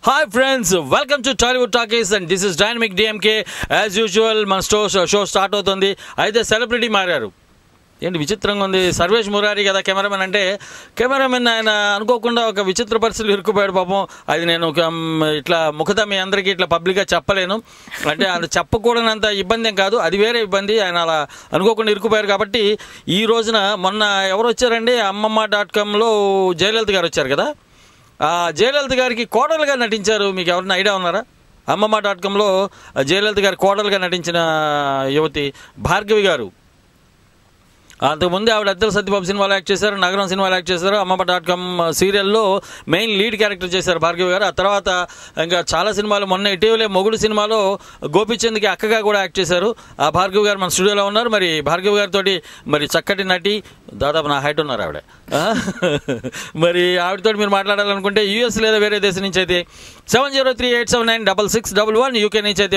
Hi friends, welcome to Tollywood Talkies and this is Dynamic DMK. As usual, మన show start అవుతుంది. అయితే celebrity మారారు. ఏంటి విచిత్రంగా ఉంది. సర్వేష్ మురారి కదా కెమెరామెన్ అంటే, కెమెరామెన్ ఆయన అనుకోకుండా ఒక విచిత్ర పరిస్థితులు ఇరుక్కుపోయాడు పాపం. అది నేను ఇట్లా ముఖత మీ అందరికీ ఇట్లా పబ్లిక్గా చెప్పలేను. అంటే అది చెప్పకూడనంత ఇబ్బంది ఏం కాదు, అది వేరే ఇబ్బంది. ఆయన అలా అనుకోకుండా ఇరుక్కుపోయారు కాబట్టి ఈ రోజున మొన్న ఎవరు వచ్చారండి, అమ్మమ్మ.comలో జయలలిత గారు వచ్చారు కదా. జయలలిత గారికి కోడలుగా నటించారు. మీకు ఎవరైనా ఐడియా ఉన్నారా? అమ్మమ్మ.comలో జయలలిత గారి కోడలుగా నటించిన యువతి భార్గవి గారు. అంతకుముందు ఆవిడ అద్దెల సత్యబాబు సినిమాలో యాక్ట్ చేశారు, నగరం సినిమాలో యాక్ట్ చేశారు, అమ్మమ్మ.com సీరియల్లో మెయిన్ లీడ్ క్యారెక్టర్ చేశారు భార్గవి గారు. ఆ తర్వాత ఇంకా చాలా సినిమాలు, మొన్న ఇటీవలే మొగుడు సినిమాలో గోపిచంద్కి అక్కగా కూడా యాక్ట్ చేశారు. ఆ భార్గవి గారు మన స్టూడియోలో ఉన్నారు. మరి భార్గవి గారితో మరి చక్కటి నటి, దాదాపు నా హైట్ ఉన్నారు ఆవిడ. మరి ఆవిడతో మీరు మాట్లాడాలనుకుంటే యూఎస్ లేదా వేరే దేశం నుంచి అయితే 7038796611, యూకే నుంచి అయితే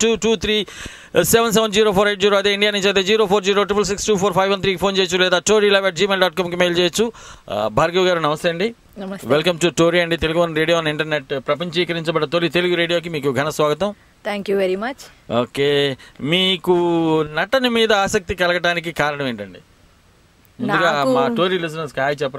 1223770480, అదే ఇండియా నుంచి అయితే 0406624513 ఫోన్ చేయొచ్చు, లేదా tory@gmail.comకి మెయిల్ చేయొచ్చు. భార్గవి గారు నమస్తే అండి. వెల్కమ్ టు టోరీ అండి, Telugu one radio on internet. ప్రపంచీకరించబడ్డ తొలి తెలుగు రేడియోకి మీకు ఘన స్వాగతం. Thank you very much. Okay, మీకు నటన మీద ఆసక్తి కలగడానికి కారణం ఏంటండి? ముందుగా మా టోరీ లిజనర్స్కి హాయ్ చెప్పరా.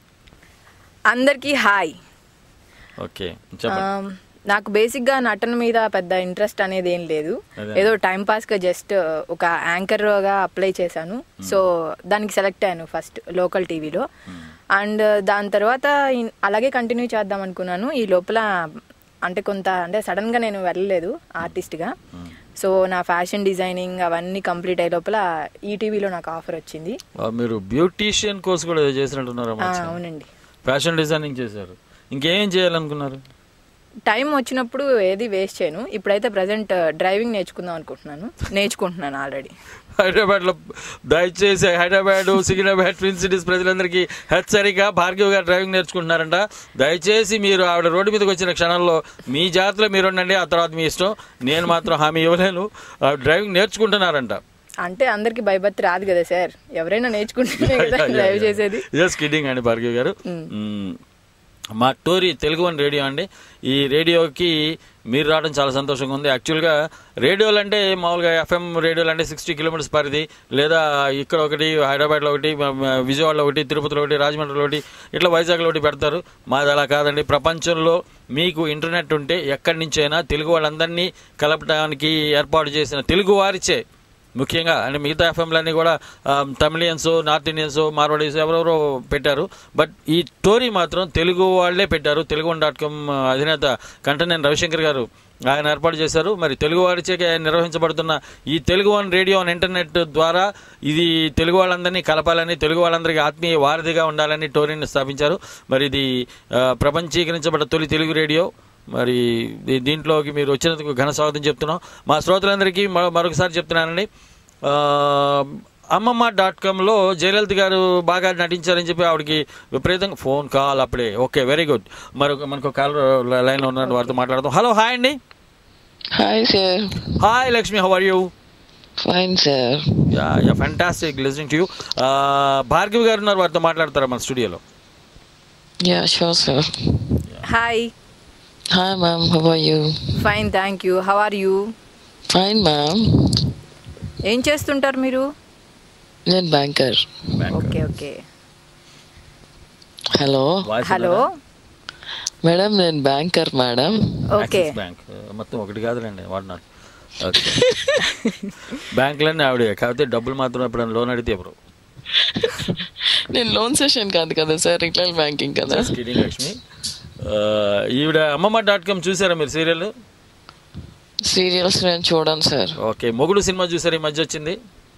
అందరికీ హాయ్. ఓకే చెప్పండి. నాకు బేసిక్గా నటన మీద పెద్ద ఇంట్రెస్ట్ అనేది ఏం లేదు. ఏదో టైం పాస్గా జస్ట్ ఒక యాంకర్గా అప్లై చేశాను. సో దానికి సెలెక్ట్ అయ్యాను ఫస్ట్ లోకల్ టీవీలో. అండ్ దాని తర్వాత అలాగే కంటిన్యూ చేద్దాం అనుకున్నాను. ఈ లోపల అంటే సడన్గా నేను వెళ్ళలేదు ఆర్టిస్ట్గా. సో నా ఫ్యాషన్ డిజైనింగ్ అవన్నీ కంప్లీట్ అయ్యే లోపల ఈటీవీలో నాకు ఆఫర్ వచ్చింది. మీరు బ్యూటీషియన్ కోర్స్ కూడా చేసినట్టున్నారు? అవునండి, ఫ్యాషన్ డిజైనింగ్ చేశారు. ఇంకేం చేయాలనుకున్నారు? టైం వచ్చినప్పుడు ఏది వేస్ట్ చేయను. ఇప్పుడైతే ప్రజెంట్ డ్రైవింగ్ నేర్చుకుంటున్నాను ఆల్రెడీ. హైదరాబాద్లో దయచేసి హైదరాబాద్, సికింద్రాబాద్, ట్విన్ సిటీస్ ప్రజలందరికీ హెచ్చరిక, భార్గవి గారు డ్రైవింగ్ నేర్చుకుంటున్నారంట. దయచేసి మీరు ఆవిడ రోడ్డు మీదకి వచ్చిన క్షణంలో మీ జాతరలో మీరు ఉండండి, ఆ తర్వాత మీ ఇష్టం. నేను మాత్రం హామీ ఇవ్వలేను. డ్రైవింగ్ నేర్చుకుంటున్నారంట. అంటే అందరికి భయభక్తి రాదు కదా సార్, ఎవరైనా నేర్చుకుంటేనే కదా డ్రైవ్ చేసేది. జస్ట్ కిడ్డింగ్ అండి భార్గవి గారు. మా టోరీ తెలుగు వన్ రేడియో అండి. ఈ రేడియోకి మీరు రావడం చాలా సంతోషంగా ఉంది. యాక్చువల్గా రేడియోలు అంటే మామూలుగా ఎఫ్ఎం రేడియోలు అంటే 60 కిలోమీటర్స్ పరిధి, లేదా ఇక్కడ ఒకటి, హైదరాబాద్లో ఒకటి, విజయవాడలో ఒకటి, తిరుపతిలో ఒకటి, రాజమండ్రిలో ఒకటి, ఇట్లా వైజాగ్లో ఒకటి పెడతారు. మాది అలా కాదండి. ప్రపంచంలో మీకు ఇంటర్నెట్ ఉంటే ఎక్కడి నుంచైనా తెలుగు వాళ్ళందరినీ కలపడానికి ఏర్పాటు చేసిన తెలుగు వారిచే, ముఖ్యంగా అంటే మిగతా ఎఫ్ఎంలన్నీ కూడా తమిళియన్స్, నార్త్ ఇండియన్స్, మార్వాడీస్ ఎవరెవరో పెట్టారు. బట్ ఈ టోరీ మాత్రం తెలుగు వాళ్లే పెట్టారు. తెలుగు1.com అధినేత కంటనేని రవిశంకర్ గారు ఆయన ఏర్పాటు చేశారు. మరి తెలుగు వారిచే నిర్వహించబడుతున్న ఈ Telugu one radio on internet ద్వారా ఇది తెలుగు వాళ్ళందరినీ కలపాలని, తెలుగు వాళ్ళందరికీ ఆత్మీయ వారధిగా ఉండాలని టోరీని స్థాపించారు. మరి ఇది ప్రపంచీకరించబడ్డ తొలి తెలుగు రేడియో. మరి దీంట్లోకి మీరు వచ్చినందుకు ఘన స్వాగతం చెప్తున్నాం. మా శ్రోతలందరికీ మరొకసారి చెప్తున్నానండి, అమ్మమ్మ.comలో జయలలిత గారు బాగా నటించారని చెప్పి ఆవిడకి విపరీతంగా ఫోన్ కాల్ అప్పుడే. Okay, very good. మనకు కాల్ లైన్లో ఉన్న వారితో మాట్లాడతాం. హలో, హాయ్ అండి. Hi sir. Hi Lakshmi, how are you? Fine sir. Yeah fantastic, listening to you. Bhargavi గారు ఉన్నారు, వారితో మాట్లాడతారా మన స్టూడియోలో? Yeah sure sir. Hi. Hi ma'am, how are you? Fine, thank you. How are you? Fine ma'am. ఏం చేస్తుంటారు మీరు? నేను banker. Okay okay. Hello madam, నేను బ్యాంకర్ మేడం. ఓకే. బ్యాంక్ మొత్తం ఒకటి కాదులేండి, వాడినారు. ఓకే. బ్యాంకులన్నీ ఆవిడే, కాకపోతే డబ్బులు మాత్రం ఎప్పుడైనా లోన్ అడిగితే ఎవరు? నేను లోన్ సెషన్ కాదు కదా సార్, రిటైల్ బ్యాంకింగ్ కదా. లక్ష్మి, ఈవిడ అమ్మమ్మ.com చూసారా మీరు సీరియల్? సీరియల్స్ నేను చూడను సార్. ఓకే, మొగుడు సినిమా చూసారు ఈ మధ్య వచ్చింది?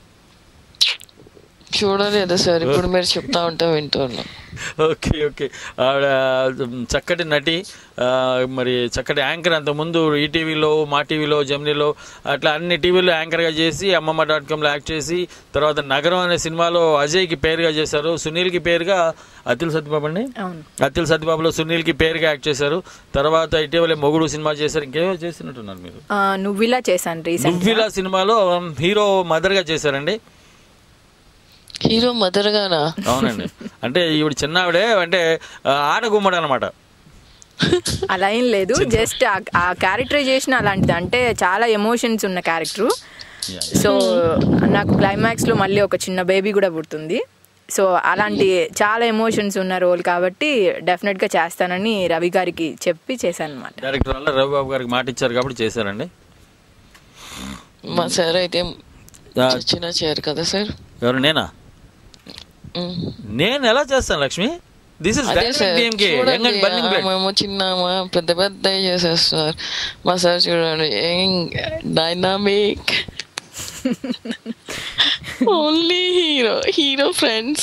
చూడలేదు సార్, ఇప్పుడు మీరు చెప్తా ఉంటే వింటున్నా. Okay okay. ఆవిడ చక్కటి నటి, మరి చక్కటి యాంకర్. అంతకుముందు ఈటీవీలో, మా టీవీలో, జెమినీలో, అట్లా అన్ని టీవీలో యాంకర్గా చేసి అమ్మమ్మ.comలో యాక్ట్ చేసి, తర్వాత నగరం అనే సినిమాలో అజయ్కి పేరుగా చేశారు, సునీల్కి పేరుగా అతిల్ సత్యబాబు అండి, అతిల్ సత్యబాబులో సునీల్కి పేరుగా యాక్ట్ చేశారు. తర్వాత ఇటీవలే మొగుడు సినిమా చేశారు. ఇంకేమో చేసినట్టున్నారు మీరు? నువ్విలా చేశాను. నువ్విలా సినిమాలో హీరో మదర్గా చేశారండి. హీరో మదర్ గానా? అవునండి. అంటే ఈవిడ చిన్న ఆవిడే, అంటే ఆడగుమ్మడి అనమాట. అలా ఏం లేదు, జస్ట్ ఆ క్యారెక్టరైజేషన్ అలాంటిది, అంటే చాలా ఎమోషన్స్ ఉన్న క్యారెక్టరు. సో నాకు క్లైమాక్స్లో మళ్ళీ ఒక చిన్న బేబీ కూడా పుడుతుంది. సో అలాంటి చాలా ఎమోషన్స్ ఉన్న రోల్ కాబట్టి డెఫినెట్గా చేస్తానని రవి గారికి చెప్పి చేశాను అనమాట. డైరెక్టర్ వల్ల రవిబాబు గారికి మాట ఇచ్చారు కాబట్టి చేశారండి. మా సార్ అయితే చిన్న చేయరు కదా సార్. ఎవరు? నేనా? నేను ఎలా చేస్తాను లక్ష్మి? దిస్ ఇస్ మేము చిన్నమా పెద్ద పెద్ద చేసేస్తున్నారు. మా సార్ చూడండి డైనామిక్, ఓన్లీ హీరో ఫ్రెండ్స్.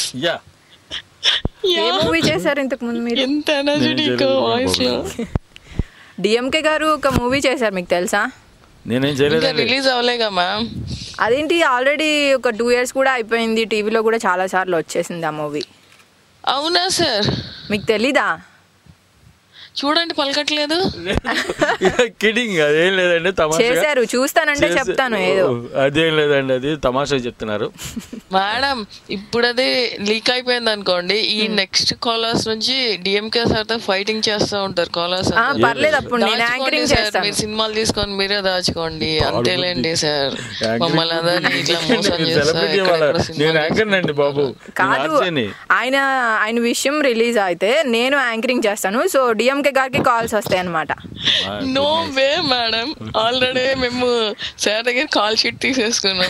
ఏ మూవీ చేశారు ఇంతకు ముందు మీరు? ఎంత ఎనర్జెటిక్ వాయిస్ లో. డిఎంకే గారు ఒక మూవీ చేశారు, మీకు తెలుసా? నేనేం చేయలేదు. రిలీజ్ అవ్వలేగా మ్యామ్. అదేంటి, ఆల్రెడీ ఒక 2 years కూడా అయిపోయింది, టీవీలో కూడా చాలా సార్లు వచ్చేసింది ఆ మూవీ. అవునా సార్? మీకు తెలీదా? చూడండి పలకట్లేదు. కిడింగ్, అదేం లేదండి, తమాషా చేశారు. చూస్తానంటే చెప్తాను ఏదో. అదేం లేదండి, అది తమాషా చెప్తున్నారు మేడం. ఇప్పుడు అది లీక్ అయిపోయింది అనుకోండి, ఈ నెక్స్ట్ కాలర్స్ నుంచి డిఎంకే సార్ తో ఫైటింగ్ చేస్తూ ఉంటారు కాలర్స్. పర్లేదు, అప్పుడు నేను యాంకరింగ్ చేస్తాను. మీరు సినిమాలు తీసుకొని మీరే దాచుకోండి, అంతేలేండి సార్. మమ్మల్ని అందరినీ ఇట్లా మోసం చేస్తారు. బాబు కాదు, ఆయన విషయం రిలీజ్ అయితే నేను యాంకరింగ్ చేస్తాను. సో డిఎంకే గారికి కాల్స్ వస్తాయి అన్నమాట. నో వే మేడం, ఆల్రెడీ మేము సార్ దగ్గర కాల్ షీట్ తీసేసుకున్నాం.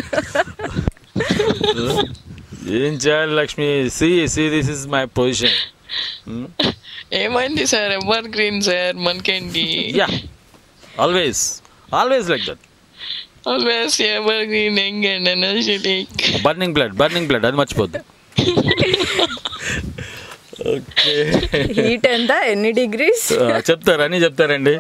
ఏం చేయాలి Lakshmi? See this is my position. ఏమైంది సార్? ఎవర్ గ్రీన్ సార్, మనకేంటి? Always like that. Always evergreen, young and energetic. Burning blood అది మర్చిపోద్దు. హీట్ ఎంత, ఎన్ని డిగ్రీస్ చెప్తారండి.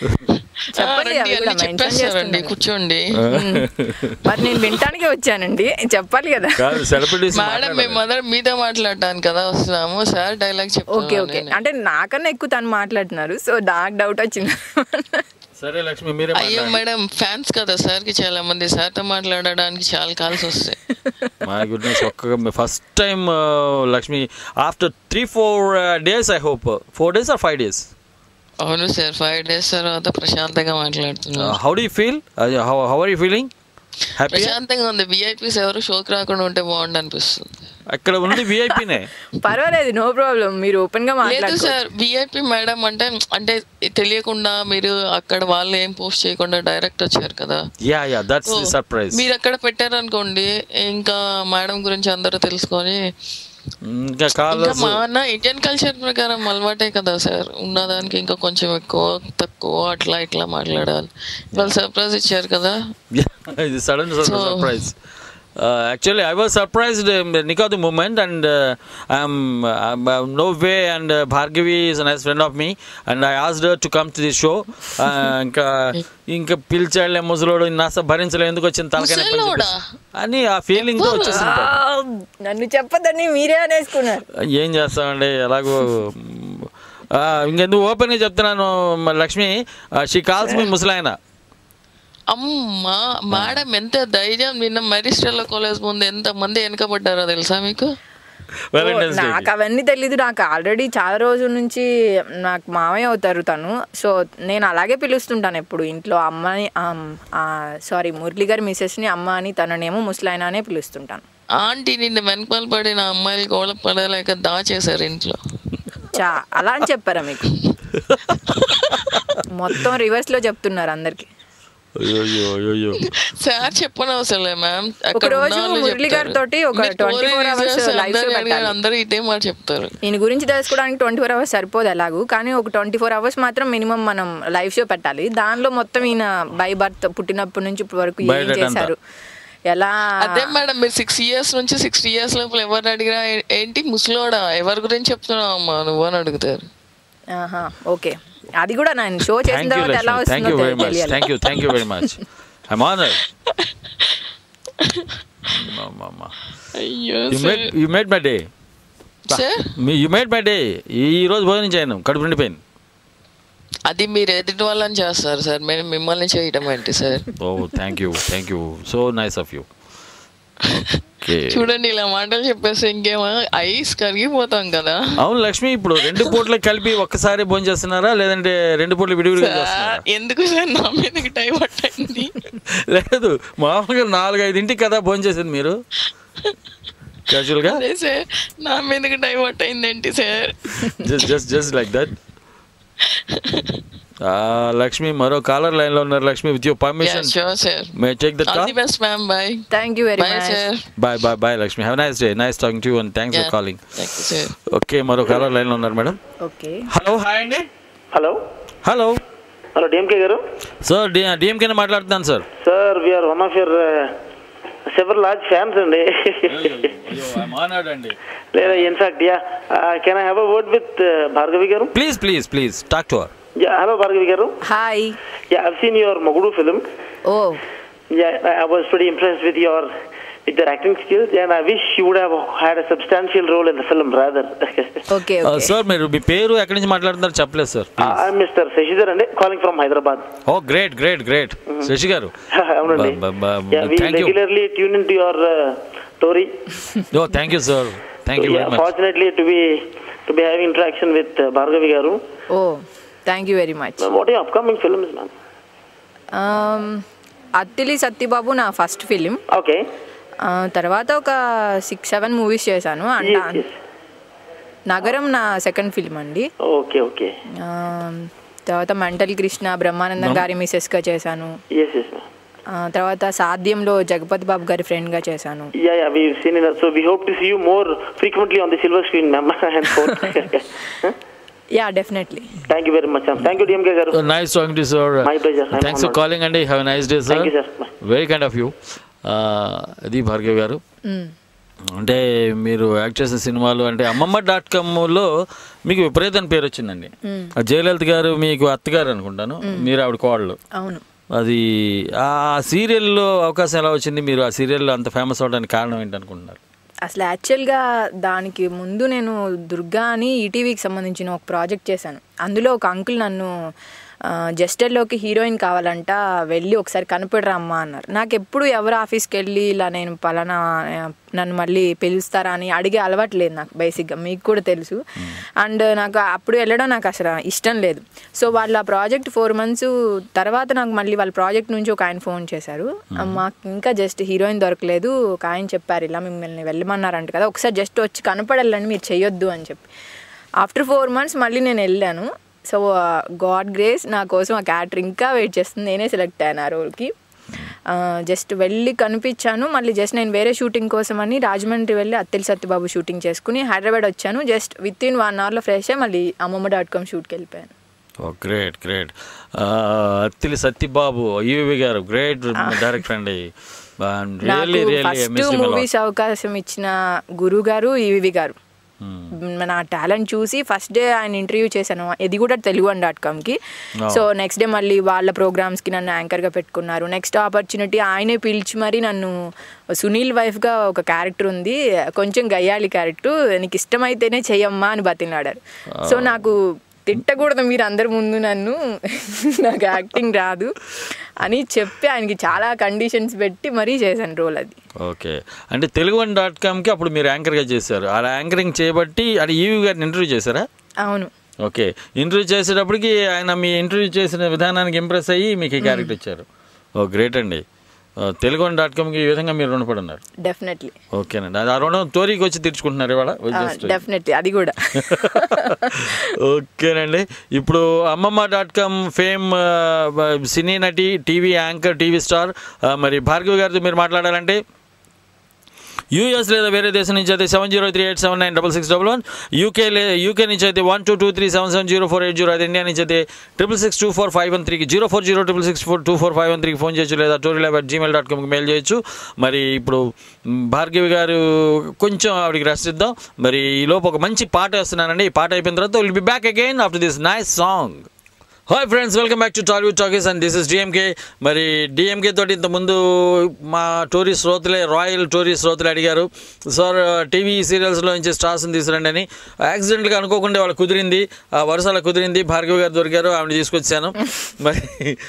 చెప్పండి, కూర్చోండి. మరి నేను వినటానికే వచ్చానండి, చెప్పాలి కదా. మేడం మేము అందరం మీతో మాట్లాడటానికి కదా వస్తున్నాము. సార్ డైలాగ్ చెప్పండి. ఓకే, అంటే నాకన్నా ఎక్కువ తను మాట్లాడుతున్నారు, సో నాకు డౌట్ వచ్చింది. సరే లక్ష్మి, మీరే. అయ్యో మేడం, ఫ్యాన్స్ కదా సార్ కి, చాలా మంది సార్ తో మాట్లాడడానికి చాలా కాల్స్ వస్తాయి. My goodness, first time Lakshmi after 3-4 days, I hope 4 days or 5 days. అవును సార్, 5 days తర్వాత ప్రశాంతంగా మాట్లాడుతున్నాను. How do you feel? How are you feeling? Happy? ప్రశాంతంగా ఉంది. విఐపీస్ ఎవరు షోకి రాకుండా ఉంటే బాగుండు అనిపిస్తుంది. అక్కడ ఉంది విఐపీనే. పర్వాలేదు, నో ప్రాబ్లం, మీరు ఓపెన్ గా మాట్లాడలేదు సార్. విఐపీ మేడం అంటే తెలియకుండా మీరు అక్కడ వాళ్ళు ఏం పోస్ట్ చేయకుండా డైరెక్ట్ వచ్చారు కదా. That's the surprise. మీరు అక్కడ పెట్టారనుకోండి, ఇంకా మేడం గురించి అందరూ తెలుసుకొని, ఇంకా మా అన్న ఇండియన్ కల్చర్ ప్రకారం అలవాటే కదా సార్, ఉన్నదానికి ఇంకా కొంచెం ఎక్కువ తక్కువ అట్లా ఇట్లా మాట్లాడాలి. వాళ్ళు సర్ప్రైజ్ ఇచ్చారు కదా. ఇది sudden surprise. Actually, I was surprised, Nikadu moment, and I'm no way, and Bhargavi is a nice friend of me, and I asked her to come to the show. ఇంకా పిలిచాడులే ముసలోడు, నాస భరించలే, ఎందుకు వచ్చింది తలకాయ అని ఆ ఫీలింగ్ తో వచ్చేసింది. నన్ను చెప్పదని మీరే అనేసుకున్నారు. ఏం చేస్తామండి, ఎలాగో. ఇంకెందుకు ఓపెన్ గా చెప్తున్నాను లక్ష్మి, షీ కాల్స్ మీ ముసలాయన. అమ్మా మేడం, ఎంత ధైర్యం! నిన్న మెరిస్టర్ల కాలేజ్ ముందు ఎంత మంది వెనకబడ్డారో తెలుసా మీకు? నాకు అవన్నీ తెలీదు. నాకు ఆల్రెడీ చాలా రోజుల నుంచి నాకు మామయ్య అవుతారు తను. సో నేను అలాగే పిలుస్తుంటాను ఎప్పుడు ఇంట్లో. అమ్మని, సారీ మురళి గారి మిసెస్ని అమ్మ అని, తననేమో ముసలాయన అనే పిలుస్తుంటాను. ఆంటీ నిన్న వెనకాల పడిన అమ్మాయిలు గోళ పడలేక దాచేశారు ఇంట్లో. అలా అని చెప్పారా మీకు? మొత్తం రివర్స్ లో చెప్తున్నారు అందరికి. సార్ చెప్పను అవసరం లేదు మ్యామ్. మురళి గారితో ఒక 24 hours లైవ్ షో పెట్టాలి. అందరూ ఇదే మాట చెప్తారు. దీని గురించి తెలుసుకోవడానికి 24 hours సరిపోదు ఎలాగూ, కానీ ఒక 24 hours మాత్రం మినిమం మనం లైవ్ షో పెట్టాలి. దానిలో మొత్తం ఈయన బై బర్త్ పుట్టినప్పటి నుంచి ఇప్పటి వరకు ఏం చేశారు, ఎలా. అదే మేడం, మీరు 6 years నుంచి 60 years లోపల ఎవరిని అడిగినా ఏంటి ముసలోడా, ఎవరి గురించి చెప్తున్నావు అమ్మా నువ్వు అని అడుగుతారు. ఓకే, అది కూడా నేను షో చేసిన తర్వాత ఎలా వస్తుందో తెలియాలి. Thank you very much. I'm honoured. You made my day. You made my day. ఈ రోజు భోజనం చేయను, కడుపు నిండిపోయింది. అది మీరు ఎదుటి వాళ్ళని చేస్తారు సార్, మేము మిమ్మల్ని చేయటం ఏంటి sir? Oh thank you so nice of you. చూడండి ఇలా మాటలు చెప్పేసి ఇంకేమో ఐస్ కరిగిపోతాం కదా. అవును లక్ష్మి, ఇప్పుడు 2 పూటలు కలిపి ఒక్కసారి భోజనం చేస్తున్నారా లేదంటే 2 పూటలు విడివిడిగా చేస్తున్నారా? ఎందుకు సార్ నా మీదకి డైవర్ట్ అయింది? లేదు, మామూలుగా 4-5 కదా భోజనం చేసింది మీరు క్యాజువల్ గా. అదే సార్, నా మీదకి డైవర్ట్ అయిందేంటి sir? Just like that. Lakshmi, మరో కాలర్ లైన్ లో ఉన్నారు. Lakshmi, with your permission may take the call. All the best ma'am. Bye. Thank you very much sir. Bye Lakshmi. Have a nice day. Nice talking to you and thanks for calling. Thank you sir. Okay, మరో caller line లో ఉన్నారు madam. Okay, hello. Hi అండి. Hello hello DMK గారు. Sir, డిఎంకేనే మాట్లాడుతున్నాను sir. Sir we are one of your several large fans అండి. లేదా in fact can I have a word with Bhargavi గారు? Please talk to her. Hello Bhargavi garu. Hi. I've seen your Mogudu film. Oh. I was pretty impressed with your acting skills, and I wish you would have had a substantial role in the film rather. Okay. Sir, మీరు మీ పేరు ఎక్కడి నుంచి మాట్లాడుతున్నారు చెప్పలేదు సార్. I'm Mr. Shashidhar and calling from Hyderabad. Oh, great. Shashi garu. అవునండి. We regularly tune into your story. Oh, thank you sir. Thank you very much. Fortunately to be having interaction with Bhargavi garu. Oh. Thank you very much. What are your upcoming films, ma'am? Attili Satyababu నా first film. Okay. తర్వాత ఒక 6-7 movies చేశాను. అంటే నగరం నా second film అండి. Okay. తర్వాత mental Krishna Brahmanandam గారి మిసెస్గా చేశాను. తర్వాత సాధ్యంలో జగపతి బాబు గారి ఫ్రెండ్గా చేశాను. we've seen it, so we hope to see you more frequently on the silver screen, ma'am. Yeah, definitely. Thank you very much, sir. Thank you, DMK garu. Nice talking to you, sir. My pleasure. Thanks for calling and have a nice day, sir. Thank you, sir. Bye. Very kind of you. అది భార్గవి గారు. అంటే మీరు act చేసిన సినిమాలు అంటే అమ్మమ్మ.comలో మీకు విపరీతం పేరు వచ్చిందండి. జయలలిత గారు మీకు అత్తగారు అనుకుంటాను, మీరు ఆవిడ కోడలు. అవును. అది ఆ సీరియల్లో అవకాశం ఎలా వచ్చింది? మీరు ఆ సీరియల్లో అంత ఫేమస్ అవడానికి కారణం ఏంటనుకుంటున్నారు? అసలు యాక్చువల్గా దానికి ముందు నేను దుర్గా అని ఈటీవీకి సంబంధించిన ఒక ప్రాజెక్ట్ చేశాను. అందులో ఒక అంకుల్ నన్ను జస్టర్లోకి హీరోయిన్ కావాలంట, వెళ్ళి ఒకసారి కనపడరా అమ్మా అన్నారు. నాకు ఎప్పుడు ఎవరు ఆఫీస్కి వెళ్ళి ఇలా నేను పలానా నన్ను మళ్ళీ పిలుస్తారా అని అడిగే అలవాటు లేదు నాకు, బేసిక్గా మీకు కూడా తెలుసు. అండ్ నాకు అప్పుడు వెళ్ళడం నాకు అసలు ఇష్టం లేదు. సో వాళ్ళు ఆ ప్రాజెక్ట్ 4 months తర్వాత నాకు మళ్ళీ వాళ్ళ ప్రాజెక్ట్ నుంచి ఒక ఆయన ఫోన్ చేశారు. మాకు ఇంకా జస్ట్ హీరోయిన్ దొరకలేదు, ఒక ఆయన చెప్పారు ఇలా మిమ్మల్ని వెళ్ళమన్నారంట కదా, ఒకసారి జస్ట్ వచ్చి కనపడాలని మీరు చెయ్యొద్దు అని చెప్పి. ఆఫ్టర్ 4 months మళ్ళీ నేను వెళ్ళాను. సో గాడ్ గ్రేస్ నా కోసం ఆ క్యారెక్టర్ ఇంకా వెయిట్ చేస్తుంది. నేనే సెలెక్ట్ అయ్యాను ఆ రోల్కి. జస్ట్ వెళ్ళి కనిపించాను. మళ్ళీ జస్ట్ నేను వేరే షూటింగ్ కోసం అని రాజమండ్రి వెళ్ళి అత్తిలి సత్యబాబు షూటింగ్ చేసుకుని హైదరాబాద్ వచ్చాను. జస్ట్ వితిన్ 1 hourలో ఫ్రెష్ అయ్యి మళ్ళీ అమ్మమ్మ.com షూట్కి వెళ్ళిపోయాను. గ్రేట్. అత్తిలి సత్యబాబు ఈవి గారు గ్రేట్ డైరెక్టర్ అండి. ఫస్ట్ మూవీస్ అవకాశం ఇచ్చిన గురువు గారు ఈవి గారు. నా టాలెంట్ చూసి ఫస్ట్ డే ఆయన ఇంటర్వ్యూ చేశాను, ఇది కూడా Telugu.comకి. సో నెక్స్ట్ డే మళ్ళీ వాళ్ళ ప్రోగ్రామ్స్కి నన్ను యాంకర్గా పెట్టుకున్నారు. నెక్స్ట్ ఆపర్చునిటీ ఆయనే పిలిచి మరి నన్ను సునీల్ వైఫ్గా ఒక క్యారెక్టర్ ఉంది, కొంచెం గయ్యాలి క్యారెక్టర్, నీకు ఇష్టమైతేనే చెయ్యమ్మా అని బతిలాడారు. సో నాకు తిట్టకూడదు మీరు అందరి ముందు నన్ను, నాకు యాక్టింగ్ రాదు అని చెప్పి ఆయనకి చాలా కండిషన్స్ పెట్టి మరీ చేశాను రోల్ అది. ఓకే, అంటే Telugu.comకి అప్పుడు మీరు యాంకర్గా చేశారు. అలా యాంకరింగ్ చేయబట్టి అది ఈవి గారిని ఇంటర్వ్యూ చేశారా? అవును. ఓకే, ఇంటర్వ్యూ చేసేటప్పటికి ఆయన మీ ఇంటర్వ్యూ చేసిన విధానానికి ఇంప్రెస్ అయ్యి మీకు ఈ క్యారెక్టర్ ఇచ్చారు. గ్రేట్ అండి. Telugu.comకి ఈ విధంగా మీరు రుణపడి ఉన్నారు. డెఫినెట్లీ. ఓకేనండి, అది ఆ రుణం తోరీకి వచ్చి తీర్చుకుంటున్నారు ఇవాళ. డెఫినెట్లీ అది కూడా. ఓకేనండి, ఇప్పుడు అమ్మమ్మ.com ఫేమ్ సినీ నటి, టీవీ యాంకర్, టీవీ స్టార్ మరి భార్గవి గారితో మీరు మాట్లాడాలంటే యూఎస్ లేదా వేరే దేశం నుంచి అయితే 7038796611, యూకే నుంచి అయితే 1223770480, అది ఇండియా నుంచి అయితే 6662451 04066642513 ఫోన్ చేయొచ్చు, లేదా torilab@gmail.comకి మెయిల్ చేయొచ్చు. మరి ఇప్పుడు భార్గవి గారు కొంచెం ఆవిడకి రెస్ట్ ఇద్దాం. మరి ఈలోపు ఒక మంచి పాట వేస్తున్నానండి. ఈ పాట అయిపోయిన తర్వాత will be back again after this nice song. Hi friends, welcome back to Tollywood talkies and this is DMK. మరి డిఎంకే తోటి ఇంతకుముందు మా టోరీ శ్రోతలే, రాయల్ టోరీ శ్రోతలు అడిగారు, సార్ టీవీ సీరియల్స్లో నుంచి స్టార్స్ని తీసుకురండి అని. యాక్సిడెంట్గా అనుకోకుండా వాళ్ళు కుదిరింది, ఆ వరుసలో కుదిరింది. భార్గవ్ గారు దొరికారు, ఆవిడ తీసుకొచ్చాను. మరి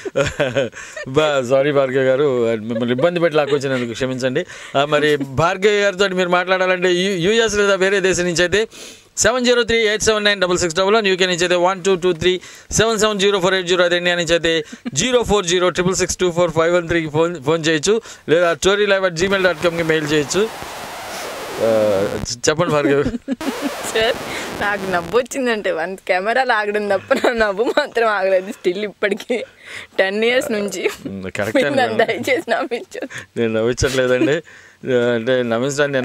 సారీ భార్గవ్ గారు, మిమ్మల్ని ఇబ్బంది పెట్టి లాక్కొచ్చినందుకు క్షమించండి. మరి భార్గవ్ గారితో మీరు మాట్లాడాలంటే యూఎస్ లేదా వేరే దేశం నుంచి అయితే 703-879-6611, యూకే నుంచి అయితే 1223-770-480, అదే ఇండియా నుంచి అయితే 040-666-24513కి ఫోన్ చేయొచ్చు, లేదా storylive@gmail.comకి మెయిల్ చేయొచ్చు. చెప్పండి భార్గవ్. సార్, నాకు నవ్వు వచ్చిందంటే కెమెరా ఆగడం తప్ప నా నవ్వు మాత్రం ఆగలేదు స్టిల్ ఇప్పటికీ 10 years నుంచి. దయచేసి నవ్వించు. నేను నవ్వించట్లేదండి, అంటే నవ్వించడానికి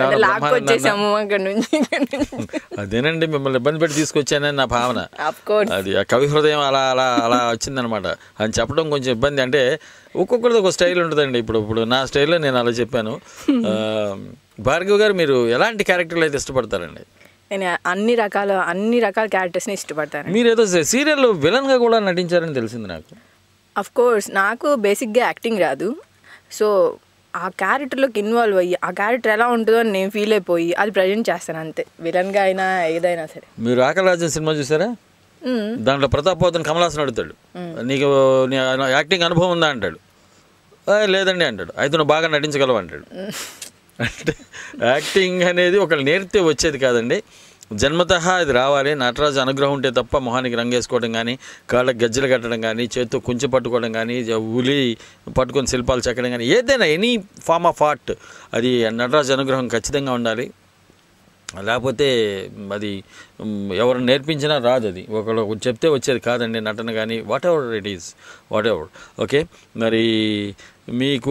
అదేనండి, మిమ్మల్ని ఇబ్బంది పెట్టి తీసుకొచ్చానని నా భావన. అది ఆ కవి హృదయం అలా అలా అలా వచ్చిందనమాట. అని చెప్పడం కొంచెం ఇబ్బంది, అంటే ఒక్కొక్కరిది ఒక స్టైల్ ఉంటుందండి. ఇప్పుడు నా స్టైల్లో నేను అలా చెప్పాను. భార్గవ్ గారు, మీరు ఎలాంటి క్యారెక్టర్లు అయితే ఇష్టపడతారండి? నేను అన్ని రకాల క్యారెక్టర్స్ని ఇష్టపడతాను. మీరు ఏదో సీరియల్లో విలన్గా కూడా నటించారని తెలిసింది నాకు. అఫ్ కోర్స్, నాకు బేసిక్గా యాక్టింగ్ రాదు. సో ఆ క్యారెక్టర్లోకి ఇన్వాల్వ్ అయ్యి ఆ క్యారెక్టర్ ఎలా ఉంటుందో అని నేను ఫీల్ అయిపోయి అది ప్రజెంట్ చేస్తాను అంతే, విలన్గా అయినా ఏదైనా సరే. మీరు ఆకలి రాజ్యం సినిమా చూసారా? దాంట్లో ప్రతాప్ పోతన్ కమలాసన్ అడుగుతాడు, నీకు యాక్టింగ్ అనుభవం ఉందా అంటాడు. లేదండి అంటాడు. అయితే నువ్వు బాగా నటించగలవు అంటాడు. అంటే యాక్టింగ్ అనేది ఒకళ్ళు నేర్పితే వచ్చేది కాదండి, జన్మతః అది రావాలి. నటరాజు అనుగ్రహం ఉంటే తప్ప మొహానికి రంగేసుకోవడం కానీ, కాళ్ళకి గజ్జలు కట్టడం కానీ, చేతితో కుంచె పట్టుకోవడం కానీ, ఉలి పట్టుకొని శిల్పాలు చెక్కడం కానీ, ఏదైనా ఎనీ ఫార్మ్ ఆఫ్ ఆర్ట్ అది నటరాజు అనుగ్రహం ఖచ్చితంగా ఉండాలి. లేకపోతే అది ఎవరు నేర్పించినా రాదు. అది ఒకళ్ళు చెప్తే వచ్చేది కాదండి నటన కానీ, whatever it is, whatever. Okay, మరి మీకు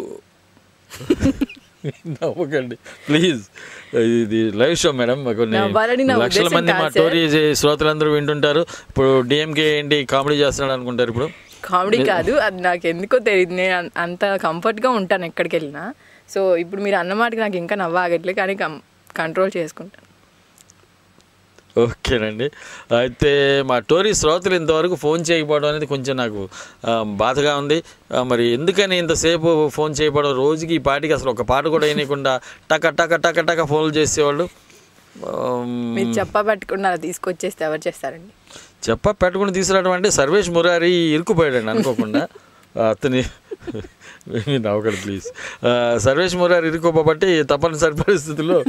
నవ్వకండి ప్లీజ్, ఇది లైవ్ షో మేడం, కొన్ని లక్షల మంది మా టోరీ శ్రోతలందరూ వింటుంటారు. ఇప్పుడు డిఎంకే ఏంటి కామెడీ చేస్తున్నాడు అనుకుంటారు. ఇప్పుడు కామెడీ కాదు, అది నాకు ఎందుకో తెలియదు, నేను అంత కంఫర్ట్గా ఉంటాను ఎక్కడికి వెళ్ళినా. సో ఇప్పుడు మీరు అన్నమాటకి నాకు ఇంకా నవ్వాగట్లేదు, కానీ కంట్రోల్ చేసుకుంటాను. ఓకేనండి. అయితే మా టోరీ శ్రోతలు ఇంతవరకు ఫోన్ చేయకపోవడం అనేది కొంచెం నాకు బాధగా ఉంది. మరి ఎందుకని ఇంతసేపు ఫోన్ చేయకపోవడం? రోజుకి ఈ పాటికి అసలు ఒక పాట కూడా వేయకుండా టక టక టక టక ఫోన్లు చేసేవాళ్ళు. మీరు చెప్ప పెట్టుకుని అలా తీసుకొచ్చేస్తే ఎవరు చేస్తారండి? చెప్ప పెట్టుకుని తీసుకురావడం అంటే సర్వేష్ మురారి ఇరుక్కుపోయాడండి అనుకోకుండా. అతని నవ్వకండి ప్లీజ్. సర్వేష్ మురారి ఇరుక్కుపోబట్టి తప్పనిసరి పరిస్థితుల్లో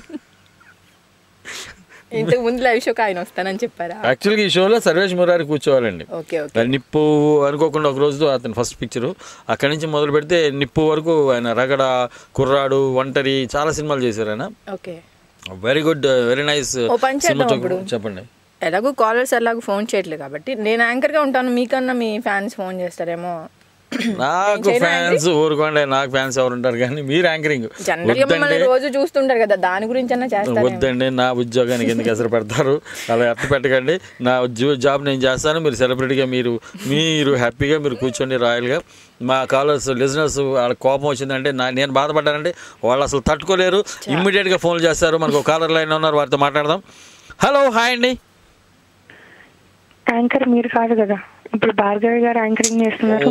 ఇంతకు ముందు లైవ్ షోకి ఆయన వస్తానని చెప్పారా? యాక్చువల్గా ఈ షోలో సర్వేష్ మురారి కూర్చోవాలండి. నిప్పు అనుకోకుండా ఒక రోజు అతని ఫస్ట్ పిక్చరు, అక్కడి నుంచి మొదలు పెడితే నిప్పు వరకు ఆయన రగడ, కుర్రాడు, ఒంటరి చాలా సినిమాలు చేశారు ఆయన. Very good, very nice. చెప్పండి. ఎలాగో కాలర్స్ ఎలాగో ఫోన్ చేయట్లేదు కాబట్టి నేను యాంకర్గా ఉంటాను, మీకన్నా మీ ఫ్యాన్స్ ఫోన్ చేస్తారేమో. నాకు ఫ్యాన్స్ ఊరుకోండి, నాకు ఫ్యాన్స్ ఎవరు ఉంటారు, కానీ మీరు యాంకరింగ్ రోజు చూస్తుంటారు కదా, దాని గురించి వద్దండి. నా ఉద్యోగానికి ఎందుకు ఎసరు పెడతారు? అలా ఎత్త పెట్టకండి. నా జాబ్ నేను చేస్తాను, మీరు సెలబ్రిటీగా మీరు హ్యాపీగా మీరు కూర్చోండి రాయల్గా. మా కాలర్స్ లిజనర్స్ వాళ్ళ కోపం వచ్చిందంటే నేను బాధపడ్డానంటే వాళ్ళు అసలు తట్టుకోలేరు, ఇమ్మీడియట్గా ఫోన్లు చేస్తారు. మనకు ఒక కాలర్ లైన్ ఉన్నారు, వారితో మాట్లాడదాం. హలో, హాయ్ అండి. యాంకర్ మీరు కాదు కదా, ఇప్పుడు భార్గవి గారు యాంకరింగ్ చేస్తున్నారు.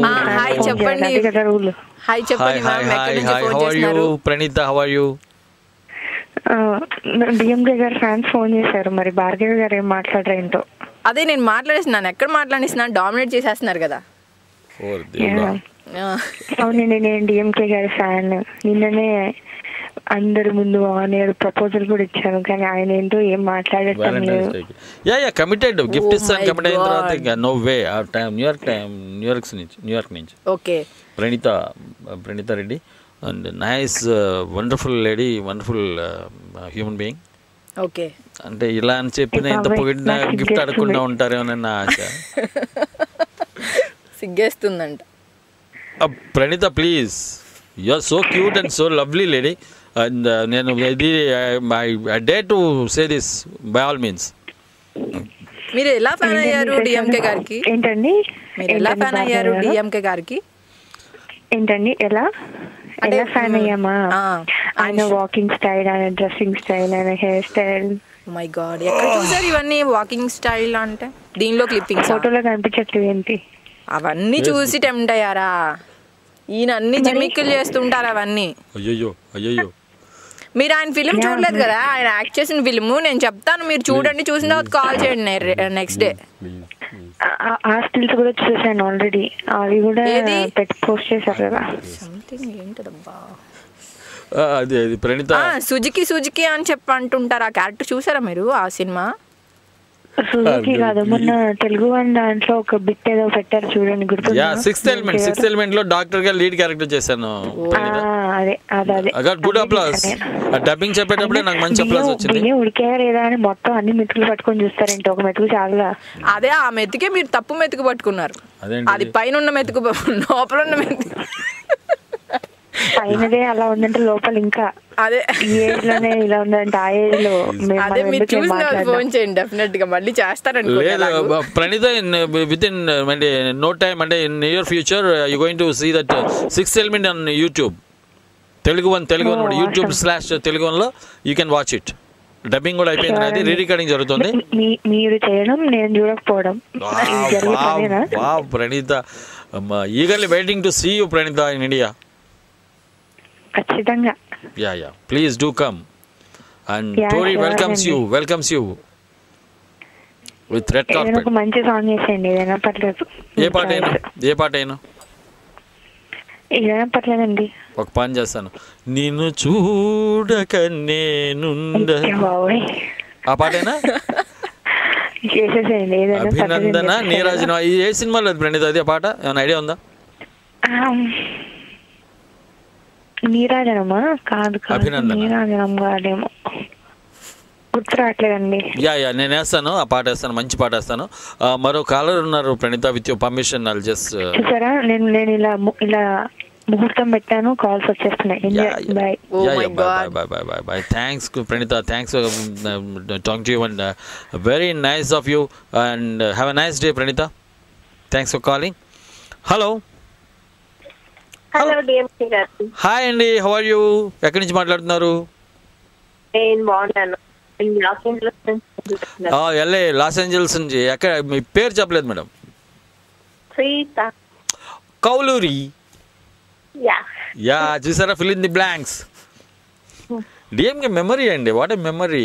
Praneetha, how are you? DMK గారు ఫ్యాన్స్ ఫోన్ చేశారు, మరి భార్గవి గారు ఏం మాట్లాడరు ఏంటో. అదే నేను మాట్లాడేస్తున్నాను, ఎక్కడ మాట్లాడిస్తున్నాను, డామినేట్ చేసేస్తున్నారు కదా. అవునండి, నేను డిఎంకే గారి ఫ్యాన్. నిన్ననే అందరి ముందు ఆన్ ఎయిర్ ప్రపోజల్ కూడా ఇచ్చాను, కానీ ఆయన ఏంటో ఏం మాట్లాడటం లేదు. కమిటెడ్ గిఫ్ట్ ఇస్తాను, కమిట్ అయిన తర్వాత నో వే. న్యూయార్క్ నుంచి okay. Praneetha Reddy and nice wonderful lady, wonderful human being. Okay, అంటే ఇలా అని చెప్పిన ఇంత పొగిడిన గిఫ్ట్ అడగకుండా ఉంటారేమోనని నా ఆశ. సిగ్గేస్తుందంట. Praneetha please, you are so cute and so lovely lady. And నేను ఇది I dare to say this by all means. మీరు ఎలా ఫ్యాన్ అయ్యారు డిఎంకే గారికి? ఏంటండి, మీరు ఎలా ఫ్యాన్ అయ్యారు డిఎంకే గారికి? ఏంటండి, ఎలా ఫ్యాన్ అయ్యామా? ఆయన వాకింగ్ స్టైల్, ఆయన డ్రెస్సింగ్ స్టైల్, ఆయన హెయిర్ స్టైల్, మై గాడ్, ఎక్కడ చూసారు ఇవన్నీ వాకింగ్ స్టైల్ అంటే? దీనిలో క్లిప్పింగ్స్, ఫోటోలో కనిపించట్లేదు ఏంటి? అవన్నీ చూసి టెంప్ట్ అయ్యారా? ఈయన అన్ని జిమ్మిక్కులు చేస్తుంటారు అవన్నీ. అయ్యో అయ్యో, మీరు ఆయన ఫిలిం చూడలేదు కదా, ఆయన యాక్ట్ చేసిన ఫిల్మ్ నేను చెప్తాను, మీరు చూడండి, చూసిన తర్వాత కాల్ చేయండి నెక్స్ట్ డే. ఆ స్టిల్స్ కూడా చూసాను ఆల్రెడీ, అవి కూడా పెట్టి పోస్ట్ చేశారు కదా. సంథింగ్ ఏంటదబ్బా, అది ప్రణీత సుజుకి అని చెప్పి అంటుంటారు. ఆ క్యారెక్టర్ చూసారా మీరు ఆ సినిమా? సుజుకి కాదు, మొన్న తెలుగు వన్ దాంట్లో ఒక బిట్ ఏదో పెట్టారు చూడండి, గుర్తుందా? సిక్స్త్ ఎలిమెంట్ లో డాక్టర్ గా లీడ్ క్యారెక్టర్ చేశాను. Good applause. డబ్బింగ్ చెప్పేటప్పుడే నాకు మంచి అప్లాస్ వచ్చింది. ఉడికాయా లేదా అని మొత్తం అన్ని మెతుకులు పట్టుకొని చూస్తారంటే ఒక మెతుకు చాలా. అదే ఆ మెతుకే మీరు తప్పు మెతుకు పట్టుకున్నారు. అది పైన ఉన్న మెతుకు, లోపల ఉన్న మెతుకు. పైనదే అలా ఉందంటే లోపల ఇంకా అదే ఏజ్ లోనే ఇలా ఉందంటే ఆ ఏజ్ లో అదే మీరు చూసిన ఫోన్ చేయండి, డెఫినెట్ గా మళ్ళీ చేస్తారండి. లేదు ప్రణీత, విత్ ఇన్ అంటే నో టైమ్, అంటే in near future you going to see that sixth element on YouTube. Telugu one /YouTube లో you can watch it. Dubbing కూడా అయిపోయింది, అది రీ రికార్డింగ్ జరుగుతుంది. మీరు చేయడం నేను చూడకపోవడం. Praneetha, eagerly waiting to see you Praneetha in India. ఖచ్చితంగా. Yeah, please do come, and Tori welcomes you with red carpet. ఒక మంచి సాంగ్ చేయండి, ఏదైనా పర్లేదు. ఏ పాట అయినా ఏదైనా పర్లేదండి. ఒక పని చేస్తాను, నిన్ను చూడక నేనుండ, ఆ పాటైనా చేసేసేయండి. ఏదైనా అభినందన నీరాజన, ఏ సినిమాలో ప్రణీత అది? ఆ పాట ఏమైనా ఐడియా ఉందా? నీరాజనమా? కాదు, నీరాజనం కాదేమో, గుర్తు రావట్లేదండి. నేను వేస్తాను, ఆ పాట వేస్తాను, మంచి పాట వేస్తాను. మరో కాలర్ ఉన్నారు Praneetha, with your permission I'll just. చూసారా, నేను ఇలా ముహూర్తం పెట్టాను, కాల్స్ వచ్చేస్తున్నాయి. Bye. Thanks Pranita, thanks for talking to you, and very nice of you, and have a nice day Pranita. Thanks for calling. Hello DMK గారు. Hi అండి, how are you? ఎక్కడి నుంచి మాట్లాడుతున్నారు? నేను బాగున్నాను. LA, లాస్ ఏంజల్స్ నుంచి. ఎక్కడ మీ పేరు చెప్పలేదు మేడం? శ్రీత. కౌలూరి. యా చూసారా, fill in the blanks. DMK memory అండి, what a memory.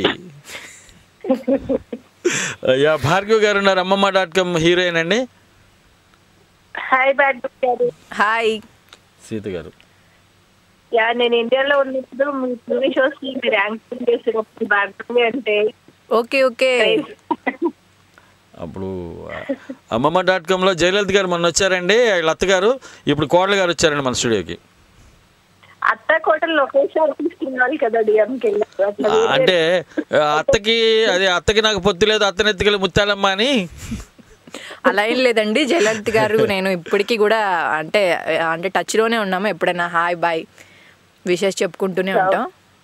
Yeah Bhargav గారు ఉన్నారు, అమ్మమ్మ.com హీరోయిన్ అండి. హాయ్ భార్గవ్ గారు. హాయ్ సీత గారు. నేను ఇండియాలో ఉన్నప్పుడు మీ టీవీ షోస్ కి మీరు యాంకరింగ్ చేసినప్పుడు భార్గవి అంటే ఓకే అప్పుడు అమ్మమ్మ.com లో జయలలిత గారు మొన్న వచ్చారండి, వీళ్ళ అత్తగారు. ఇప్పుడు కోడలు గారు వచ్చారండి మన స్టూడియోకి. అత్త కోటలు లొకేషన్ తీసుకున్నారు కదా డిఎంకే. అంటే అత్తకి నాకు పొత్తు లేదు, అత్తనెత్తికలు ముత్తాలమ్మ అని. అలా ఏం లేదండి జయలలిత గారు, నేను ఇప్పటికీ కూడా అంటే టచ్ లోనే ఉన్నాము. ఎప్పుడైనా హాయ్ బాయ్ విషెస్ చెప్పుకుంటూనే ఉంటాం.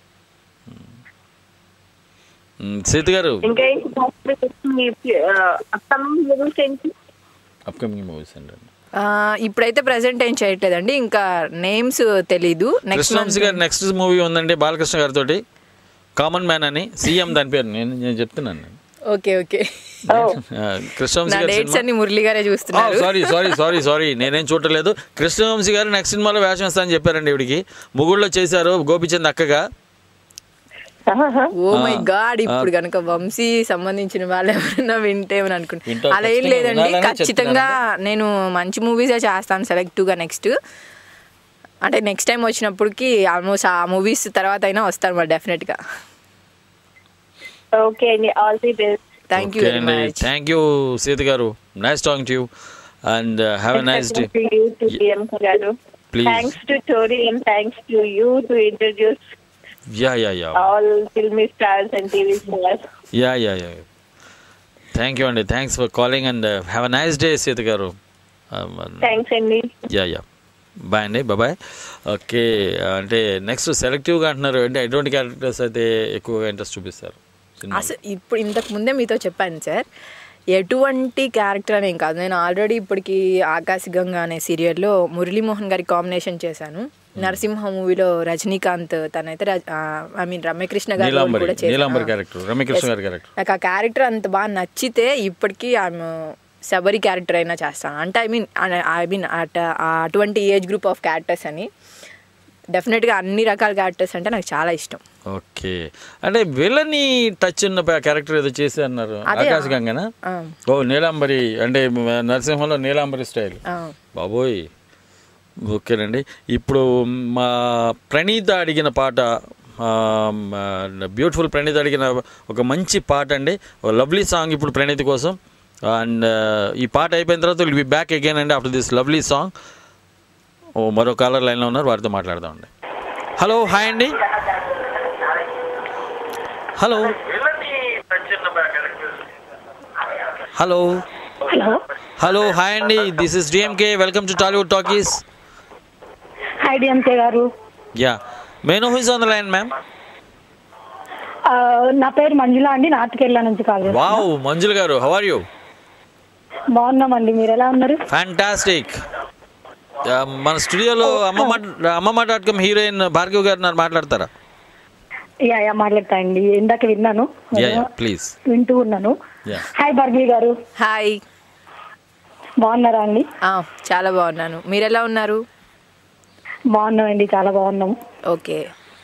సీత గారు, ఇప్పుడైతే ప్రెసెంట్ ఏం చేయట్లేదండి, ఇంకా నేమ్స్ తెలీదు. నెక్స్ట్ మూవీ ఉందండి బాలకృష్ణ గారితో, కామన్ మ్యాన్ అని, సీఎం దాని పేరు. నేను చెప్తున్నాను. ఓకే కృష్ణవంశీ మురళి గారే చూస్తున్నారు. సారీ నేనేం చూడలేదు. కృష్ణవంశీ గారు నెక్స్ట్ సినిమాలో వేషం ఇస్తానని చెప్పారండి. ఇవిడికి ముగుళ్ళో చేశారు గోపిచంద్ అక్కగా. ఓ మై గాడ్, ఇప్పుడు కనుక వంశీ సంబంధించిన వాళ్ళు ఎవరైనా వింటేమని అనుకుంటా. అలా ఏం లేదండి, ఖచ్చితంగా నేను మంచి మూవీసే చేస్తాను సెలెక్టివ్గా. నెక్స్ట్ టైం వచ్చినప్పటికి ఆల్మోస్ట్ ఆ మూవీస్ తర్వాత అయినా వస్తారు మరి డెఫినెట్గా. ఓకే అండి, all the best. Thank you very much. Thank you Seetha గారు, nice talking to you and have a nice day. Please. Thanks to Tori and thanks to you to introduce all film stars and TV stars. Yeah. Thank you and thanks for calling and have a nice day Sita garu. Thanks Andy. Yeah. Bye అండి, bye. Okay, అంటే next సెలెక్టివ్గా అంటున్నారు, అంటే ఎటువంటి characters అయితే ఎక్కువగా interest చూపిస్తారు? అసలు ఇప్పుడు ఇంతకు ముందే మీతో చెప్పాను సార్, ఎటువంటి క్యారెక్టర్ అనేం కాదు. నేను ఆల్రెడీ ఇప్పటికి ఆకాశగంగా అనే సీరియల్లో మురళీమోహన్ గారి కాంబినేషన్ చేశాను. నరసింహ మూవీలో రజనీకాంత్ తనైతే ఐ మీన్ రమ్యకృష్ణ గారు కూడా చేశారు. నాకు ఆ క్యారెక్టర్ అంత బాగా నచ్చితే ఇప్పటికీ ఆమె శబరి క్యారెక్టర్ అయినా చేస్తాను. అంటే ఐ మీన్ అటువంటి ఏజ్ గ్రూప్ ఆఫ్ క్యారెక్టర్స్ అని డెఫినెట్గా అన్ని రకాల క్యారెక్టర్స్ అంటే నాకు చాలా ఇష్టం. ఓకే, అంటే విలని టచ్ ఉన్న క్యారెక్టర్ ఏదో చేసి అన్నారు, ఆకాశగంగనా? ఓ నీలాంబరి, అంటే నరసింహంలో నీలాంబరి స్టైల్. బాబోయ్, ఓకేనండి. ఇప్పుడు మా ప్రణీత అడిగిన పాట, బ్యూటిఫుల్ ప్రణీత అడిగిన ఒక మంచి పాట అండి, లవ్లీ సాంగ్ ఇప్పుడు ప్రణీత కోసం. అండ్ ఈ పాట అయిపోయిన తర్వాత విల్ బి బ్యాక్ అగైన్ అండి ఆఫ్టర్ దిస్ లవ్లీ సాంగ్. మరో కాలర్ లైన్లో ఉన్నారు, వారితో మాట్లాడదామండి. హలో, హాయ్ అండి. హలో హలో హలో, హాయ్ అండి. This is DMK, welcome to Tollywood talkies. Hi DMK గారు. Yeah, may know who is on the line ma'am? నా పేరు మంజుల అండి, నార్త్కేరళ నుంచి కాల్ చేస్తున్నాను. వావ్, మంజుల గారు, హౌ ఆర్ యూ? బాగున్నామండి, మీరు ఎలా ఉన్నారు? ఫ్యాంటాస్టిక్. మన స్టూడియోలో అమ్మమ్మ.com హీరోయిన్ భార్గవ్ గారు మాట్లాడతారా? యా మాట్లాడతా అండి, ఇందాక విన్నాను, ప్లీజ్ వింటూ ఉన్నాను. హాయ్ భార్గవి గారు. హాయ్, బాగున్నారా అండి? చాలా బాగున్నాను, మీరు ఎలా ఉన్నారు? బాగున్నామండి, చాలా బాగున్నాం. ఓకే,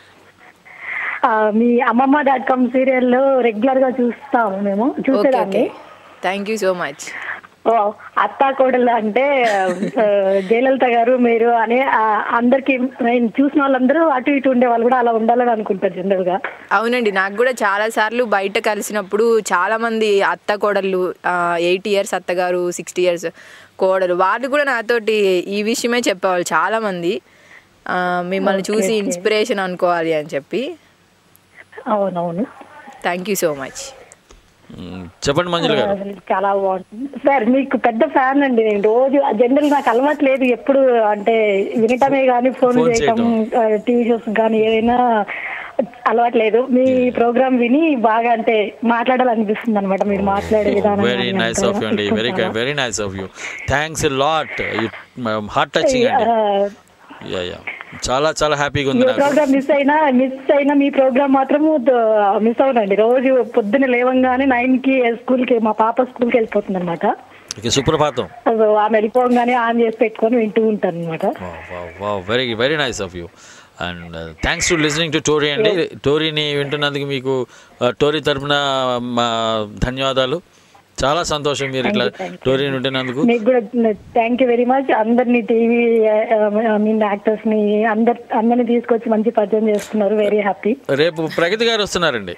మీ అమ్మమ్మ.com సీరియల్లో రెగ్యులర్ గా చూస్తాము మేము, చూసేదాన్ని. Thank you so much. అత్తా కోడలు అంటే జయలలిత గారు మీరు అనే అందరికి చూసిన వాళ్ళందరూ అటు ఇటు ఉండే వాళ్ళు కూడా అలా ఉండాలని అనుకుంటారు జనరల్ గా. అవునండి, నాకు కూడా చాలా సార్లు బయట కలిసినప్పుడు చాలా మంది అత్త కోడళ్ళు, 80 years అత్తగారు, 60 years కోడలు, వాళ్ళు కూడా నాతోటి ఈ విషయమే చెప్పేవాళ్ళు చాలా మంది, మిమ్మల్ని చూసి ఇన్స్పిరేషన్ అనుకోవాలి అని చెప్పి. అవునవును, థ్యాంక్ యూ సో మచ్. చెప్పండి మంజుల గారు. చాలా బాగుంటుంది సార్, మీకు పెద్ద ఫ్యాన్ అండి నేను. రోజు జనరల్ నాకు అలవాటు లేదు ఎప్పుడు, అంటే వినటమే కానీ ఫోన్ చేయటం, టీవీ షోస్ కానీ ఏదైనా అలవాటు లేదు. మీ ప్రోగ్రామ్ విని బాగా అంటే మాట్లాడాలనిపిస్తుంది అనమాట, మీరు మాట్లాడే విధానం. వెరీ నైస్ ఆఫ్ యూ అండి, very nice of you, thanks a lot, heart touching అండి. చాలా చాలా హ్యాపీగా ఉంది. ప్రోగ్రామ్ మిస్ అయినా మీ ప్రోగ్రామ్ మాత్రం మిస్ అవునండి. రోజు పొద్దున్న లేవంగానే 9 కి స్కూల్కి, మా పాప స్కూల్కి వెళ్ళిపోతుంది అనమాట. సుప్రభాతం. ఆమె వెళ్ళిపోగానే ఆన్ చేసి పెట్టుకొని వింటూ ఉంటాను అనమాట. Very very nice of you and thanks to listening to Tori అండి. టోరీని వింటున్నందుకు మీకు టోరీ తరఫున మా ధన్యవాదాలు. చాలా సంతోషం మీరు ఇట్లా టోరీని వింటున్నందుకు. మీకు కూడా థ్యాంక్ యూ వెరీ మచ్. అందరినీ టీవీ యాక్టర్స్ ని అందరినీ తీసుకొచ్చి మంచి పరిచయం చేస్తున్నారు. Very happy. రేపు ప్రగతి గారు వస్తున్నారండి.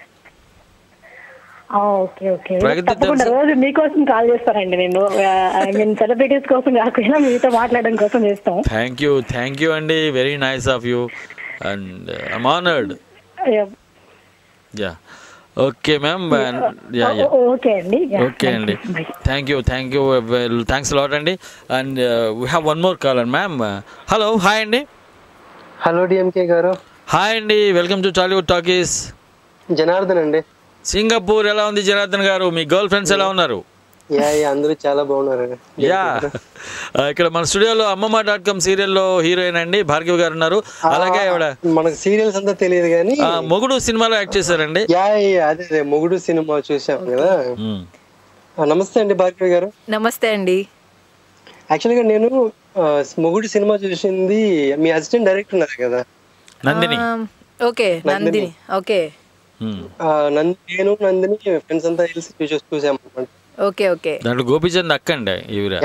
ఓకే ఓకే, తప్పకుండా రోజు మీకోసం కాల్ చేస్తానండి నేను. సెలబ్రిటీస్ కోసం కాకుండా మీతో మాట్లాడడం కోసం చేస్తాం. థ్యాంక్ యూ అండి, very nice of you and I'm honoured. Yeah, okay ma'am. Okay అండి, థ్యాంక్ యూ థ్యాంక్స్ లాట్ అండి. And we have one more caller ma'am. Hello, hi అండి. హలో డిఎంకే గారు. హాయ్ అండి, welcome to Tollywood talkies. Janardhan అండి, Singapore. ఎలా ఉంది జనార్దన్ గారు? మీ girl friends ఎలా ఉన్నారు? అందరూ చాలా బాగున్నారు. ఇక్కడ మన స్టూడియోలో అమ్మమ్మ.com సీరియల్లో హీరోయిన్ అండి భార్గవి గారు ఉన్నారు. అలాగే మనకు సీరియల్స్ అంతా తెలియదు కానీ మొగుడు సినిమాలో యాక్ట్ చేశారండి. అదే మొగుడు సినిమా చూసాం కదా. నమస్తే అండి భార్గవి గారు. నమస్తే అండి. యాక్చువల్గా నేను మొగుడు సినిమా చూసింది మీ అసిస్టెంట్ డైరెక్టర్ ఉన్నారు కదా, నందిని. ఓకే, నందిని. ఓకే, నేను నందిని ఫ్రెండ్స్ అంతా కలిసి చూసాం అన్నమాట. ఓకే ఓకే, దాంట్లో గోపీచంద్ అక్క అండి.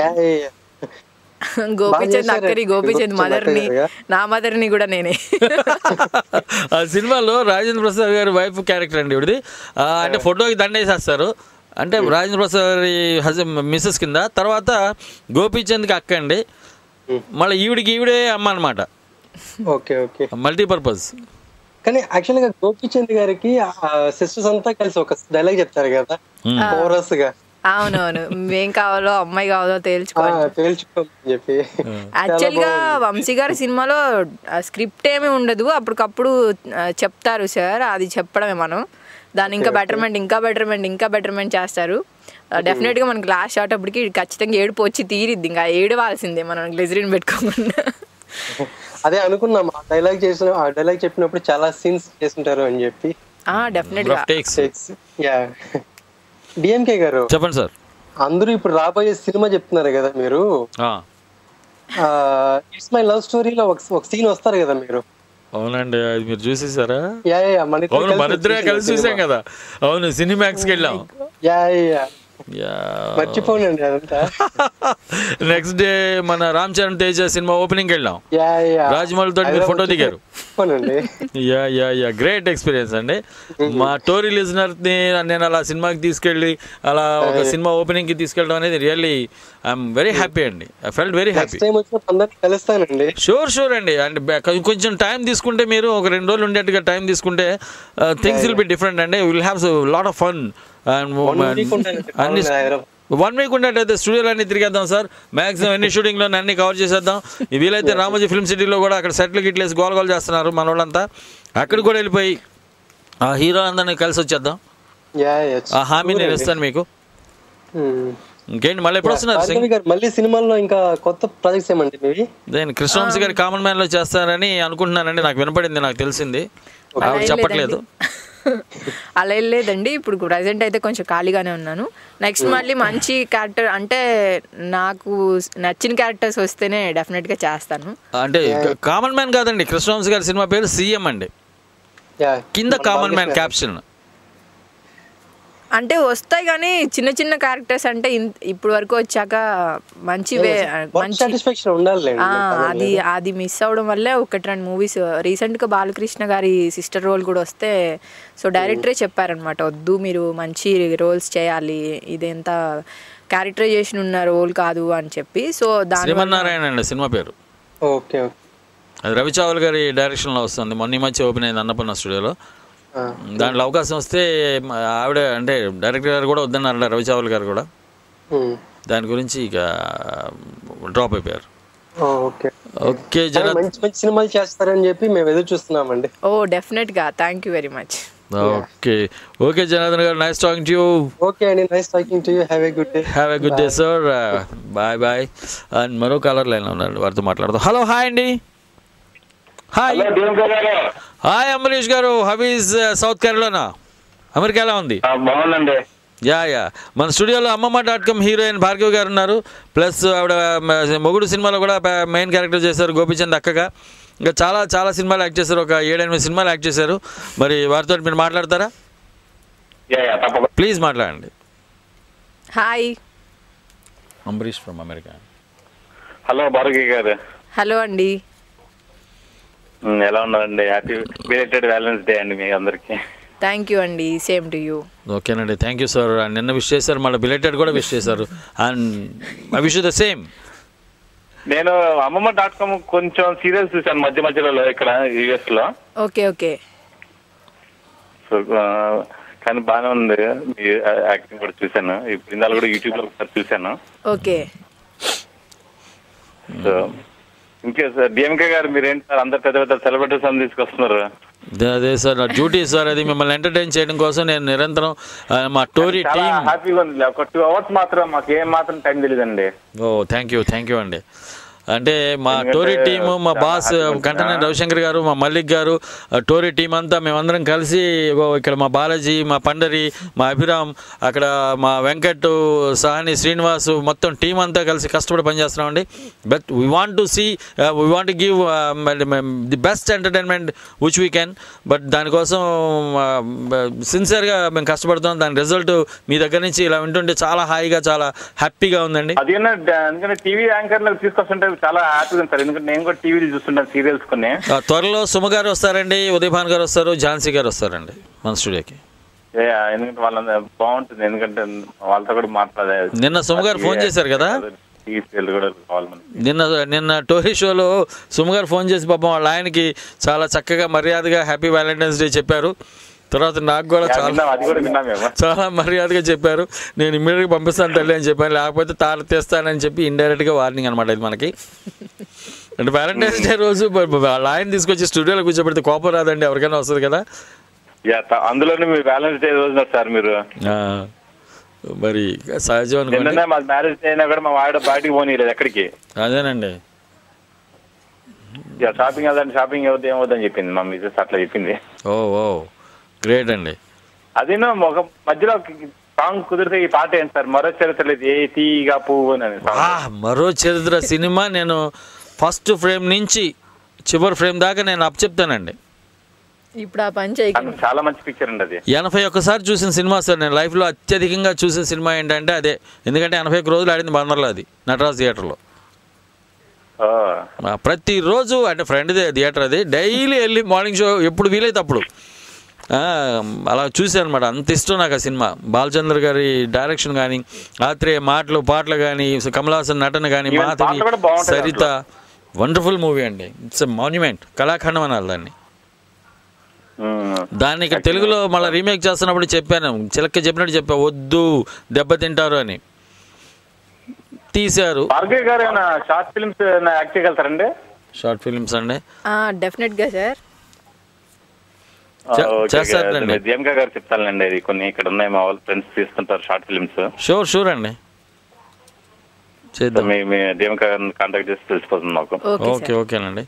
గోపీచంద్ అక్కని, గోపీచంద్ మదర్ని, నా మదర్ని కూడా నేనే. ఆ సినిమాలో రాజేంద్ర ప్రసాద్ గారి వైఫ్ క్యారెక్టర్ అండి ఇవిడిది. అంటే ఫోటోకి దండేసేస్తారు, అంటే రాజేంద్ర ప్రసాద్ గారి మిస్సెస్ కింద. తర్వాత గోపీచంద్కి అక్క అండి, మళ్ళీ ఈవిడే అమ్మ అనమాట. Okay okay, multipurpose. కానీ యాక్చువల్గా గోపీచంద్ గారికి సిస్టర్స్ అంతా కలిసి ఒక డైలాగ్ చెప్తారు కదా, కోరస్ గా. అవునవును, ఏం కావాలో అమ్మాయి కావాలో తేల్చుకోని చెప్పి. యాక్చువల్ గా వంశీ గారి సినిమాలో స్క్రిప్ట్ ఏమీ ఉండదు, అప్పటికప్పుడు చెప్తారు సార్, అది చెప్పడమే మనం. దాన్ని ఇంకా బెటర్మెంట్ చేస్తారు. డెఫినెట్ గా మనకి లాస్ట్ షాట్ అప్పటికి ఖచ్చితంగా ఏడుపు వచ్చి తీరిద్ది, ఇంకా ఏడవాల్సిందే మనం గ్లిజరిన్ పెట్టుకోకుండా. అదే అనుకున్నాం ఆ డైలాగ్ చెప్పినప్పుడు చాలా సీన్స్ చేస్తుంటారు అని చెప్పి. డెఫినెట్ గా. యా డిఎంకే గారు చెప్పండి సార్. అందరూ ఇప్పుడు రాబోయే సినిమా చెప్తున్నారు కదా మీరు, ఇట్స్ మై లవ్ స్టోరీలో ఒక సీన్ వస్తారు కదా మీరు. అవునండి, అది మీరు చూసేసారా? అవును, మన ఇద్దరే కలిసి చూసాం కదా. అవును, సినిమాక్స్కి వెళ్ళాం. మర్చిపోనండి అదంతా. నెక్స్ట్ డే మన రామ్ చరణ్ తేజ సినిమా ఓపెనింగ్ వెళ్ళాం. రాజమౌళి తోటి మీరు ఫోటో దిగారు. గ్రేట్ ఎక్స్పీరియన్స్ అండి. మా టోరీ లిజనర్ ని నేను అలా సినిమాకి తీసుకెళ్ళి అలా ఒక సినిమా ఓపెనింగ్ కి తీసుకెళ్ళడం అనేది రియల్లీ ఐఎమ్ వెరీ హ్యాపీ అండి. I felt very happy. Sure అండి. అండ్ కొంచెం టైం తీసుకుంటే, మీరు ఒక 2 రోజులు ఉండేట్టుగా టైం తీసుకుంటే థింగ్స్ విల్ బి డిఫరెంట్ అండి. Will have lot of fun. And 1 week ఉండేటైతే స్టూడియోలో అన్ని తిరిగేద్దాం సార్. మ్యాక్సిమం ఎన్ని షూటింగ్లో అన్ని కవర్ చేసేద్దాం. వీలైతే రామోజీ ఫిల్మ్ సిటీలో కూడా అక్కడ సెటిల్ గిట్లేసి గోల్ చేస్తున్నారు మన వాళ్ళంతా. అక్కడికి కూడా వెళ్ళిపోయి ఆ హీరో అందరినీ కలిసి వచ్చేద్దాం. ఆ హామీ నేను ఇస్తాను మీకు. ఇంకేంటి, మళ్ళీ ఎప్పుడు వస్తున్నారు? మళ్ళీ సినిమాల్లో ఇంకా కొత్త ప్రాజెక్ట్స్ ఏమండి? నేను కృష్ణవంశీ గారి కామన్ మ్యాన్ లో చేస్తారని అనుకుంటున్నానండి. నాకు వినపడింది, నాకు తెలిసింది. ఆవిడ చెప్పట్లేదు. అలా లేదండి, ఇప్పుడు ప్రజెంట్ అయితే కొంచెం ఖాళీగానే ఉన్నాను. నెక్స్ట్ మళ్ళీ మంచి క్యారెక్టర్ అంటే నాకు నచ్చిన క్యారెక్టర్స్ వస్తేనే డెఫినెట్ గా చేస్తాను. అంటే కామన్ మ్యాన్ కాదండి, కృష్ణవంశీ గారి సినిమా పేరు సీఎం అండి. కింద కామన్ మ్యాన్ క్యాప్షన్. అంటే వస్తాయి కానీ చిన్న చిన్న క్యారెక్టర్స్ అంటే ఇప్పుడు వరకు వచ్చాక మంచివే, అది మిస్ అవడం వల్లే 1-2 మూవీస్. రీసెంట్ గా బాలకృష్ణ గారి సిస్టర్ రోల్ కూడా వస్తే, సో డైరెక్టరే చెప్పారనమాట, వద్దు మీరు మంచి రోల్స్ చేయాలి, ఇదెంత క్యారెక్టరైజేషన్ ఉన్న రోల్ కాదు అని చెప్పి. సో శ్రీమన్నారాయణ అండి సినిమా పేరు. అది రవిచావల్ గారి డైరెక్షన్ లో వస్తుంది. మొన్న మధ్య ఓపెన్ అయింది అన్నపూర్ణ స్టూడియోలో. దాంట్లో అవకాశం వస్తే ఆవిడ అంటే డైరెక్టర్ గారు కూడా వద్దన్నారు, రవిచావల్ గారు కూడా. దాని గురించి ఇక డ్రాప్ అయిపోయారు. ఓకే, మంచి సినిమాలు చేస్తారని చెప్పి మేము ఎదురు చూస్తున్నామండి. డెఫినెట్ గా. Thank you very much. Okay Janardhan గారు, nice talking to you. Okay అండి, nice talking to you. Have a good day sir. Bye. And మరో కాలర్ లైన్ లో ఉన్నారు, వారితో మాట్లాడదాం. హలో, హాయ్ అండి. హాయ్ అమరీష్ గారు, హౌ ఈజ్ సౌత్ కేరళనా? అమెరికా ఎలా ఉంది? బాగుందండి. మన స్టూడియోలో అమ్మమ్మ.com హీరోయిన్ భార్గవి గారు ఉన్నారు. ప్లస్ ఆవిడ మొగుడు సినిమాలో కూడా మెయిన్ క్యారెక్టర్ చేశారు, గోపిచంద్ అక్కగా. ఇంకా చాలా చాలా సినిమాలు యాక్ట్ చేశారు, ఒక 7-8 సినిమాలు యాక్ట్ చేశారు. మరి వారితో మీరు మాట్లాడతారా? ప్లీజ్ మాట్లాడండి. Hi, Ambarish from America. Hello Bhargavi గారు. హలో అండి, ఎలా ఉన్నారండి? హ్యాపీ బిలేటెడ్ వ్యాలెన్స్ డే అండి మీ అందరికి. థ్యాంక్ యూ అండి, సేమ్ టు యూ. ఓకేనండి, థ్యాంక్ యూ సార్. నిన్న విష్ చేశారు, మళ్ళీ బిలేటెడ్ కూడా విష్ చేశారు. And I wish you the same. నేను అమ్మమ్మ.com కొంచెం సీరియల్స్ చూసాను మధ్యలో ఇక్కడ యుఎస్ లో. ఓకే. సో కానీ బాగానే ఉంది, మీ యాక్టింగ్ కూడా చూసాను. ఇప్పుడు ఇందాక కూడా యూట్యూబ్ లో ఒకసారి చూసాను. ఓకే. సో ఇంకే సార్, డిఎంకే గారు మీరేంటి సార్ అందరు పెద్ద పెద్ద సెలబ్రిటీస్ అని తీసుకొస్తున్నారు? అదే సార్, నా డ్యూటీ సార్ అది. మిమ్మల్ని ఎంటర్టైన్ చేయడం కోసం నేను నిరంతరం మా టోరీ టీమ్ హ్యాపీగా ఉంది. ఒక 2 hours మాత్రం మాకు ఏం మాత్రం టైం తెలియదండి. థ్యాంక్ యూ అండి. అంటే మా టోరీ టీము, మా బాస్ కంటెనర్ రవిశంకర్ గారు, మా మల్లిక్ గారు, టోరీ టీం అంతా మేమందరం కలిసి ఇక్కడ మా బాలాజీ, మా పండరి, మా అభిరామ్, అక్కడ మా వెంకట్, సాహని, శ్రీనివాసు, మొత్తం టీం అంతా కలిసి కష్టపడి పనిచేస్తున్నామండి. But we want to give the best entertainment which we can. But దానికోసం సిన్సియర్గా మేము కష్టపడుతున్నాం. దాని రిజల్ట్ మీ దగ్గర నుంచి ఇలా వింటుంటే చాలా హాయిగా, చాలా హ్యాపీగా ఉందండి. అందుకని టీవీ యాంకర్లకు తీసుకొస్తుంటే చాలా హ్యాపీగా ఉంది సార్. ఎందుకంటే నేను కూడా టీవీలు చూస్తుంటాను సీరియల్స్ కొన్ని. త్వరలో సుమ గారు వస్తారండి, ఉదయభాన్ గారు వస్తారు, ఝాన్సీ గారు వస్తారండి మన స్టూడియోకి. ఎందుకంటే వాళ్ళ బాగుంటుంది, ఎందుకంటే వాళ్ళతో కూడా మాట్లాడాలి. నిన్న సుమ గారు ఫోన్ చేశారు కదా, నిన్న టోరీ షోలో సుమ గారు ఫోన్ చేసి పాపం వాళ్ళ ఆయనకి చాలా చక్కగా మర్యాదగా హ్యాపీ వ్యాలంటైన్స్ డే చెప్పారు. తర్వాత నాకు కూడా చాలా మర్యాదగా చెప్పారు. నేను ఇమ్మీడియట్గా పంపిస్తాను తల్లి అని చెప్పాను, లేకపోతే తాళ తీస్తానని చెప్పి ఇండైరెక్ట్గా వార్నింగ్ అనమాట ఇది మనకి. అంటే వ్యాలంటైన్స్ డే రోజు వాళ్ళ ఆయన తీసుకొచ్చి స్టూడియోలో కూర్చోబెడితే కోపం రాదండి, ఎవరికైనా వస్తుంది కదా. అందులోనే మీ వ్యాలంటైన్స్ డే రోజు సార్ మీరు మరి సహజం అనుకోండి. మ్యారేజ్ డే అయినా కూడా మా వాడు బయటికి పోనీలేదు ఎక్కడికి. అదేనండి, షాపింగ్ వెళ్దాం, షాపింగ్ అవుతుంది ఏమవుతుందని చెప్పింది మా మిసెస్, అట్లా చెప్పింది. ఓ గ్రేట్ అండి. అదేనో ఒక మధ్యలో సాంగ్ కుదిరితే ఈ పాట ఏంటి సార్, మరో చరిత్ర లేదు ఏ తీగా పువ్వు అని. మరో చరిత్ర సినిమా నేను ఫస్ట్ ఫ్రేమ్ నుంచి చివరి ఫ్రేమ్ దాకా నేను చెప్తానండి. ఇప్పుడు ఆ పని చేయకండి. చాలా మంచి పిక్చర్ అండి అది. 81 సార్లు చూసిన సినిమా సార్ నేను లైఫ్లో అత్యధికంగా చూసిన సినిమా ఏంటంటే అదే. ఎందుకంటే 81 రోజులు ఆడింది బందర్లో, అది నటరాజ్ థియేటర్లో. ప్రతిరోజు అంటే ఫ్రెండ్దే థియేటర్ అది, డైలీ వెళ్ళి మార్నింగ్ షో ఎప్పుడు వీలైతే అప్పుడు అలా చూసాను అనమాట. అంత ఇష్టం నాకు ఆ సినిమా. బాలచంద్ర గారి డైరెక్షన్ కానీ, ఆత్రేయ మాటలు పాటలు కానీ, కమల్ హాసన్ నటన కానీ, మాధవి, సరిత, వండర్ఫుల్ మూవీ అండి. ఇట్స్ ఎ మాన్యుమెంట్, కళాఖండం అనాలి దాన్ని. దాన్ని ఇక్కడ తెలుగులో మళ్ళీ రీమేక్ చేస్తున్నప్పుడు చెప్పాను, చిలక చెప్పినట్టు చెప్పా, వద్దు దెబ్బతింటారు అని. తీశారు. షార్ట్ ఫిల్మ్స్ యాక్ట్ చేయగలుగుతారండి? షార్ట్ ఫిల్మ్స్ అండి డెఫినెట్ గా సార్ చేస్తారండి. డిఎంకే గారు చెప్తానండి, అది కొన్ని ఇక్కడ ఉన్నాయి మా వాళ్ళు ఫ్రెండ్స్ తీసుకుంటారు షార్ట్ ఫిల్మ్స్. షూర్ అండి చేద్దాం. మీ డిఎంకే గారిని కాంటాక్ట్ చేసి తెలిసిపోతుంది మాకు. ఓకేనండి.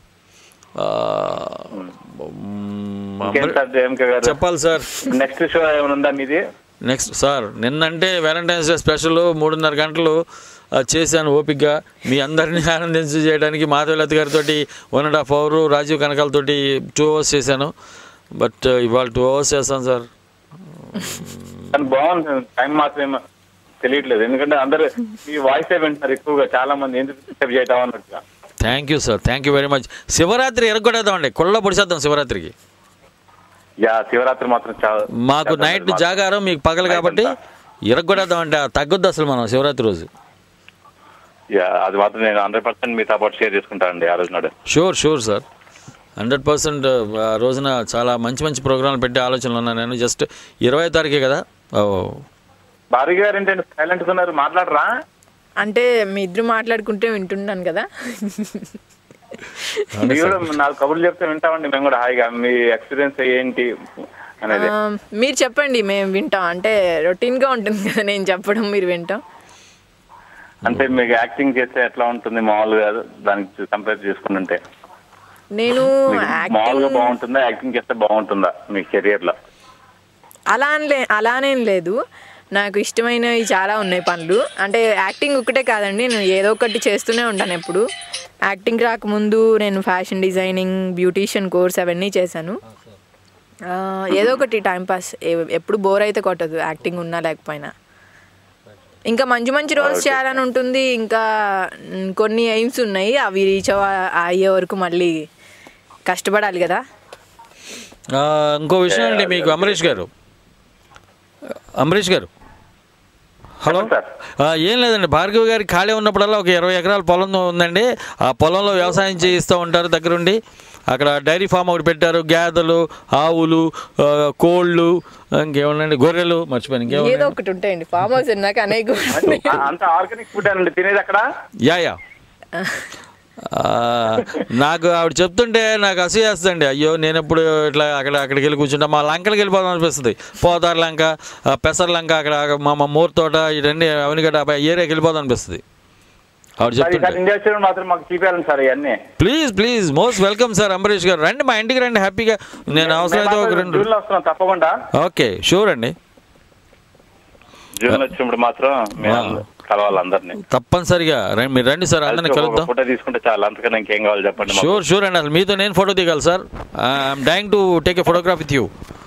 చెప్పాలి సార్, నెక్స్ట్ షో ఏమైనా ఉందా మీది? నెక్స్ట్ సార్ నిన్నంటే వ్యాలంటైన్స్ డే స్పెషల్ 3.5 గంటలు చేశాను ఓపిక్గా. మీ అందరినీ ఆనందించి చేయడానికి మాధవలత గారితో 1.5 hours, రాజీవ్ కనకాలతో 2 hours చేశాను. బట్ ఇవాళ 2 hours చేస్తాను సార్. బాగుంది, టైం మాత్రం తెలియట్లేదు. ఎందుకంటే అందరు మీ వాయిస్ వింటున్నారు ఎక్కువగా, చాలా మంది ఎందుకు డిస్టర్బ్ చేయటం అన్నట్టుగా. Thank you sir, thank you very much. Shivaratri ఎరగొట్టేద్దామండి, కొల్ల పొడిచేద్దాం శివరాత్రికి. శివరాత్రి మాత్రం మాకు నైట్ జాగారం, మీకు పగలు కాబట్టి ఎరగొట్టేద్దామంటే తగ్గొద్దు అసలు మనం శివరాత్రి రోజు. అది మాత్రం నేను 100% మీతో పాటు షేర్ చేసుకుంటానండి ఆ రోజు నాడు. షూర్ సార్, 100% ఆ రోజున చాలా మంచి ప్రోగ్రాంలు పెట్టే ఆలోచనలు ఉన్నాను నేను. జస్ట్ 20వ తారీఖే కదా. భార్య గారు ఏంటంటే సైలెంట్ ఉన్నారు, మాట్లాడరా? అంటే మీ ఇద్దరు మాట్లాడుకుంటే వింటున్నాను కదా. నాకు కబుర్లు చెప్తే వింటామండి మేము కూడా హాయిగా. మీ ఎక్స్పీరియన్స్ ఏంటి అనేది మీరు చెప్పండి, మేము వింటాం. అంటే రొటీన్ గా ఉంటుంది కదా నేను చెప్పడం, మీరు వింటాం. అంటే మీకు యాక్టింగ్ చేస్తే ఎట్లా ఉంటుంది మామూలుగా దానికి కంపేర్ చేసుకుంటుంటే? నేను మామూలుగా బాగుంటుందా, యాక్టింగ్ చేస్తే బాగుంటుందా మీ కెరియర్ లో? అలానేం లేదు, నాకు ఇష్టమైనవి చాలా ఉన్నాయి పనులు. అంటే యాక్టింగ్ ఒకటే కాదండి, నేను ఏదో ఒకటి చేస్తూనే ఉంటాను ఎప్పుడు. యాక్టింగ్ రాకముందు నేను ఫ్యాషన్ డిజైనింగ్, బ్యూటీషియన్ కోర్స్ అవన్నీ చేశాను. ఏదో ఒకటి టైంపాస్, ఎప్పుడు బోర్ అయితే కొట్టదు యాక్టింగ్ ఉన్నా లేకపోయినా. ఇంకా మంచి రోల్స్ చేయాలని ఉంటుంది. ఇంకా కొన్ని ఎయిమ్స్ ఉన్నాయి, అవి రీచ్ అయ్యే వరకు మళ్ళీ కష్టపడాలి కదా. ఇంకో విషయం అండి, మీకు అమరీష్ గారు హలో. ఏం లేదండి, భార్గవ్ గారి ఖాళీ ఉన్నప్పుడల్లా ఒక 20 ఎకరాల పొలం ఉందండి. ఆ పొలంలో వ్యవసాయం చేయిస్తూ ఉంటారు దగ్గరుండి. అక్కడ డైరీ ఫామ్ ఒకటి పెట్టారు, గేదెలు, ఆవులు, కోళ్ళు, ఇంకేమన్నా గొర్రెలు, మర్చిపోయాను ఇంకేదో ఒకటి ఉంటాయండి. ఫామ్ హౌస్ యా నాకు ఆవిడ చెప్తుంటే నాకు అసూయేస్తుందండి. అయ్యో నేను ఎప్పుడు ఇట్లా అక్కడికి వెళ్ళి కూర్చుంటా, మా లంకలకి వెళ్ళిపోదాం అనిపిస్తుంది. పోతారు లంక, పెసర లంక, అక్కడ మా మూర్ తోట, ఇవన్నీ అవనిగడ్డ ఏరియాకి వెళ్ళిపోదాం అనిపిస్తుంది ఆవిడ చెప్తుంటే. Please most welcome sir Amarish గారు, రండి మా ఇంటికి రండి హ్యాపీగా. నేను అవసరమైతే ఒక 2 తప్పకుండా. ఓకే షూర్ అండి. తప్పనిసరిగా మీరు రండి సార్, అందరినీ కలుద్దాం. ఫోటో తీసుకుంటే చాలా, అంతకన్నా ఇంకేం కావాలి చెప్పండి. షూర్ అండి, అసలు మీతో నేను ఫోటో దిగాలి sir. I'm dying to take a photograph with you.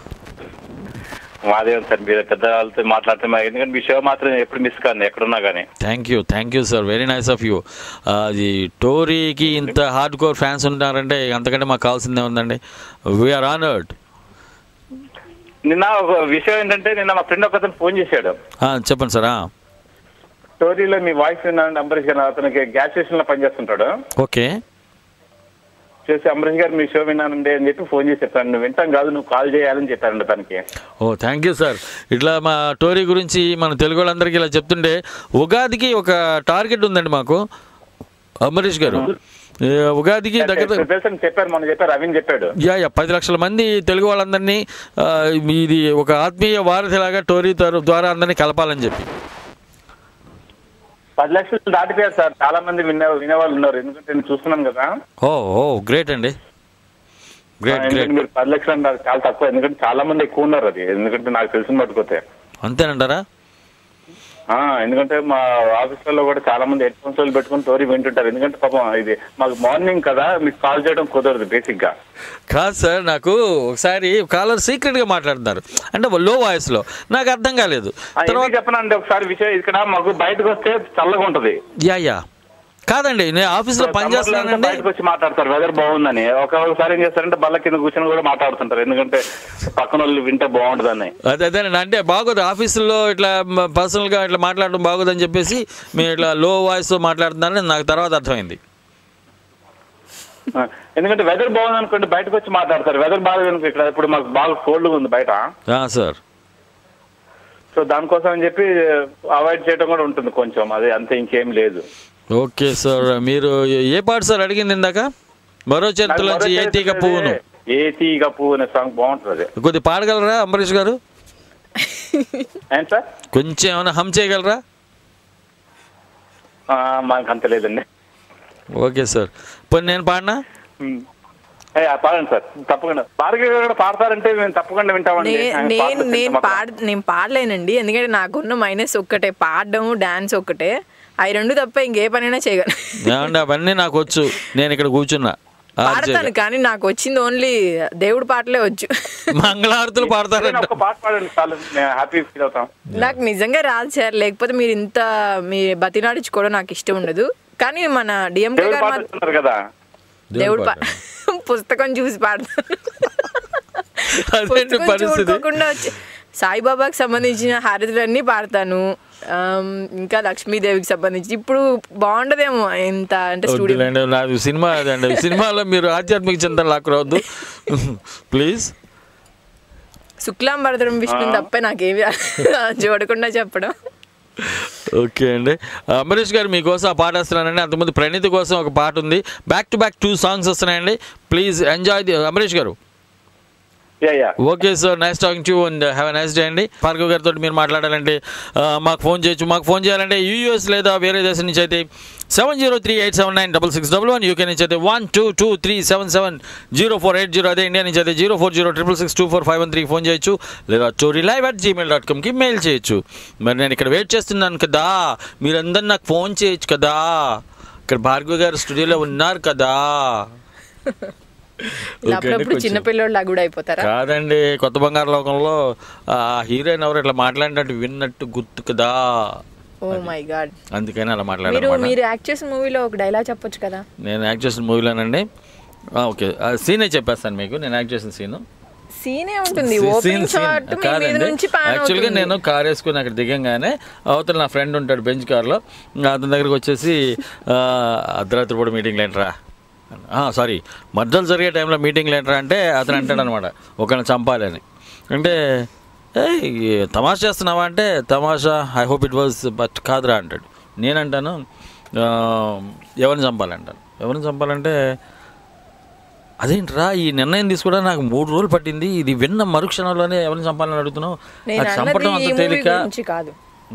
మాదే సార్, మీరు పెద్ద వాళ్ళతో మాట్లాడితే ఎందుకంటే మీ షో మాత్రం ఎప్పుడు మిస్ కాదు ఎక్కడున్నా కానీ. Thank you sir, very nice of you. అది టోరీకి ఇంత హార్డ్ కోర్ ఫ్యాన్స్ ఉంటారంటే అంతకంటే మాకు కావాల్సిందే ఉందండి. We're honoured. నిన్న ఒక విషయం ఏంటంటే, నిన్న మా ఫ్రెండ్ ఒకతను ఫోన్ చేశాడు. చెప్పండి సార్. స్టోరీలో మీ వాయిస్ విన్నాను, అంబరీష్ గారు అతనికి గ్యాస్ స్టేషన్ లో పనిచేస్తుంటాడు. ఓకే. చేసి అంబరీష్ గారు మీ షో విన్నానండి అని చెప్పి ఫోన్ చేసి చెప్పాను. నువ్వు వింటాం కాదు, నువ్వు కాల్ చేయాలని చెప్పారండి తనకి. Thank you sir. ఇట్లా మా టోరీ గురించి మన తెలుగు వాళ్ళందరికీ ఇలా చెప్తుంటే, ఉగాదికి ఒక టార్గెట్ ఉందండి మాకు అమరీష్ గారు. ఉగాదికి దగ్గర చెప్పారు, మొన్న చెప్పారు, రవీన్ చెప్పాడు. 10 లక్షల మంది తెలుగు వాళ్ళందరినీ ఇది ఒక ఆత్మీయ వారధిలాగా టోరీ ద్వారా అందరినీ కలపాలని చెప్పి. 10 లక్షలు దాటిపోయారు సార్. చాలా మంది వినేవాళ్ళు ఉన్నారు, ఎందుకంటే నేను చూస్తున్నాను కదా. ఓ గ్రేట్ అండి, గ్రేట్. మీరు 10 లక్షలు అంటారు చాలా తక్కువ, ఎందుకంటే చాలా మంది ఎక్కువ ఉన్నారు. అది ఎందుకంటే నాకు తెలిసిన పట్టుకోతే అంతేనంటారా? ఎందుకంటే మా ఆఫీసులలో కూడా చాలా మంది హెడ్ ఫోన్స్ పెట్టుకుని తోరి వింటుంటారు. ఎందుకంటే పాపం ఇది మాకు మార్నింగ్ కదా, మీకు కాల్ చేయడం కుదరదు బేసిక్ గా. కాదు సార్, నాకు ఒకసారి కాలర్ సీక్రెట్ గా మాట్లాడుతున్నారు అంటే లో వాయిస్ లో, నాకు అర్థం కాలేదు. చెప్పనంటే ఒకసారి విషయం, ఇక్కడ మాకు బయటకు వస్తే చల్లగా ఉంటది. యా కాదండి, నేను ఆఫీస్ లో పనిచేస్తానండి. బయటకు వచ్చి మాట్లాడతారు వెదర్ బాగుందని. ఒకసారి ఏం చేస్తారంటే బల్ల కింద కూర్చొని కూడా మాట్లాడుతుంటారు, ఎందుకంటే పక్కన వాళ్ళు వింటే బాగుంటుందని. అదేనండి, అంటే బాగోదు ఆఫీసులో ఇట్లా పర్సనల్ గా ఇట్లా మాట్లాడడం బాగోదని చెప్పేసి మీరు ఇట్లా లో వాయిస్ తో మాట్లాడుతున్నారని నాకు తర్వాత అర్థమైంది. ఎందుకంటే వెదర్ బాగుంది అనుకోండి బయటకు వచ్చి మాట్లాడతారు, వెదర్ బాగాలేదు ఇక్కడ ఇప్పుడు మాకు బాగా కోల్డ్ ఉంది బయట సార్. సో దానికోసం అని చెప్పి అవాయిడ్ చేయడం కూడా ఉంటుంది కొంచెం, అది అంతే, ఇంకేం లేదు. ఓకే సార్, మీరు ఏ పాట సార్ అడిగింది ఇందాక? మరో చరిత్రలోంచి ఏ తీగ పువ్వును. ఏ తీగ పువ్వు అనే సాంగ్ బాగుంటుంది, కొద్ది పాడగలరా అంబరీష్ గారు? ఏంటి సార్ కొంచెం ఏమైనా హమ్ చేయగలరా? మాకు అంత లేదండి. ఓకే సార్, పోనీ నేను పాడినా? పాడండి సార్, తప్పకుండా. భార్గవి కూడా పాడతారంటే మేము తప్పకుండా వింటామండి. నేను పాడలేనండి, ఎందుకంటే నాకున్న మైనస్ ఒక్కటే, పాడడం డాన్స్ ఒక్కటే. అవి రెండు తప్ప ఇంకే పనైనా చేయగలను. అవన్నీ నాకు వచ్చు, నేను ఇక్కడ కూర్చున్నా పాడతాను, కానీ నాకు వచ్చింది ఓన్లీ దేవుడి పాటలే వచ్చు. మంగళారతులు పాడతారంట. నాకు నిజంగా రాదు సార్, లేకపోతే మీరు ఇంత మీ బతినాడించుకోవడం నాకు ఇష్టం ఉండదు. కానీ మన డిఎంకే గారు కదా దేవుడు పుస్తకం చూసి పాడతాను, చూడుకోకుండా వచ్చి సాయిబాబాకి సంబంధించిన హారతులన్నీ పాడతాను, ఇంకా లక్ష్మీదేవికి సంబంధించి. ఇప్పుడు బాగుండదేమో ఎంత అంటే స్టూడియో సినిమా అదండి, సినిమాలో మీరు ఆధ్యాత్మిక చింతన లాక్కురావద్దు ప్లీజ్. శుక్లాం భరతరం విష్ణు తప్పే నాకేమి చూడకుండా చెప్పడం. ఓకే అండి, అంబరీష్ గారు మీకోసం ఆ పాట వస్తున్నానండి. అంతకుముందు ప్రణీతి కోసం ఒక పాట ఉంది, బ్యాక్ టు బ్యాక్ 2 సాంగ్స్ వస్తున్నాయండి. ప్లీజ్ ఎంజాయ్ ది అంబరీష్ గారు. Okay sir, nice talking to and have a nice day అండి. భార్గవ్ గారితో మీరు మాట్లాడాలంటే మాకు ఫోన్ చేయొచ్చు. మాకు ఫోన్ చేయాలంటే యూఎస్ లేదా వేరే దేశం నుంచి అయితే 7038796611, యూకే నుంచి అయితే 1223770480, అదే ఇండియా నుంచి అయితే 04066624513 ఫోన్ చేయొచ్చు, లేదా storylive@gmail.comకి మెయిల్ చేయొచ్చు. మరి నేను ఇక్కడ వెయిట్ చేస్తున్నాను కదా, మీరందరూ నాకు ఫోన్ చేయొచ్చు కదా, ఇక్కడ భార్గవ్ గారు స్టూడియోలో ఉన్నారు కదా. చిన్నపిల్లలా కూడా అయిపోతారా? కాదండి, కొత్త బంగారు లోకంలో హీరోయిన్ ఎవరు ఇట్లా మాట్లాడినట్టు విన్నట్టు గుర్తు కదా. ఓ మై గాడ్, అందుకని అలా మాట్లాడారు. మీరు యాక్ట్ చేసిన మూవీలో ఒక డైలాగ్ చెప్పొచ్చు కదా. నేను యాక్ట్ చేసిన మూవీలోనండి, ఓకే సీనే చెప్పేస్తాను మీకు. నేను యాక్ట్ చేసిన సీనే ఉంటుంది, ఓపెనింగ్ షాట్ మీ మీద నుంచి పాన్ అవుతుంది. యాక్చువల్గా నేను కార్ వేసుకుని అక్కడ దిగంగానే అవతల నా ఫ్రెండ్ ఉంటాడు బెంచ్ కార్లో, అతని దగ్గరికి వచ్చేసి అర్ధరాత్రి పూట మీటింగ్లు ఏంట్రా, సారీ మధ్యలో జరిగే టైంలో మీటింగ్లు ఏంట్రా అంటే అతను అంటాడు అనమాట, ఒకరిని చంపాలని. అంటే తమాషా చేస్తున్నావా అంటే, తమాషా I hope it was but కాదురా అంటాడు. నేనంటాను ఎవరిని చంపాలంటాను. ఎవరిని చంపాలంటే అదేంట్రా ఈ నిర్ణయం తీసుకోవడానికి నాకు 3 రోజులు పట్టింది, ఇది విన్న మరుక్షణంలోనే ఎవరిని చంపాలని అడుగుతున్నావు, చంపడం అంత తేలిక కాదు.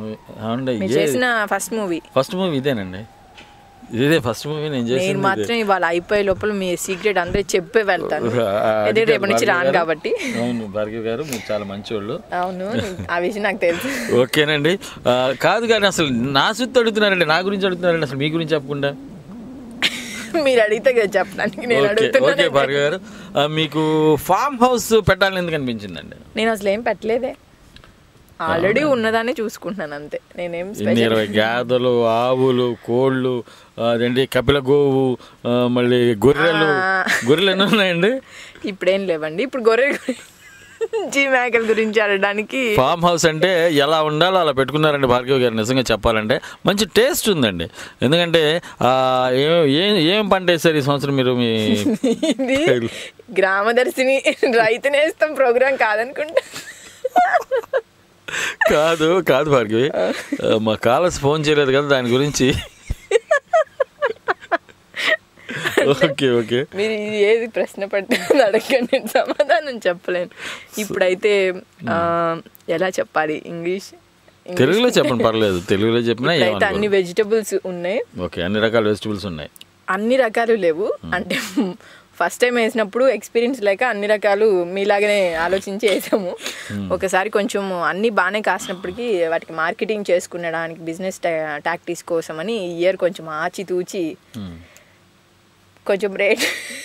ఫస్ట్ మూవీ ఇదేనండి, ఇదే ఫస్ట్ మూవీ నేను చేసిన. మాత్రం ఇవాళ అయిపోయే లోపల మీ సీక్రెట్ అందరూ చెప్పే వెళ్తాను, రేపటి నుంచి రాను కాబట్టి. అవును భార్గవి గారు, మీరు చాలా మంచివాళ్ళు. అవును, ఆ విషయం నాకు తెలుసు. ఓకేనండి, కాదు కానీ అసలు నా సుత్తి అడుగుతున్నారండి, నా గురించి అడుగుతున్నారండి, అసలు మీ గురించి చెప్పకుండా. మీరు అడిగితే కదా చెప్పడానికి నేను అడుగుతున్నాను. ఓకే భార్గవి గారు, మీకు ఫామ్ హౌస్ పెట్టాలని ఎందుకు అనిపించిందండి? నేను అసలు ఏం పెట్టలేదే, ఆల్రెడీ ఉన్నదాన్ని చూసుకుంటున్నాను అంతే. నేనేం 20 గేదెలు, ఆవులు, కోళ్ళు, అదేంటి కపిల గోవు, మళ్ళీ గొర్రెలు ఎన్ని ఉన్నాయండి? ఇప్పుడేం లేవండి, ఇప్పుడు గొర్రె మేకల గురించి అడగడానికి. ఫామ్ హౌస్ అంటే ఎలా ఉండాలో అలా పెట్టుకున్నారండి భార్గవి గారు. నిజంగా చెప్పాలంటే మంచి టేస్ట్ ఉందండి. ఎందుకంటే ఏం పంట వేసారు ఈ సంవత్సరం మీరు? మీ గ్రామదర్శిని రైతు నేస్తం ప్రోగ్రాం కాదనుకుంటా. కాదు భార్గవి, మా కాలర్స్ ఫోన్ చేయలేదు కదా దాని గురించి. ఓకే మీరు ఏది ప్రశ్న పట్టిన అడగండి, నేను సమాధానం చెప్పలేను. ఇప్పుడైతే ఎలా చెప్పాలి, తెలుగులో చెప్పండి పర్లేదు, తెలుగులో చెప్పినా అయితే అన్ని వెజిటబుల్స్ ఉన్నాయి. ఓకే, అన్ని రకాల వెజిటబుల్స్ ఉన్నాయి. అన్ని రకాలు లేవు అంటే ఫస్ట్ టైం వేసినప్పుడు ఎక్స్పీరియన్స్ లేక అన్ని రకాలు మీలాగనే ఆలోచించి వేసాము. ఒకసారి కొంచెం అన్ని బాగానే కాసినప్పటికీ వాటికి మార్కెటింగ్ చేసుకునడానికి బిజినెస్ టాక్టిక్స్ కోసం అని ఈ ఇయర్ కొంచెం ఆచితూచి కొంచెం రేట్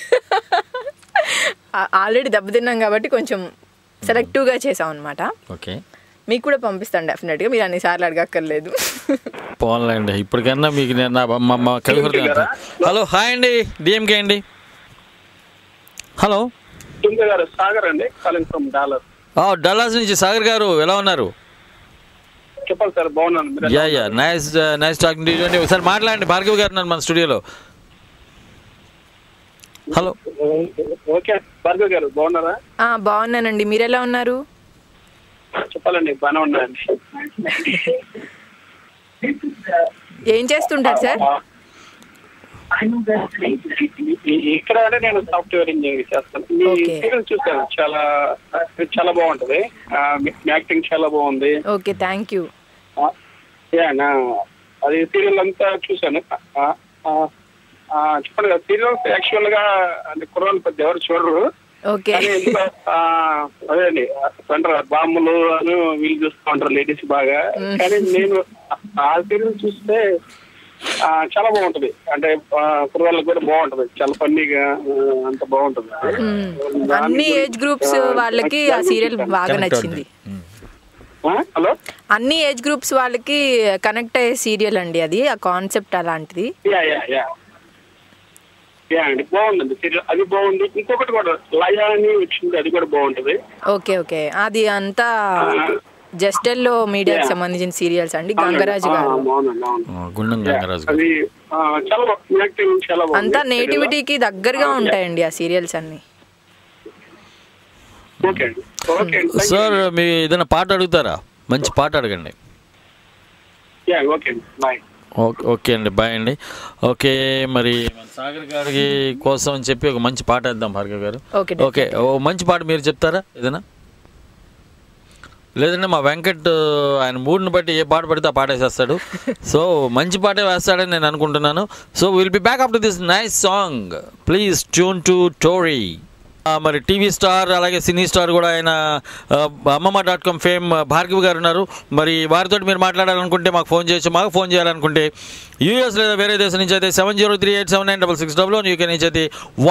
ఆల్రెడీ దెబ్బతిన్నాం కాబట్టి కొంచెం సెలెక్టివ్గా చేసాం అనమాట. ఓకే, మీకు కూడా పంపిస్తాను డెఫినెట్గా, మీరు అన్నిసార్లు అడగక్కర్లేదు. పోన్లేండి, ఇప్పటికన్నా మీకు నేను హలో హాయ్ అండి, డిఎంకే అండి. హలో సాగర్ అండి, కాలింగ్ ఫ్రమ్ డాలస్. డల్లాస్ నుంచి సాగర్ గారు, ఎలా ఉన్నారు? చెప్పాలి సార్, బాగున్నాను. Yeah nice talking to you అండి. ఒకసారి మాట్లాడండి, భార్గవ్ గారు ఉన్నారు మన స్టూడియోలో. హలో, ఓకే భార్గవ్ గారు బాగున్నారా? బాగున్నానండి, మీరు ఎలా ఉన్నారు? చెప్పాలండి, బాగానే ఉన్నాయండి. ఏం చేస్తుంటారు సార్? ఇక్కడ అంటే నేను సాఫ్ట్వేర్ ఇంజనీరింగ్ చేస్తాను. చూస్తాను, చాలా బాగుంటది, యాక్టింగ్ చాలా బాగుంది. Okay, thank you. అది సీరియల్ అంతా చూసాను. చెప్పండి కదా, సీరియల్స్ యాక్చువల్ గా అంటే కుర్రాలు పెద్ద ఎవరు చూడరు. అదే అండి, బాంబులు అని వీళ్ళు చూస్తూ ఉంటారు లేడీస్ బాగా. కానీ నేను ఆ సీరియల్ చూస్తే చాలా బాగుంటది, అంటే కుర్రాళ్ళకి కూడా బాగుంటది, చాలా ఫన్నీగా అంత బాగుంటది. అన్ని ఏజ్ గ్రూప్స్ వాళ్ళకి ఆ సీరియల్ బాగా నచ్చింది. హలో, అన్ని ఏజ్ గ్రూప్స్ వాళ్ళకి కనెక్ట్ అయ్యే సీరియల్ అండి అది, ఆ కాన్సెప్ట్ అలాంటిది. అండి బాగుంది సీరియల్, అది బాగుంది. ఇంకొకటి కూడా లయ అని వచ్చింది, అది కూడా బాగుంటది. ఓకే, అది అంతా జస్టెల్లో మీడియాకి సంబంధించిన సీరియల్స్ అండి. గంగరాజు గారు అంతా నేటివిటీకి దగ్గరగా ఉంటాయండి ఆ సీరియల్స్ అన్ని. సార్ మీ ఏదైనా పాట అడుగుతారా? మంచి పాట అడగండి. ఓకే అండి, బాయ్ అండి. ఓకే, మరి సాగర్ గారికి కోసం అని చెప్పి ఒక మంచి పాట వేద్దాం భార్గవ్ గారు. ఓకే, ఓ మంచి పాట మీరు చెప్తారా ఏదైనా? లేదంటే మా వెంకట్ ఆయన మూడ్ని బట్టి ఏ పాట పడితే ఆ పాట వేసేస్తాడు. సో మంచి పాటే వేస్తాడని నేను అనుకుంటున్నాను. So will be back after this nice song. Please tune to Tori. మరి టీవీ స్టార్ అలాగే సినీ స్టార్ కూడా ఆయన అమ్మమ్మ.com ఫేమ్ భార్గవ్ గారు ఉన్నారు. మరి వారితో మీరు మాట్లాడాలనుకుంటే మాకు ఫోన్ చేయొచ్చు. మాకు ఫోన్ చేయాలనుకుంటే యూఎస్ లేదా వేరే దేశం నుంచి అయితే 7038799666 యూకే నుంచి అయితే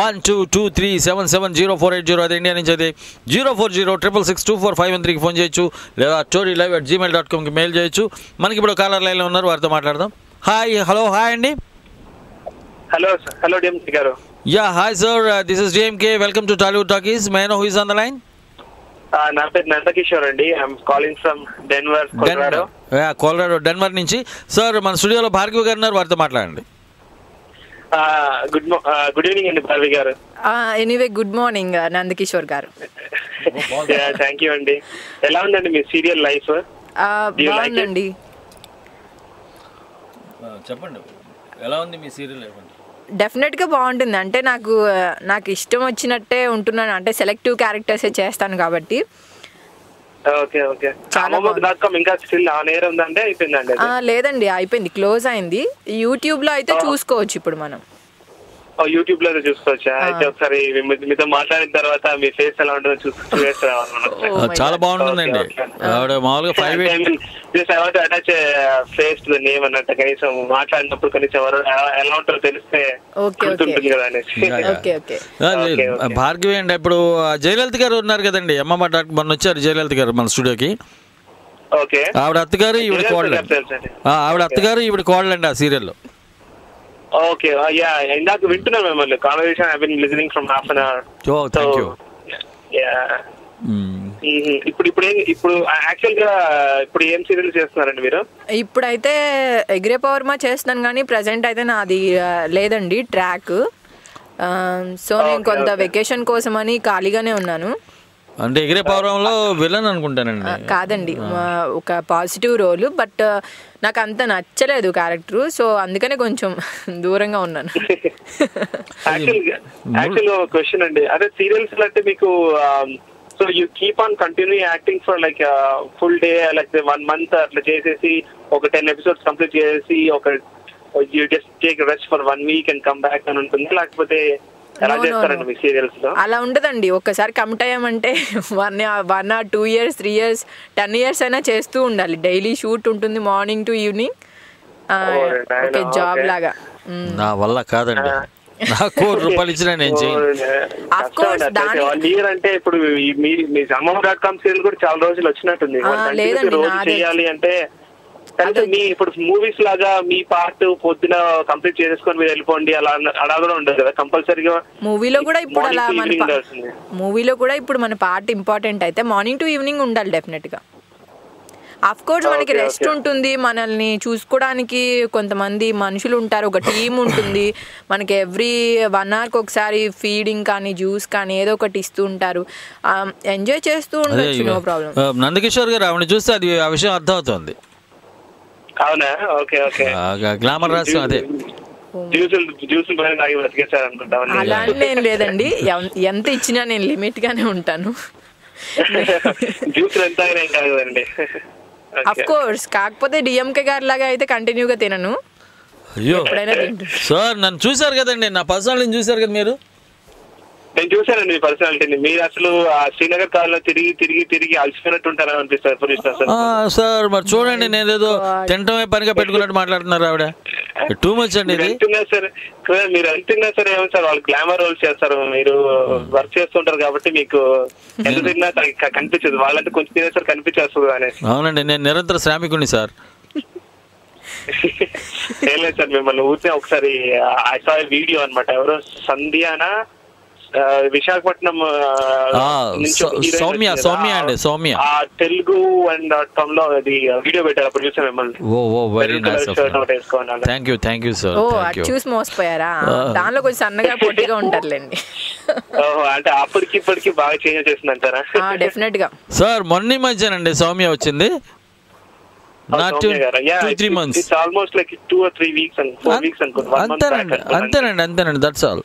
1223770480, అది ఇండియా నుంచి అయితే 04066624513కి ఫోన్ చేయొచ్చు, లేదా torylive@gmail.comకి మెయిల్ చేయొచ్చు. మనకి ఇప్పుడు కాలర్ లైన్లో ఉన్నారు, వారితో మాట్లాడదాం. హలో హాయ్ అండి. హలో డిఎంకే గారు. Yeah, hi sir. This is DMK. Welcome to Tollywood Talkies. May I know who is on the line? నా పేరు నందకిషోర్ అండి. I'm calling from Denver, Colorado. Colorado, Denver నుంచి. సార్ మన స్టూడియోలో భార్గవ్ గారు ఉన్నారు, వారితో మాట్లాడండి. గుడ్ ఈవినింగ్ అండి భార్గవ్ గారు. ఎనీవే గుడ్ మార్నింగ్ నందకిషోర్ గారు. థ్యాంక్ యూ అండి. ఎలా ఉందండి మీ సీరియల్ లైఫ్? బాగుందండి. చెప్పండి, ఎలా ఉంది మీ సీరియల్ లైఫ్? డెఫినెట్గా బాగుంటుంది. అంటే నాకు ఇష్టం వచ్చినట్టే ఉంటున్నాను, అంటే సెలెక్టివ్ క్యారెక్టర్సే చేస్తాను కాబట్టి. లేదండి, అయిపోయింది, క్లోజ్ అయింది. యూట్యూబ్ లో అయితే చూసుకోవచ్చు ఇప్పుడు మనం. యూట్యూబ్ లో చూసుకోవచ్చా? అయితే ఒకసారి మీతో మాట్లాడిన తర్వాత మీ ఫేస్ ఎలా ఉంటుందో చూసేస్తాం. చాలా బాగుంటుందండి. Attach face to the name అన్నట్టు, కనీసం మాట్లాడినప్పుడు కనీసం ఎవరు ఎలా ఉంటారో తెలిస్తే ఉంటుంది కదా అనేసి. భార్గవి అండి, ఇప్పుడు జయలలిత గారు ఉన్నారు కదండి, అమ్మమ్మ డాక్టర్ మొన్న వచ్చారు జయలలిత గారు మన స్టూడియోకి. ఆవిడ అత్తగారు ఈవిడ కోడలండి ఆ సీరియల్లో. ఓకే, ఇందాక వింటున్నాను మిమ్మల్ని conversation. I been listening from half an hour. ఇప్పుడు యాక్చువల్ గా ఇప్పుడు ఏం సీరియల్ చేస్తున్నారండి మీరు? ఇప్పుడైతే ఎగ్రే పవర్మా చేస్తున్నాను, కానీ ప్రెసెంట్ అయితే నాది లేదండి ట్రాక్. సో నేను కొంత వెకేషన్ కోసం అని ఖాళీగానే ఉన్నాను. అంటే ఎగిరే పౌరంలో విలన్ అనుకుంటానండి. కాదండి, ఒక పాజిటివ్ రోల్, బట్ నాకు అంత నచ్చలేదు క్యారెక్టర్. సో అందుకనే కొంచెం దూరంగా ఉన్నాను. యాక్చువల్ క్వశ్చన్ అండి, అదే సీరియల్స్ అంటే మీకు so so you keep on continue acting for like full day like 1 month అట్లా చేసేసి ఒక 10 episodes కంప్లీట్ చేసేసి ఒక you just take rest for 1 week and come back అని ఉంటుంది, లేకపోతే ఎలా చేస్తారండి మీ సీరియల్స్ లో? అలా ఉండదండి. ఒక్కసారి కమిట్ అయ్యామంటే 1 or 2 years 3 years 10 years అయినా చేస్తూ ఉండాలి. డైలీ షూట్ ఉంటుంది morning to evening, okay job లాగా. నా వల్ల కాదండి, నాకు ₹1 ఇచ్చినా నేను చేయను. ఆఫ్ కోర్స్ అంటే ఇప్పుడు మీ Amazon.com సీరియల్ కూడా చాలా రోజులు వచ్చినట్టుంది. రోజు చేయాలి అంటే మీ ఇప్పుడు మూవీస్ లాగా మీ పార్ట్ పొద్దున కంప్లీట్ చేసుకొని మీరు వెళ్ళిపోండి అలా కూడా ఉండదు కదా. కంపల్సరీగా మూవీలో కూడా ఇప్పుడు మన పార్ట్ ఇంపార్టెంట్ అయితే మార్నింగ్ టు ఈవినింగ్ ఉండాలి డెఫినెట్ గా. అఫ్ కోర్స్ మనకి రెస్ట్ ఉంటుంది, మనల్ని చూసుకోవడానికి కొంతమంది మనుషులు ఉంటారు, ఒక టీం ఉంటుంది, మనకి ఎవ్రీ 1 hour ఒకసారి ఫీడింగ్ కానీ జ్యూస్ కానీ ఏదో ఒకటి ఇస్తూ ఉంటారు, ఎంజాయ్ చేస్తూ ఉండొచ్చు, నో ప్రాబ్లం. నందకిషోర్ గారు ఆవిడ చూస్తే అది ఆ విషయం అర్థం అవుతుంది. అవునా? Okay okay. గ్లామర్ రాసు అదే అలా నేను లేదండి, ఎంత ఇచ్చినా నేను లిమిట్ గానే ఉంటాను. అఫ్ కోర్స్ కాకపోతే డిఎంకే గారి లాగా అయితే కంటిన్యూగా తినను. అయ్యో సార్, నన్ను చూసారు కదండి, నా పర్సనాలిటీని చూసారు కదా మీరు. నేను చూసానండి మీ పర్సనాలిటీని. మీరు అసలు ఆ శ్రీనగర్ కాలంలో తిరిగి అలసిపోయినట్టు ఉంటారని అనిపిస్తారు సార్. మరి చూడండి, నేనేదో తింటమే పనిగా పెట్టుకున్నట్టు మాట్లాడుతున్నారు ఆవిడ. టూ మచ్ అండి ఇది. మీరు అంటున్నా సరే ఏమో సార్, వాళ్ళు గ్లామర్ రోల్స్ చేస్తారు, మీరు వర్క్ చేస్తుంటారు కాబట్టి మీకు ఎంత తిన్నా కనిపించదు, వాళ్ళంటే కొంచెం తినేసరి కనిపించేస్తుంది అనేసి. అవునండి, నేను నిరంతర శ్రామికుని సార్. ఏం లేదు సార్, మిమ్మల్ని ఊరికే ఒకసారి ఐ సా వీడియో అనమాట, ఎవరో సంధ్యానా విశాఖపట్నం సౌమ్య అండి, సౌమ్య తెలుగు అండ్ తమిళలో అది వీడియో పెట్టారు, అప్పుడు చూసాను మిమ్మల్ని. Very nice, thank you sir. చూసి మోసపోయారా? దానిలో కొంచెం సన్నగా పొట్టిగా ఉంటారులేండి. అంటే అప్పటికి ఇప్పటికి బాగా చేంజ్ చేసింది అంటారా? డెఫినెట్ గా సార్. మొన్న మధ్యనండి సౌమ్య వచ్చింది, almost like 2 or 3 weeks and 4 weeks అంతేనండి, దట్స్ ఆల్.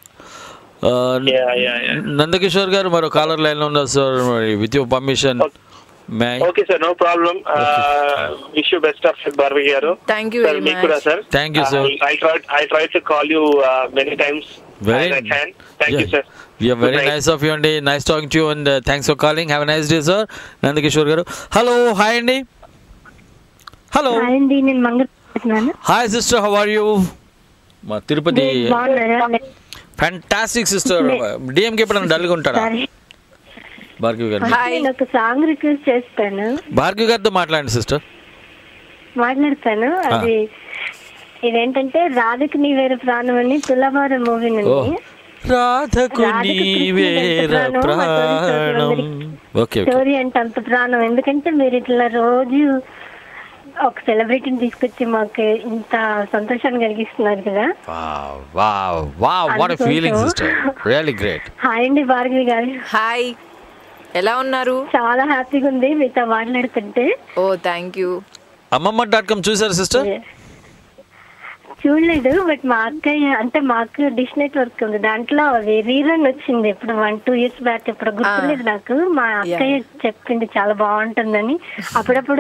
నందకిషోర్ గారు మరో కాలర్ లైన్ లో ఉన్నారు sir, with your permission. Okay sir, no problem. Wish you best of luck Bhargavi గారు. Thank you very much. కూడా sir, thank you sir. I tried to call you many times. I can. Thank you sir. Yeah, very nice of you అండి. Nice talking to you and thanks for calling. Have a nice day sir. Nandakishore గారు. Hello, hi అండి. Hello అండి, నేను Mangala. Hi sister, how are you? మా Tirupati fantastic sister. DMK ఎప్పుడైనా డల్గా ఉంటాడా? భార్గవి గారు, నేను ఒక సాంగ్ రిక్వెస్ట్ చేస్తాను. భార్గవి గారితో మాట్లాడండి సిస్టర్. మాట్లాడతాను. అది ఇదేంటంటే రాధకు నీ వేరే ప్రాణం అని తులభారం మూవీ నుండి. రాధకు నీవేర ప్రాణం. ఓకే, స్టోరీ అంటే అంత ప్రాణం, ఎందుకంటే మీరు ఇట్లా రోజు ఒక సెలబ్రిటీని తీసుకొచ్చి మాకు ఇంత సంతోషాన్ని కలిగిస్తున్నారు కదా. What a feeling sister, really great. Hi అండి భార్గవి గారు. హాయ్, ఎలా ఉన్నారు? చాలా హ్యాపీగా ఉంది మీతో మాట్లాడుతుంటే. ఓ థ్యాంక్ యూ. అమ్మమ్మ.com చూసారు సిస్టర్? చూడలేదు, బట్ మా అక్కయ్య అంటే మాకు డిష్ నెట్వర్క్ ఉంది, దాంట్లో రీరన్ వచ్చింది ఇప్పుడు 1-2 years బ్యాక్, ఇప్పుడు గుర్తులేదు నాకు. మా అక్కయ్య చెప్పింది చాలా బాగుంటుందని. అప్పుడప్పుడు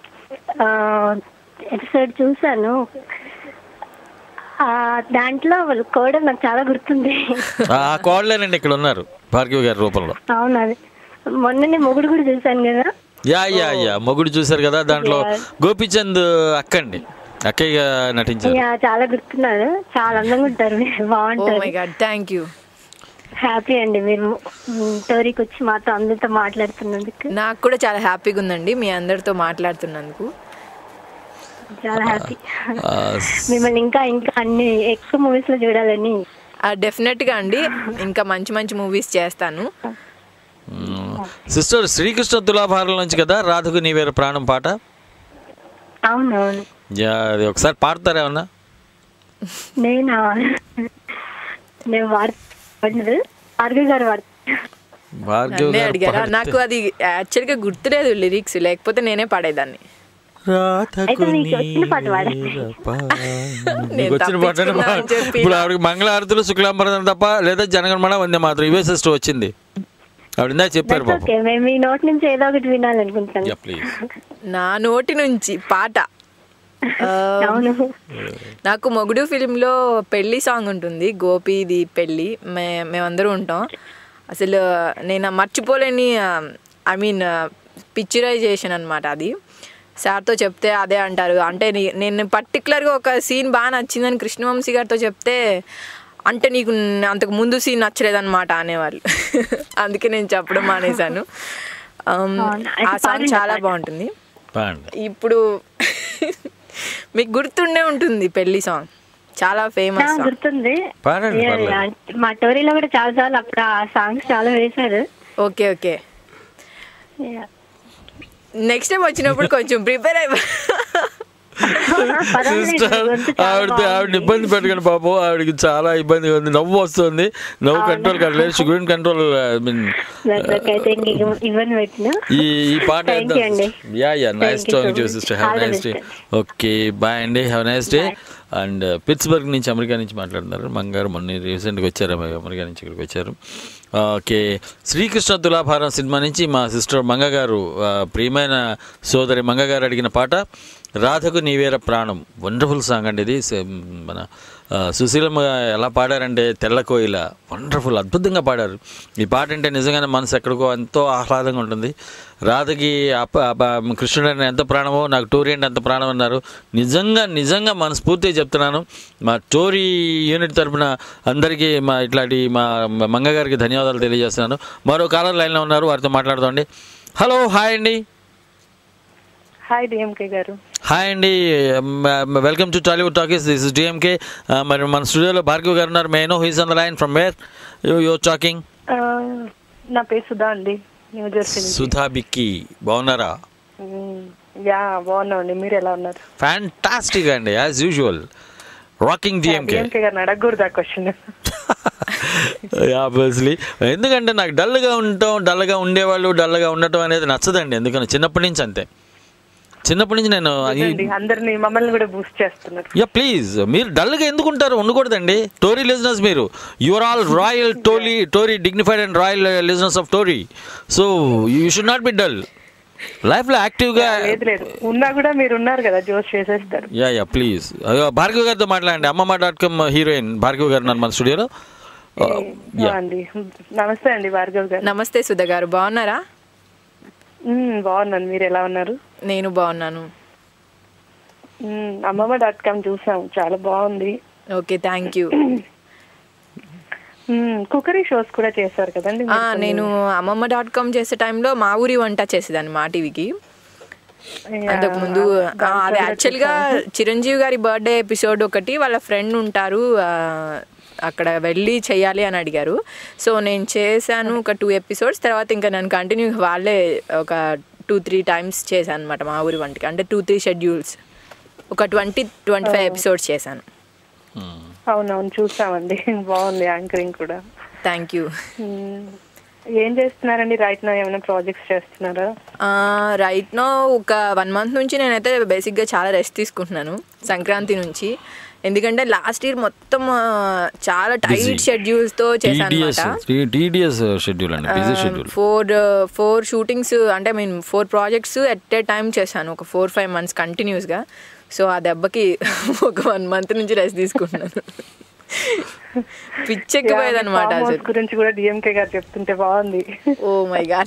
ఎపిసోడ్ చూసాను, దాంట్లో వాళ్ళు కోడలు నాకు చాలా గుర్తుంది. కోడలేనండి ఇక్కడ ఉన్నారు భార్గవి గారి రూపంలో. అవును, అది మొన్ననే మొగుడు కూడా చూసాను కదా. యా మొగుడు చూసారు కదా, దాంట్లో గోపిచంద్ అక్కండి, అక్కయ్య నటించారు. చాలా గుర్తున్నారు, చాలా అందంగా ఉంటారు, బాగుంటారు. Thank you. హ్యాపీ అండి మీరు స్టోరీకి వచ్చి మాతో అందరితో మాట్లాడుతున్నందుకు. నాకు కూడా చాలా హ్యాపీగా ఉందండి మీ అందరితో మాట్లాడుతున్నందుకు, చాలా హ్యాపీ. మిమ్మల్ని ఇంకా అన్ని ఎక్కువ మూవీస్ లో చూడాలని. డెఫినెట్ గా అండి, ఇంకా మంచి మంచి మూవీస్ చేస్తాను. సిస్టర్, శ్రీకృష్ణ తులాభారం నుంచి కదా రాధకు నీవేర ప్రాణం పాట? అవునవును. అది ఒకసారి పాడతారా ఏమన్నా? నేను భార్గవి గారు అడిగారా? నాకు అది యాక్చువల్గా గుర్తులేదు లిరిక్స్, లేకపోతే నేనే పాడేదాన్ని. వచ్చిన పాట ఇప్పుడు ఆవిడకి మంగళారతులు శుక్లాంబరం తప్ప, లేదా జనగణమన వందే మాత్రం ఇవే సిస్టర్ వచ్చింది. ఆవిడ ఇందాక చెప్పారు పాపం. ఓకే, మేము మీ నోటి నుంచి ఏదో ఒకటి వినాలనుకుంటాను. Yeah please. నా నోటి నుంచి పాట అవును, నాకు మొగుడు ఫిలింలో పెళ్లి సాంగ్ ఉంటుంది, గోపీది పెళ్ళి, మేమందరూ ఉంటాం. అసలు నేను మర్చిపోలేని ఐ మీన్ పిక్చరైజేషన్ అనమాట అది. సార్తో చెప్తే అదే అంటారు. అంటే నేను పర్టికులర్గా ఒక సీన్ బాగా నచ్చిందని కృష్ణవంశీ గారితో చెప్తే, అంటే నీకు అంతకు ముందు సీన్ నచ్చలేదన్నమాట అనేవాళ్ళు. అందుకే నేను చెప్పడం మానేశాను. ఆ సాంగ్ చాలా బాగుంటుంది. ఇప్పుడు మీకు గుర్తుండే ఉంటుంది పెళ్లి సాంగ్, చాలా ఫేమస్. గుర్తుంది, మా టోరీలో కూడా చాలా సార్లు అప్పుడు ఆ సాంగ్స్ చాలా వేశారు. ఓకే ఓకే, నెక్స్ట్ టైం వచ్చినప్పుడు కొంచెం ప్రిపేర్ ఆవిడ ఇబ్బంది పెట్టకండి పాపం, ఆవిడకి చాలా ఇబ్బందిగా ఉంది, నవ్వు వస్తుంది, నవ్వు కంట్రోల్ కావట్లేదు, షుగర్ కంట్రోల్. ఈ పాట nice talking to sister, have nice day. Okay bye అండి, have nice day. And Pittsburgh నుంచి, అమెరికా నుంచి మాట్లాడుతున్నారు మంగారు. మొన్న రీసెంట్గా వచ్చారు అమెరికా నుంచి, ఇక్కడికి వచ్చారు. ఓకే, శ్రీకృష్ణ తులాభారం సినిమా నుంచి మా సిస్టర్ మంగ గారు, ప్రియమైన సోదరి మంగ గారు అడిగిన పాట రాధకు నీవేర ప్రాణం. వండర్ఫుల్ సాంగ్ అండి ఇది. మన సుశీలమ్మ ఎలా పాడారంటే తెల్ల కోయిల, వండర్ఫుల్, అద్భుతంగా పాడారు. ఈ పాట అంటే నిజంగానే మనసు ఎక్కడికో ఎంతో ఆహ్లాదంగా ఉంటుంది. రాధకి కృష్ణుడు ఎంత ప్రాణమో నాకు టోరీ అంటే ఎంత ప్రాణం అన్నారు. నిజంగా మనస్ఫూర్తిగా చెప్తున్నాను. మా టోరీ యూనిట్ తరఫున అందరికీ ఇట్లాంటి మా మంగ గారికి ధన్యవాదాలు తెలియజేస్తున్నాను. మరో కాలర్ లైన్లో ఉన్నారు, వారితో మాట్లాడుతోండి. హలో, హాయ్ అండి. హాయ్ డిఎంకే గారు. హాయ్ అండి, welcome to Tollywood talkies. This is DMK. మరి మన స్టూడియోలో భార్గవ్ గారు ఉన్నారు. May know who is on the line, from where you talking? నా పేరు సుధా అండి, న్యూ జెర్సీ. సుధా బిక్కీ, బాగున్నారా? యా బాగున్నాండి, మీరు ఎలా ఉన్నారు? ఫ్యాంటాస్టిక్ అండి, as usual, rocking DMK. DMK గారిని అడగకూడదు ఆ క్వశ్చన్. ఆబ్వియస్లీ, ఎందుకంటే నాకు డల్గా ఉండేవాళ్ళు డల్గా ఉండటం అనేది నచ్చదండి. ఎందుకంటే చిన్నప్పటి నుంచి అంతే, చిన్నప్పటి నుంచి నేను అందరినీ మమ్మల్ని కూడా బూస్ట్ చేస్తున్నారు. యా ప్లీజ్, మీరు డల్గా ఎందుకుంటారు? ఉండకూడదండి. టోరీ లిజనర్స్ మీరు, your all royal Tori dignified and royal listeners of Tori, so you should not be dull. Life లో యాక్టివ్ గా లేదు, ఉన్నా కూడా మీరు ఉన్నారు కదా, జోష్ చేసేస్తారు. Yeah please. భార్గవ్ గారితో మాట్లాడండి. అమ్మమ్మ.com హీరోయిన్ భార్గవ్ గారు మన స్టూడియోలో. నమస్తే అండి భార్గవ్ గారు. నమస్తే సుధా గారు, బాగున్నారా? బాగున్నాను, మీరు ఎలా ఉన్నారు? నేను బాగున్నాను. అమ్మమ్మ.com చూసాం, చాలా బాగుంది. Okay, thank you. Cookery shows కూడా చేశారు కదండి? నేను అమ్మమ్మ.com చేసే టైంలో మా ఊరి వంట చేసేదాన్ని మా టీవీకి. అంతకుముందు అది యాక్చువల్గా చిరంజీవి గారి బర్త్డే ఎపిసోడ్ ఒకటి, వాళ్ళ ఫ్రెండ్ ఉంటారు అక్కడ వెళ్ళి చెయ్యాలి అని అడిగారు. సో నేను చేశాను ఒక 2 ఎపిసోడ్స్. తర్వాత ఇంకా నేను కంటిన్యూ వాళ్ళే ఒక 2-3 టైమ్స్ చేశాను అనమాట మా ఊరి వంటకి. అంటే 2-3 షెడ్యూల్స్, ఒక 20-25 ఎపిసోడ్స్ చేశాను. అవునవును, చూసామండి, బాగుంది యాంకరింగ్ కూడా. Thank you. ఏం చేస్తున్నారండి రైట్ నౌ? ఏమైనా ప్రాజెక్ట్స్ చేస్తున్నారా? రైట్ నౌ ఒక 1 మంత్ నుంచి నేనైతే బేసిక్గా చాలా రెస్ట్ తీసుకుంటున్నాను సంక్రాంతి నుంచి. ఎందుకంటే లాస్ట్ ఇయర్ మొత్తం చాలా టైట్ షెడ్యూల్స్తో చేశాను అనమాట. 4 షూటింగ్స్, అంటే I mean 4 projects at a time చేశాను, ఒక 4-5 మంత్స్ కంటిన్యూస్గా. సో ఆ దెబ్బకి ఒక 1 మంత్ నుంచి రెస్ట్ తీసుకుంటున్నాను. పిచ్చెక్కిపోయేది అనమాట. గురించి కూడా డిఎంకే గారు చెప్తుంటే బాగుంది. Oh my god.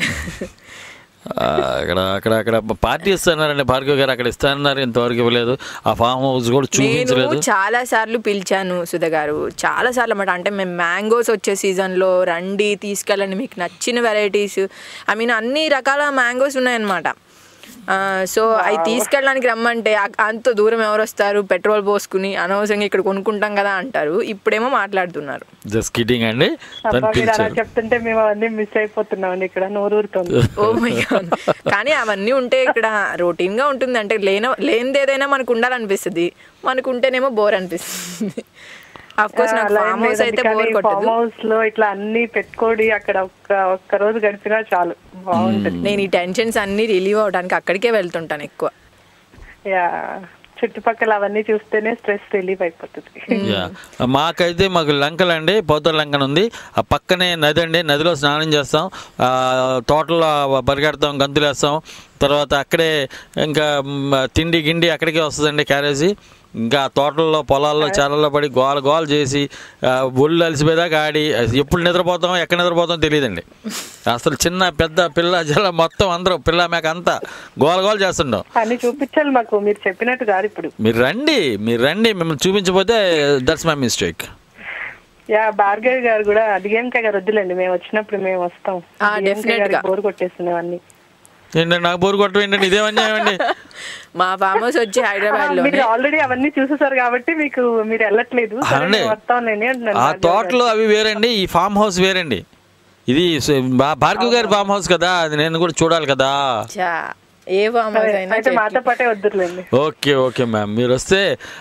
అక్కడ పార్టీ ఇస్తున్నారండి భార్గవ్ గారు, అక్కడ ఇస్తారన్నారు, ఇంతవరకు ఇవ్వలేదు. ఆ ఫామ్ హౌస్ కూడా చూపించలేదు. చాలా సార్లు పిలిచాను సుధా గారు, చాలా సార్లు అన్నమాట. అంటే మేము మ్యాంగోస్ వచ్చే సీజన్లో రండి, తీసుకెళ్ళండి, మీకు నచ్చిన వెరైటీస్, ఐ మీన్ అన్ని రకాల మ్యాంగోస్ ఉన్నాయన్నమాట. సో అవి తీసుకెళ్ళడానికి రమ్మంటే అంత దూరం ఎవరు వస్తారు, పెట్రోల్ పోసుకుని అనవసరంగా ఇక్కడ కొనుక్కుంటాం కదా అంటారు. ఇప్పుడేమో మాట్లాడుతున్నారు. జస్ట్ కిడ్డింగ్ అండి. చెప్తుంటే మేము అవన్నీ మిస్ అయిపోతున్నాం ఇక్కడ, నోరూరుతుంది. ఓ మై గాడ్. కానీ అవన్నీ ఉంటే ఇక్కడ రొటీన్ గా ఉంటుంది. అంటే లేనిది ఏదైనా మనకు ఉండాలనిపిస్తుంది, మనకు ఉంటేనేమో బోర్ అనిపిస్తుంది. ఆఫ్ కోర్స్ నాకు ఫామ్ హౌస్ అయితే బోర్ కొట్టదు. ఫామ్ హౌస్ లో ఇట్లా అన్ని పెట్టుకోడి అక్కడ ఒక్క రోజు గడిచినా చాలు, బాగుంటుంది. నేను ఈ టెన్షన్స్ అన్ని రిలీవ్ అవడానికి అక్కడికే వెళ్తుంటాను ఎక్కువ. చుట్టుపక్కల అవన్నీ చూస్తేనే స్ట్రెస్ రిలీఫ్ అయిపోతుంది. మాకు లంకలండి, పోతల లంకన ఉంది, ఆ పక్కనే నది అండి. నదిలో స్నానం చేస్తాం, తోటలో పరిగెడతాం, గంతులు వేస్తాం. తర్వాత అక్కడే ఇంకా తిండి గిండి అక్కడికే వస్తుందండి క్యారేజీ. ఇంకా తోటల్లో పొలాల్లో చాలల్లో పడి గోల చేసి ఒళ్ళు అలసిపోయేదాకా ఆడి ఎప్పుడు నిద్రపోతాం ఎక్కడ నిద్రపోతాం తెలియదండి. అసలు చిన్న పెద్ద పిల్ల జల మొత్తం అందరూ పిల్ల మేక అంతా గోల చేస్తుంటాం. అన్ని చూపించాలి మాకు, మీరు చెప్పినట్టు కాదు. ఇప్పుడు మీరు రండి మిమ్మల్ని చూపించకపోతే దట్స్ మై మిస్టేక్. భార్గవి గారు కూడా డిఎంకే గారు వద్దులేండి, మేము వచ్చినప్పుడు మేము వస్తాం. బోర్ కొట్టేస్తున్నాం అన్ని. ఏంటంటే నాకు బోరు కొట్టడం ఏంటంటే ఇదే అన్యాయం అండి. మా ఫామ్ హౌస్ వచ్చి హైదరాబాద్ లో ఆల్రెడీ అవన్నీ చూసేసారు కాబట్టి మీకు మీరు వెళ్ళట్లేదు. ఆ తోటలో అవి వేరండి, ఈ ఫామ్ హౌస్ వేరండి. ఇది భార్గవ్ గారి ఫామ్ హౌస్ కదా, అది నేను కూడా చూడాలి కదా. ఏ ఫామ్ హౌస్ అయినా మాతో పాటే వద్దులేండి. ఓకే మ్యామ్, మీరు వస్తే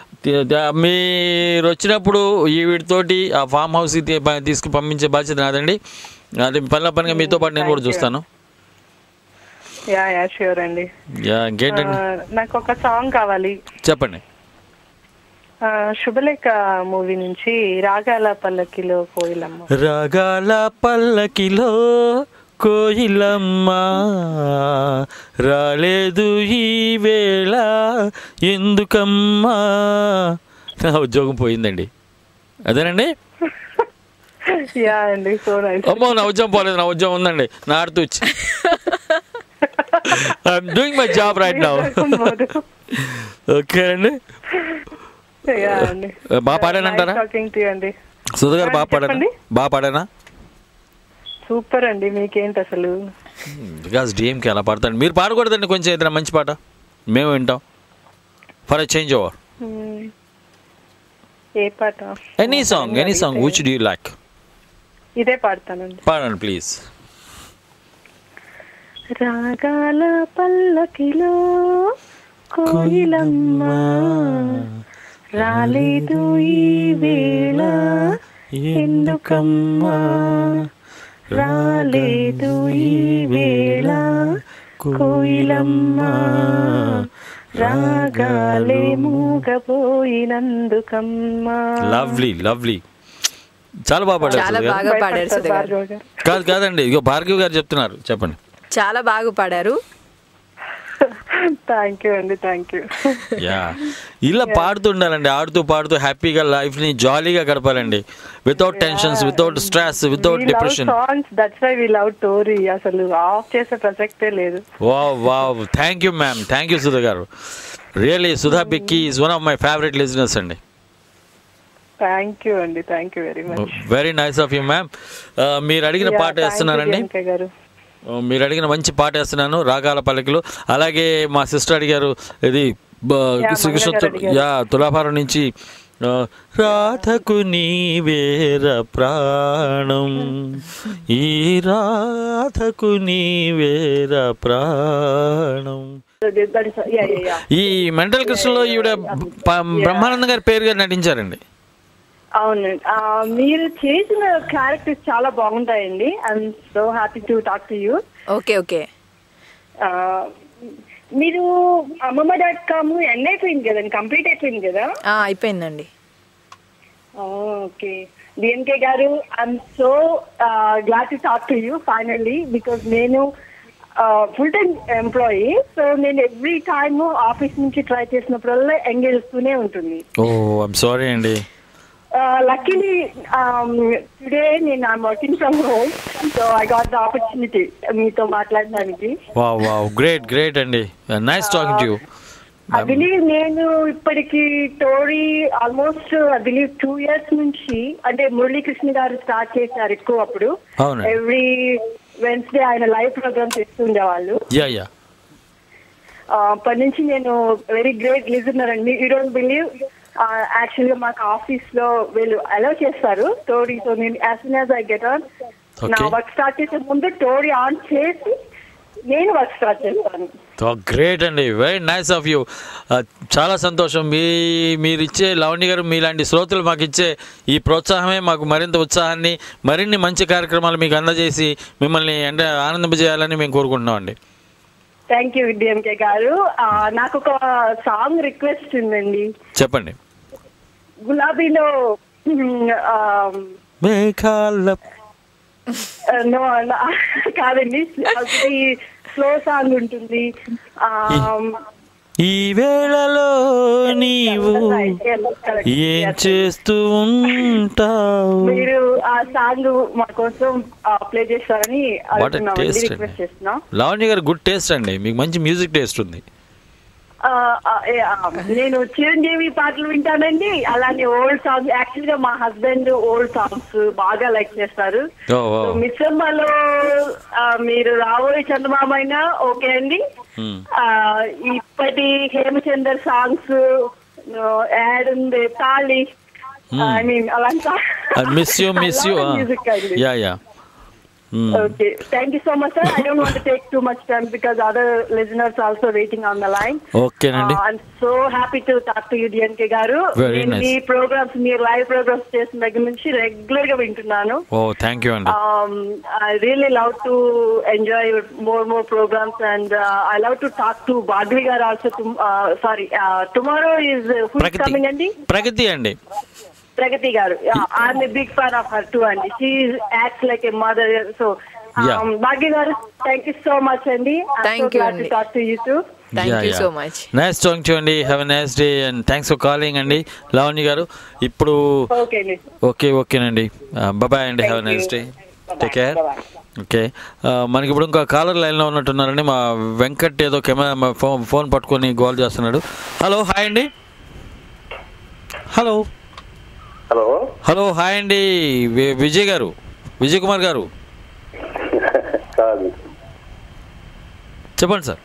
మీరు వచ్చినప్పుడు ఈ వీటితోటి ఆ ఫామ్ హౌస్ తీసుకు పంపించే బాధ్యత నాదండి. అది పనిగా మీతో పాటు నేను కూడా చూస్తాను. ష్యూర్ అండి. నాకు ఒక సాంగ్ కావాలి. చెప్పండి. శుభలేఖ మూవీ నుంచి రాగాల పల్లకిలో కోయిలమ్మ. రాగాల పల్లకిలో కోయిలమ్మ రాలేదు ఈ వేళ ఎందుకమ్మా. నా ఉద్యోగం పోయిందండి. అదేనండి. అమ్మో నా ఉద్యోగం పోలేదు, నా ఉద్యోగం ఉందండి. నా ఆడుతూ వచ్చి I'm doing my job right now. Okay అండి. బాగా పాడానంటారా? సుధా గారు బాగా పాడానా? సూపర్ అండి. మీకేంటి అసలు? బికాస్ డిఎంకే అలా పాడతాను. మీరు పాడకూడదండి కొంచెం ఏదైనా మంచి పాట, మేము వింటాం. For a change over. ఏ పాట? Any song which do you like? ఇదే పాడతానండి. పాడండి ప్లీజ్. రాగాల పల్లకిలో కోయిలమ్మ రాలేదు ఈ వేళ ఎందుకమ్మా రాలేదు ఈ వేళ కోయిలమ్మ రాగాలే మూగపోయినందుకమ్మా. లవ్లీ చాలా బాగా పాడారు. కాదండి, ఇగో భార్గవి గారు చెప్తున్నారు, చెప్పండి. చాలా బాగా పాడారు. థ్యాంక్ యూ అండి, థ్యాంక్ యూ. ఇలా పాడుతుండాలండి, ఆడుతూ పాడుతూ హ్యాపీగా లైఫ్ ని జాలీగా గడపాలండి. Without tensions, without stress, without depression. That's why we love Tori. అసలు ఆఫ్ చేసే ప్రసక్తే లేదు. Wow thank you ma'am, thank you Sudha గారు. Really Sudha Bikki is one of my favourite listeners అండి. థ్యాంక్ యూ అండి, thank you very much. Very nice of you ma'am. మీరు అడిగిన పాట వేస్తున్నానండి. మీరు అడిగిన మంచి పాట వేస్తున్నాను, రాగాల పల్లకిలో. అలాగే మా సిస్టర్ అడిగారు, ఇది శ్రీకృష్ణ తులాభారం నుంచి రాధకు నీవేర ప్రాణం, ఈ రాధకు నీవేర ప్రాణం. ఈ మెంటల్ కృష్ణలో ఈవిడ బ్రహ్మానందం గారి పేరుగా నటించారండి. అవునండి, మీరు చేసిన క్యారెక్టర్స్ చాలా బాగుంటాయండి. I'm so happy to talk to you. Okay. మీరు అమ్మమ్మ.com ఎండ్ అయిపోయింది కదండి, కంప్లీట్ అయిపోయింది కదా? అయిపోయిందండి. ఓకే డిఎంకే గారు, I'm so glad to talk to you finally. Because నేను ఫుల్ టైం ఎంప్లాయీ, సో నేను ఎవ్రీ టైమ్ ఆఫీస్ నుంచి ట్రై చేసినప్పుడల్లా ఎంగేజ్ వస్తూనే ఉంటుంది. ఐఎమ్ సారీ అండి. Luckily, today I'm working from home, so I got the opportunity మీతో మాట్లాడడానికి. Wow, great అండి, nice talking to you. I believe నేను ఇప్పటికి టోరీ ఆల్మోస్ట్ 2 years నుంచి, అంటే మురళీకృష్ణ గారు స్టార్ట్ చేశారు ఎక్కువ. అప్పుడు ఎవ్రీ వెన్స్డే ఆయన లైవ్ ప్రోగ్రామ్ చేస్తుండేవాళ్ళు. అప్పటి నుంచి నేను వెరీ గ్రేట్ లిజనర్ అండి. యూ డోంట్ బిలీవ్, యాక్చువల్ గా మాకు ఆఫీస్ లో వీళ్ళు అలౌ చేస్తారు టోరీ. సో నేను as soon as I get on, నా వర్క్ స్టార్ట్ చేసే ముందు టోరీ ఆన్ చేసి నేను వర్క్ స్టార్ట్ చేస్తాను. గ్రేట్ అండి, వెరీ నైస్ ఆఫ్ యూ. చాలా సంతోషం. మీరు ఇచ్చే, లవణి గారు మీలాంటి శ్రోతలు మాకు ఇచ్చే ఈ ప్రోత్సాహమే మాకు మరింత ఉత్సాహాన్ని, మరిన్ని మంచి కార్యక్రమాలు మీకు అందజేసి మిమ్మల్ని అంటే ఆనందింపజేయాలని మేము కోరుకుంటున్నాం అండి. థ్యాంక్ యూ డిఎంకే గారు. నాకు ఒక సాంగ్ రిక్వెస్ట్ ఉందండి. చెప్పండి. గులాబీలో మేఘాల నో కాదండి, స్లో సాంగ్ ఉంటుంది. ఈ వేళలో నీవు ఏం చేస్తూ ఉంటావు? మీరు ఆ సాంగ్ మా కోసం ప్లే చేస్తారని రిక్వెస్ట్ చేస్తున్నా. లావణ్య గారు గుడ్ టేస్ట్ అండి, మీకు మంచి మ్యూజిక్ టేస్ట్ ఉంది. నేను చిరంజీవి పాటలు వింటానండి, అలానే ఓల్డ్ సాంగ్స్. యాక్చువల్ గా మా హస్బెండ్ ఓల్డ్ సాంగ్స్ బాగా లైక్ చేస్తారు. మిస్సమ్మలో మీరు రాబోయే చందమామ అయినా ఓకే అండి. ఇప్పటి హేమచందర్ సాంగ్స్ యాడ్ ఉంది, తాళి, ఐ మీన్ అలాంటి మిస్ యూ మ్యూజిక్ అండి. Okay, thank you so much, sir. I don't want to take too much time because other listeners are also waiting on the line. Okay, Nandi. I'm so happy to talk to you, DNK garu. Very nice. మీ programs, మీ live programs చేసిన దగ్గర నుంచి regular గా వింటున్నాను. Oh, thank you, Andy. I really love to enjoy more programs, and I love to talk to Bhargavi garu also. Tomorrow is who is coming, Andy? Pragati, Andy. Pragati garu. I'm a big fan of her too, and she acts like a mother. So, Bhargavi garu, thank you so much, Andy. I'm so glad to talk to you too. Thank you so much. Nice talking to you, Andy. Have a nice day, and thanks for calling, Andy. Lavanya garu, ippudu okay Andy. Bye bye, Andy. Have a nice day. Take care. Okay, మనకి ఇప్పుడు ఇంకా caller లైన్లో ఉన్నట్టున్నారండి. మా వెంకట్ ఏదో camera phone పట్టుకొని call చేస్తున్నాడు. Hello, hi అండి. హలో హలో హలో హాయ్ అండి. విజయ్ గారు, విజయ్ కుమార్ గారు కాదు, చెప్పండి సార్.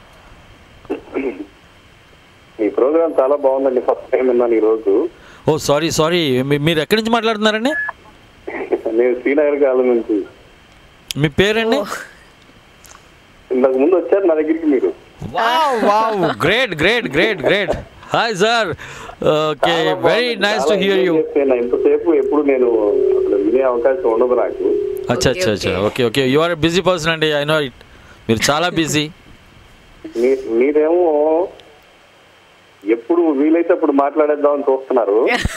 మీ ప్రోగ్రామ్ చాలా బాగుందండి, ఫస్ట్ టైం విన్నాను ఈ రోజు. ఓ సారీ, మీరు ఎక్కడి నుంచి మాట్లాడుతున్నారండి? నేను శ్రీనగర్ కాలం నుంచి. మీ పేరండి? ఇంతకు ముందు వచ్చారు నా దగ్గరికి మీరు. Wow, great. Hi sir. Okay, very nice to hear you. ఇంతసేపు ఎప్పుడు నేను వినే అవకాశం ఉండదు నాకు. అచ్చా, okay, you are busy person అండి, ఐ నో ఇట్. మీరు చాలా బిజీ. మీరేమో ఎప్పుడు వీలైతే అప్పుడు మాట్లాడేద్దామని చూస్తున్నారు.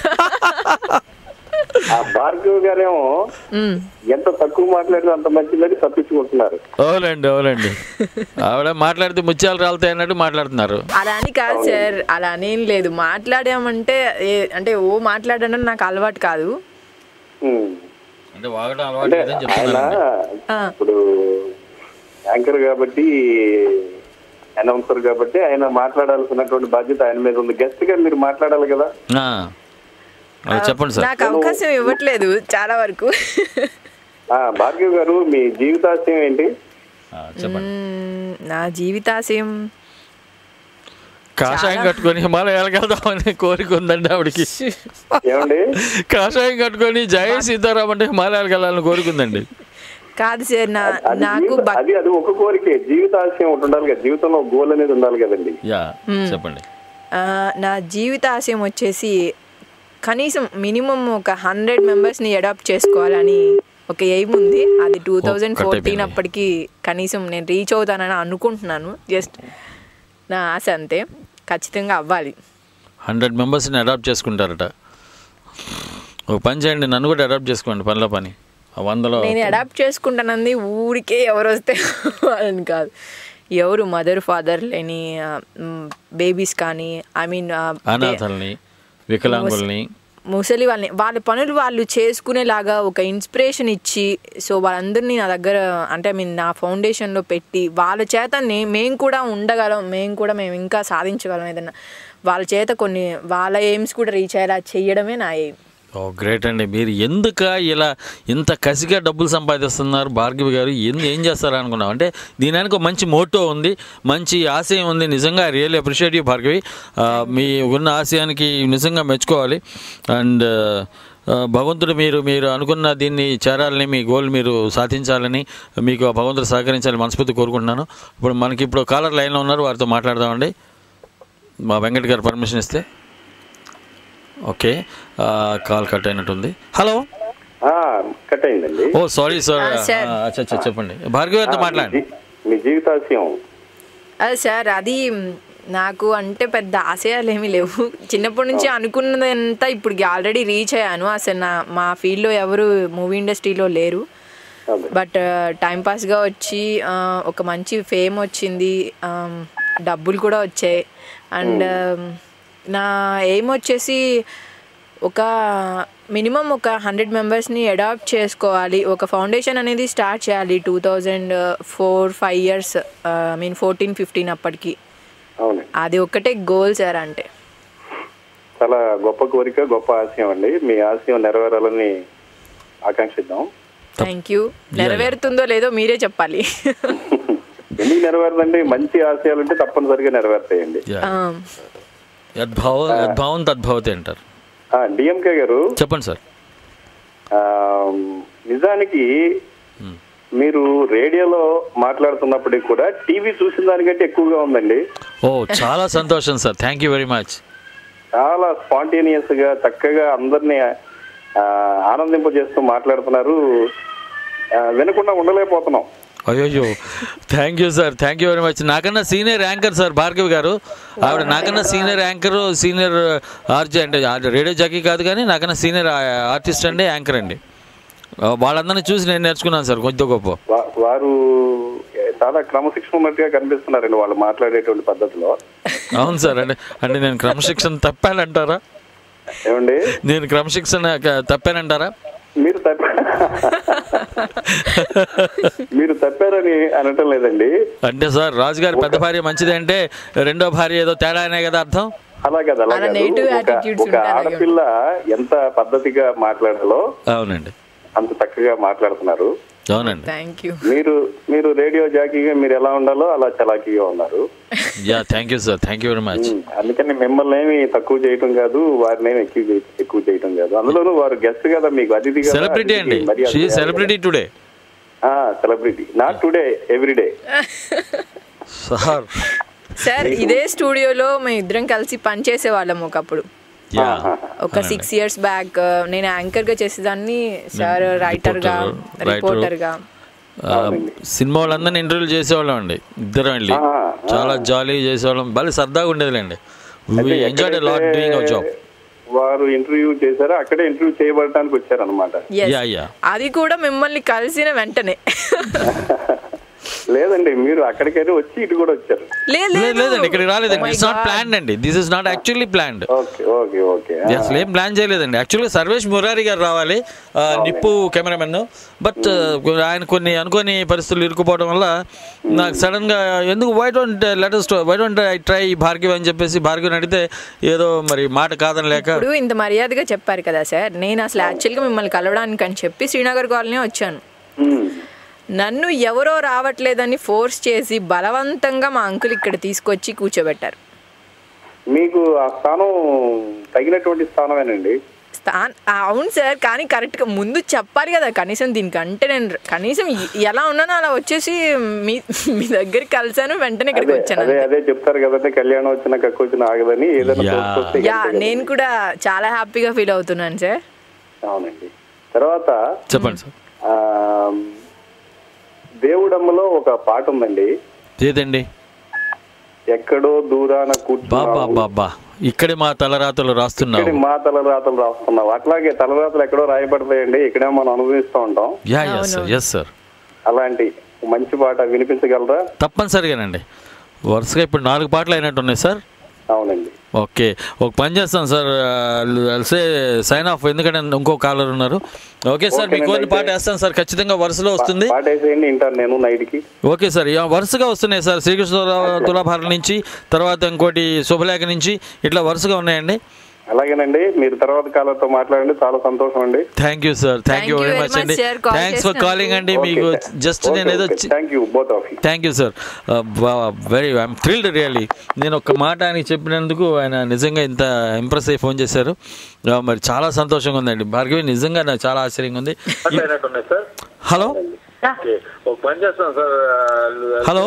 ఆ భార్గవ్ గారేమో ఎంత తక్కువ మాట్లాడితే అంత మంచిదని తప్పించుకుంటున్నారు. అవునండి, ఆవిడ మాట్లాడితే ముత్యాలు రాలుతాయి అన్నట్టు మాట్లాడుతున్నారు. అలా అని కాదు సార్, అలా అనేం లేదు. మాట్లాడామంటే అంటే మాట్లాడడం నాకు అలవాటు కాదు. ఆయన ఇప్పుడు యాంకర్ కాబట్టి, అనౌన్సర్ కాబట్టి ఆయన మాట్లాడాల్సినటువంటి బాధ్యత ఆయన మీద ఉంది. గెస్ట్ గా మీరు మాట్లాడాలి కదా. చెప్పండి సార్. నాకు అవకాశం ఇవ్వట్లేదు చాలా వరకు. భార్గవ్ గారు, మీ జీవితాశయం ఏంటి? చెప్పండి. నా జీవితాశయం కాషాయం కట్టుకొని హిమాలయాలకు వెళ్దామని కోరిక ఉందండి ఆవిడకి. ఏమండి, కాషాయం కట్టుకొని జై సీతారాం అంటే హిమాలయాలకు వెళ్ళాలని కోరుకుందండి. కాదు సార్, నాకు అది ఒక కోరికే. జీవితాశయం ఒకటి ఉండాలి కదా, జీవితంలో గోల్ అనేది ఉండాలి కదండి. చెప్పండి. నా జీవితాశయం వచ్చేసి కనీసం మినిమం ఒక 100 మెంబర్స్ని అడాప్ట్ చేసుకోవాలని ఒక ఎయిమ్ ఉంది. అది 2014 అప్పటికి కనీసం నేను రీచ్ అవుతానని అనుకుంటున్నాను. జస్ట్ నా ఆశ అంతే, ఖచ్చితంగా అవ్వాలి. 100 మెంబర్స్ని అడాప్ట్ చేసుకుంటారట. ఒక పని చేయండి, నన్ను కూడా అడాప్ట్ చేసుకోండి. పనిలో పని 100లో నేను అడాప్ట్ చేసుకుంటానంది ఊరికే ఎవరు వస్తే అని కాదు. ఎవరు మదర్ ఫాదర్ లేని బేబీస్ కానీ, ఐ మీన్ అనాథల్ని, వికలాంగుల్ని, ముసలి వాళ్ళని, వాళ్ళ పనులు వాళ్ళు చేసుకునేలాగా ఒక ఇన్స్పిరేషన్ ఇచ్చి, సో వాళ్ళందరినీ నా దగ్గర అంటే నా ఫౌండేషన్లో పెట్టి వాళ్ళ చేత మేము కూడా ఉండగలం, మేము ఇంకా సాధించగలం. ఏదన్నా వాళ్ళ చేత కొన్ని వాళ్ళ ఎయిమ్స్ కూడా రీచ్ అయ్యేలా చేయడమే నా ఎయిమ్. గ్రేట్ అండి. మీరు ఎందుకు ఇలా ఇంత కసిగా డబ్బులు సంపాదిస్తున్నారు భార్గవి గారు? ఏం చేస్తారు అనుకున్నాం అంటే దీనికి మంచి మోటో ఉంది, మంచి ఆశయం ఉంది. నిజంగా రియల్లీ అప్రిషియేట్ యూ భార్గవి. మీ ఉన్న ఆశయానికి నిజంగా మెచ్చుకోవాలి. అండ్ భగవంతుడు మీరు అనుకున్న దీన్ని చేరాలని, మీ గోల్ మీరు సాధించాలని మీకు భగవంతుడు సహకరించాలని మనస్ఫూర్తి కోరుకుంటున్నాను. ఇప్పుడు కాలర్ లైన్లో ఉన్నారు, వారితో మాట్లాడదామండి. మా వెంకట్ గారు పర్మిషన్ ఇస్తే. ఓకే, కాల్ కట్ అయినట్టుంది. హలో, కట్ అయిందండి. Oh sorry sir. చెప్పండి భార్గవి గారితో మాట్లాడండి. మీ జీవితాశయం? అదే సార్, అది నాకు అంటే పెద్ద ఆశయాలు ఏమీ లేవు. చిన్నప్పటి నుంచి అనుకున్నదంతా ఇప్పుడు ఆల్రెడీ రీచ్ అయ్యాను. అసలు మా ఫీల్డ్లో ఎవరు మూవీ ఇండస్ట్రీలో లేరు. బట్ టైంపాస్గా వచ్చి ఒక మంచి ఫేమ్ వచ్చింది, డబ్బులు కూడా వచ్చాయి. అండ్ నా ఎయిమ్ వచ్చేసి ఒక మినిమం ఒక 100 మెంబర్స్ని అడాప్ట్ చేసుకోవాలి, ఒక ఫౌండేషన్ అనేది స్టార్ట్ చేయాలి 2004-5 ఇయర్స్, 14-15 అప్పటికి. అది ఒక్కటే గోల్ సార్. అంటే చాలా గొప్ప కోరిక, గొప్ప ఆశయం అండి. మీ ఆశయం నెరవేరాలని ఆకాంక్షిద్దాం. Thank you. నెరవేరుతుందో లేదో మీరే చెప్పాలి. ఎందుకు నెరవేరదండి? మంచి ఆశయాలు ఉంటే తప్పనిసరిగా నెరవేరుతాయండి. యద్భావం తద్భవతి అంటారు. డిఎంకే గారు చెప్పండి సార్. నిజానికి మీరు రేడియోలో మాట్లాడుతున్నప్పటికీ కూడా టీవీ చూసిన దానికంటే ఎక్కువగా ఉందండి. ఓ, చాలా సంతోషం sir. Thank you very much. చాలా స్పాంటేనియస్ గా చక్కగా అందరినీ ఆనందింపజేస్తూ మాట్లాడుతున్నారు. వినకుండా ఉండలేకపోతున్నాం. అయ్యో, thank you sir, thank you very much. నాకన్నా సీనియర్ యాంకర్ సార్ భార్గవి గారు. ఆవిడ నాకన్నా సీనియర్ యాంకర్, సీనియర్ ఆర్జే అంటే రేడియో జాకీ కాదు కానీ నాకన్నా సీనియర్ ఆర్టిస్ట్ అండి, యాంకర్ అండి. వాళ్ళందరినీ చూసి నేను నేర్చుకున్నాను సార్ కొద్ది గొప్ప. వారు చాలా క్రమశిక్షణ ఉన్నట్టుగా కనిపిస్తున్నారండి వాళ్ళు మాట్లాడేటువంటి పద్ధతిలో. అవును సార్. అంటే నేను క్రమశిక్షణ తప్పానంటారా? ఏమండి, నేను క్రమశిక్షణ తప్పానంటారా? మీరు తప్పారని అనటం లేదండి. అంటే సార్ రాజుగారి పెద్ద భార్య మంచిది అంటే రెండో భార్య ఏదో తేడా అనే కదా అర్థం. అలా కదా, ఒక ఆడపిల్ల ఎంత పద్ధతిగా మాట్లాడాలో అవునండి అంత చక్కగా మాట్లాడుతున్నారు. అవునండి. మీరు రేడియో జాకీగా మీరు ఎలా ఉండాలో అలా చలాకీగా ఉన్నారు. Thank you sir, thank you very much. అందుకని మిమ్మల్ని ఏమి తక్కువ చేయటం కాదు, వారిని ఏమి ఎక్కువ చేయటం కాదు. అందులోనూ వారు గెస్ట్ కదా, మీకు అతిథిగా. సెలబ్రిటీ అండి, celebrity today. Celebrity not today, everyday. Sir ఇదే స్టూడియోలో మేము ఇద్దరం కలిసి పనిచేసే వాళ్ళం ఒకప్పుడు. ఒక 6 years బ్యాక్ నేను యాంకర్ గా చేసేదాన్ని, సార్ రైటర్ గా, రిపోర్టర్ గా. సినిమా వాళ్ళందరినీ ఇంటర్వ్యూ చేసేవాళ్ళం అండి ఇద్దరం వెళ్ళి. చాలా జాలీ చేసేవాళ్ళం, భలే సరదాగా ఉండేదిలేండి. Enjoyed a lot doing our job. వారు ఇంటర్వ్యూ చేశారు, అక్కడే ఇంటర్వ్యూ చేయబడటానికి వచ్చారనమాట. అది కూడా మిమ్మల్ని కలిసిన వెంటనే. లేదండి, మీరు అక్కడికైతే వచ్చి ఇటు కూడా వచ్చారు. లేదండి, ఇక్కడికి రాలేదండి. ఇట్స్ నాట్ ప్లాన్డ్ అండి. This is not actually planned. అసలు ఏం ప్లాన్ చేయలేదండి. యాక్చువల్గా సర్వేష్ మురారి గారు రావాలి, నిప్పు కెమెరామెన్. బట్ ఆయన కొన్ని అనుకోని పరిస్థితులు ఇరుక్కుపోవడం వల్ల నాకు సడన్ గా ఎందుకు why don't I try Bhargavi అని చెప్పేసి భార్గవిని అడిగితే ఏదో మరి మాట కాదని లేక. ఇప్పుడు ఇంత మర్యాదగా చెప్పారు కదా సార్, నేను అసలు యాక్చువల్గా మిమ్మల్ని కలవడానికి అని చెప్పి శ్రీనగర్ కాలనీ వచ్చాను. నన్ను ఎవరో రావట్లేదని ఫోర్స్ చేసి బలవంతంగా మా అంకుల్ ఇక్కడ తీసుకొచ్చి కూర్చోబెట్టారు. మీకు ఆ స్థానం తగినటువంటి స్థానమేనండి. అవును సార్, కానీ కరెక్ట్గా ముందు చెప్పాలి కదా కనీసం. దీనికంటే నేను కనీసం ఎలా ఉన్నానో అలా వచ్చేసి మీ దగ్గరికి కలిసాను, వెంటనే ఇక్కడికి వచ్చాను. అదే చెప్తారు కదండి, కళ్యాణం వచ్చిన కక్కొచ్చిన ఆగదని. నేను కూడా చాలా హ్యాపీగా ఫీల్ అవుతున్నాను సార్. అవునండి. తర్వాత చెప్పండి సార్. దేవుడమ్మలో ఒక పాట ఉందండి. ఏదండి? ఎక్కడో దూరాన బాబా ఇక్కడే మా తలరాతలు రాస్తున్నావు. అట్లాగే తలరాతలు ఎక్కడో రాయబడతాయండి, ఇక్కడే మనం అనుభవిస్తూ ఉంటాం. అలాంటి మంచి పాట వినిపించగలరా? తప్పనిసరిగానండి. వరుసగా ఇప్పుడు 4 పాటలు అయినట్టు ఉన్నాయి సార్. అవునండి. ఓకే, ఒక పని చేస్తాను సార్, సైన్ ఆఫ్, ఎందుకంటే ఇంకో కాలర్ ఉన్నారు. ఓకే సార్, మీకు పాట వేస్తాను సార్, ఖచ్చితంగా వరుసలో వస్తుంది. ఓకే సార్, వరుసగా వస్తున్నాయి సార్. శ్రీకృష్ణ తులాభారం నుంచి, తర్వాత ఇంకోటి శుభలేఖ నుంచి, ఇట్లా వరుసగా ఉన్నాయండి. అలాగేనండి, మీరు తర్వాత కాలర్తో మాట్లాడండి. చాలా సంతోషం అండి. Thank you sir, thank you very much అండి. థ్యాంక్స్ ఫర్ కాలింగ్ అండి. మీకు జస్ట్ నేను ఏదో thank you sir, very I'm thrilled really. నేను ఒక మాట ఆయనకి చెప్పినందుకు ఆయన నిజంగా ఇంత ఇంప్రెస్ అయ్యి ఫోన్ చేశారు. మరి చాలా సంతోషంగా ఉందండి. భార్గవి నిజంగా నాకు చాలా ఆశ్చర్యంగా ఉంది. Hello hello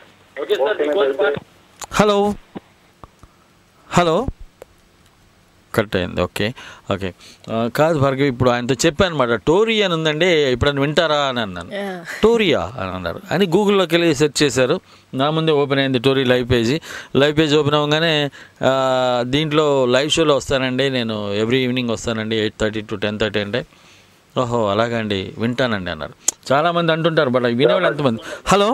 hello hello cut అయింది. Okay okay. కాదు భార్గవి, ఇప్పుడు ఆయనతో చెప్పాను అనమాట, టోరీ అని ఉందండి, ఎప్పుడైనా వింటారా అని అన్నాను. టోరియా అని అన్నారు అని గూగుల్లోకి వెళ్ళి సెర్చ్ చేశారు. నా ముందే ఓపెన్ అయింది టోరీ లైవ్ పేజ్ ఓపెన్ అవ్వగానే దీంట్లో లైవ్ షోలో వస్తానండి నేను, ఎవ్రీ ఈవినింగ్ వస్తానండి 8:30 to 10:30 అంటే, ఓహో అలాగండి వింటానండి అన్నారు. చాలామంది అంటుంటారు, బట్ వినేవాళ్ళు ఎంతమంది? హలో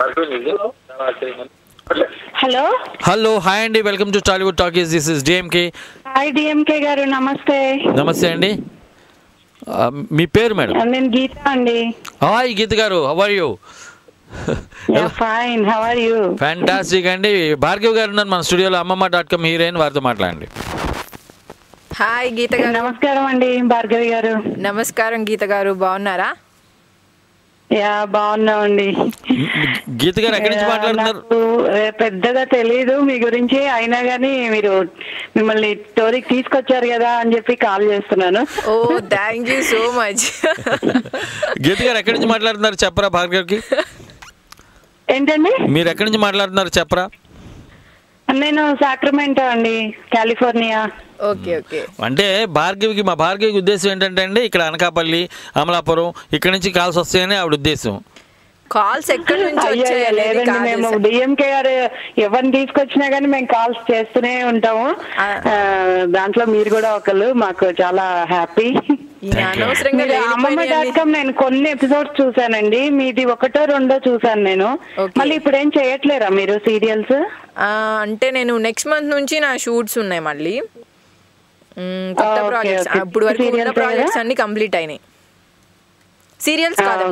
హలో, హాయ్ అండి, welcome to Tollywood talkies. This is DMK. Hi DMK గారు, నమస్తే. నమస్తే అండి. మీ పేరు మేడం? నేను గీత అండి. హాయ్ గీత గారు, how are you? Fine, how are you? Fantastic అండి. భార్గవ్ గారు ఉన్నారు మన స్టూడియోలో, అమ్మమ్మ.com హీరోయిన్, వారితో మాట్లాడండి. హాయ్ గీత గారు. నమస్కారం అండి భార్గవి గారు. నమస్కారం గీత గారు, బాగున్నారా? యా బాగున్నామండి. గీత గారు ఎక్కడి నుంచి మాట్లాడుతున్నారు? పెద్దగా తెలీదు మీ గురించి, అయినా గానీ మీరు మిమ్మల్ని స్టోరీకి తీసుకొచ్చారు కదా అని చెప్పి కాల్ చేస్తున్నాను. Oh thank you so much. Geetha గారు ఎక్కడి నుంచి మాట్లాడుతున్నారు చెప్పరా భార్గవ్కి? ఏంటండి మీరు ఎక్కడి నుంచి మాట్లాడుతున్నారు చెప్పరా? నేను సాక్రమెంటో అండి, కాలిఫోర్నియా. Okay okay. అంటే మా భార్గవికి ఉద్దేశం ఏంటంటే అండి, ఇక్కడ అనకాపల్లి, అమలాపురం ఇక్కడ నుంచి కాల్స్ వస్తాయని ఆవిడ ఉద్దేశం. కాల్స్ ఎక్కడి నుంచి లేదండి, మేము డిఎంకే గారు ఎవరిని తీసుకొచ్చినా గానీ మేము కాల్స్ చేస్తూనే ఉంటాము. దాంట్లో మీరు కూడా ఒకళ్ళు, మాకు చాలా హ్యాపీ. అమ్మమ్మ.com నేను కొన్ని ఎపిసోడ్స్ చూసానండి, మీది 1 or 2 చూసాను నేను. మళ్ళీ ఇప్పుడు ఏం చేయట్లేరా మీరు సీరియల్స్? అంటే నేను నెక్స్ట్ మంత్ నుంచి నా షూట్స్ ఉన్నాయి మళ్ళీ, కొత్త ప్రాజెక్ట్స్. ఇప్పుడు వరకు ఉన్న ప్రాజెక్ట్స్ అన్ని కంప్లీట్ అయినాయి. సీరియల్స్ కాదు,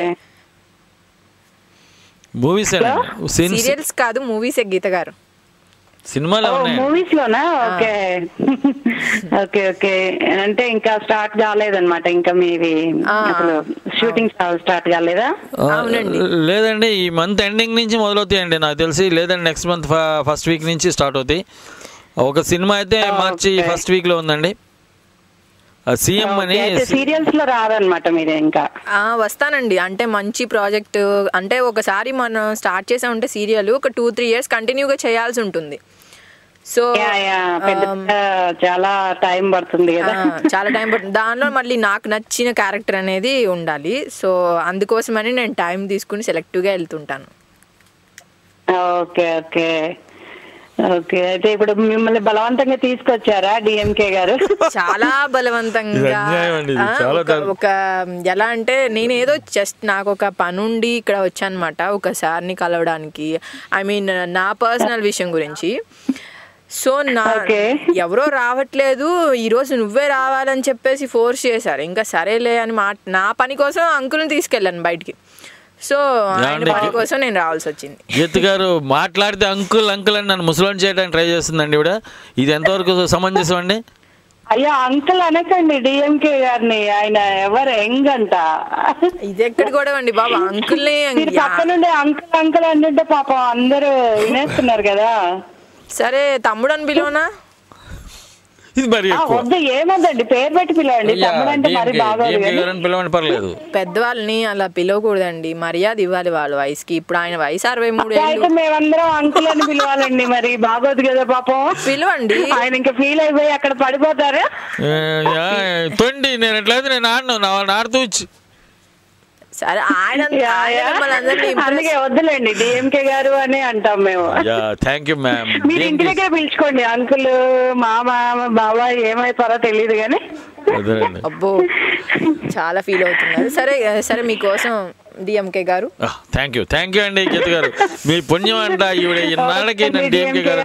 సీరియల్స్ కాదు, మూవీస్. గీత గారు సినిమాలో మూవీస్ లోనా? Okay okay okay. అంటే ఇంకా స్టార్ట్ కాలేదన్నమాట, ఇంకా మీవి అసలు షూటింగ్ స్టార్ట్ కాలేదా? లేదండి, ఈ మంత్ ఎండింగ్ నుంచి మొదలవుతాయండి నాకు తెలిసి, లేదండి నెక్స్ట్ మంత్ ఫస్ట్ వీక్ నుంచి స్టార్ట్ అవుతాయి. ఒక సినిమా అయితే మార్చి ఫస్ట్ వీక్ లో ఉందండి, సీఎం అని. సీరియల్స్ లో రాదన్నమాట మీరు ఇంకా? వస్తానండి, అంటే మంచి ప్రాజెక్ట్. అంటే ఒకసారి మనం స్టార్ట్ చేసా ఉంటే సీరియల్ ఒక 2-3 years కంటిన్యూగా చేయాల్సి ఉంటుంది. సో చాలా టైం పడుతుంది కదా. చాలా టైం పడుతుంది, దానిలో మళ్ళీ నాకు నచ్చిన క్యారెక్టర్ అనేది ఉండాలి. సో అందుకోసమని నేను టైం తీసుకుని సెలెక్టివ్గా వెళ్తుంటాను. Okay okay okay. అయితే ఇప్పుడు మిమ్మల్ని బలవంతంగా తీసుకొచ్చారా డిఎంకే గారు? చాలా బలవంతంగా. ఒక ఎలా అంటే నేనేదో జస్ట్ నాకు ఒక పనుండి ఇక్కడ వచ్చానమాట, ఒక సార్ని కలవడానికి. ఐ మీన్ నా పర్సనల్ విషయం గురించి. సో ఎవరో రావట్లేదు, ఈరోజు నువ్వే రావాలని చెప్పేసి ఫోర్స్ చేశారు. ఇంకా సరేలే అని నా పని కోసం అంకుల్ని తీసుకెళ్ళాను బయటికి. సో ఆయన పని కోసం నేను రావాల్సి వచ్చింది. గీత గారు మాట్లాడితే అంకుల్ అంకుల్ అని నన్ను ముసలోని చేయడానికి ట్రై చేస్తుందండి ఇవిడ. ఇది ఎంతవరకు సమంజసం అండి? అయ్యో అంకుల్ అనకండి డిఎంకే గారిని, ఆయన ఎవరు యంగ్ అంట. ఇది ఎక్కడ కూడా అండి బాబా, అంకుల్ని పక్క నుండి అంకుల్ అంకుల్ అంటుంటే పాపం అందరూ వినేస్తున్నారు కదా. సరే తమ్ముడు అని పిలువనా? వద్దు, ఏమొద్దండి, పేరు పెట్టి పిలవండి. తమ్ముడు అంటే మరి బాగోదు. పెద్దవాళ్ళని అలా పిలవకూడదండి, మర్యాద ఇవ్వాలి వాళ్ళ వయసుకి. ఇప్పుడు ఆయన వయసు 63 అయితే మేమందరం అంకుల్ అని పిలవాలండి, మరి బాగోదు కదా పాపం. పిలవండి, ఆయన ఇంకా ఫీల్ అయిపోయి అక్కడ పడిపోతారు. నేను ఎట్లయితే నేను ఆడుతూ సరే ఆయన అందుకే వద్దులేండి డిఎంకే గారు అని అంటాం మేము. Thank you ma'am. మీరు ఇంటి దగ్గర పిలుచుకోండి, అంకుల్ మామ బాబా ఏమైపోరో తెలియదు కానీ. అబ్బో చాలా ఫీల్ అవుతున్నారు. సరే సరే మీకోసం డిఎంకే గారు. థ్యాంక్ యూ అండి గీత గారు, మీ పుణ్యం అంట. ఈవిడ ఇన్నాళ్ళకి నన్ను డిఎంకే గారు.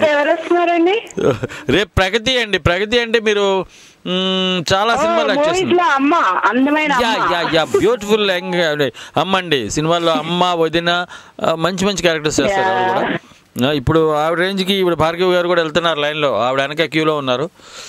రేపు ప్రగతి అంటే మీరు చాలా సినిమాలు వచ్చేసింది. బ్యూటిఫుల్ అమ్మ అండి, సినిమాల్లో అమ్మ వదిన మంచి మంచి క్యారెక్టర్స్ చేస్తారు ఆవిడ కూడా. ఇప్పుడు ఆవిడ రేంజ్కి ఇప్పుడు భార్గవ్ గారు కూడా వెళ్తున్నారు లైన్లో, ఆవిడ వెనక క్యూలో ఉన్నారు.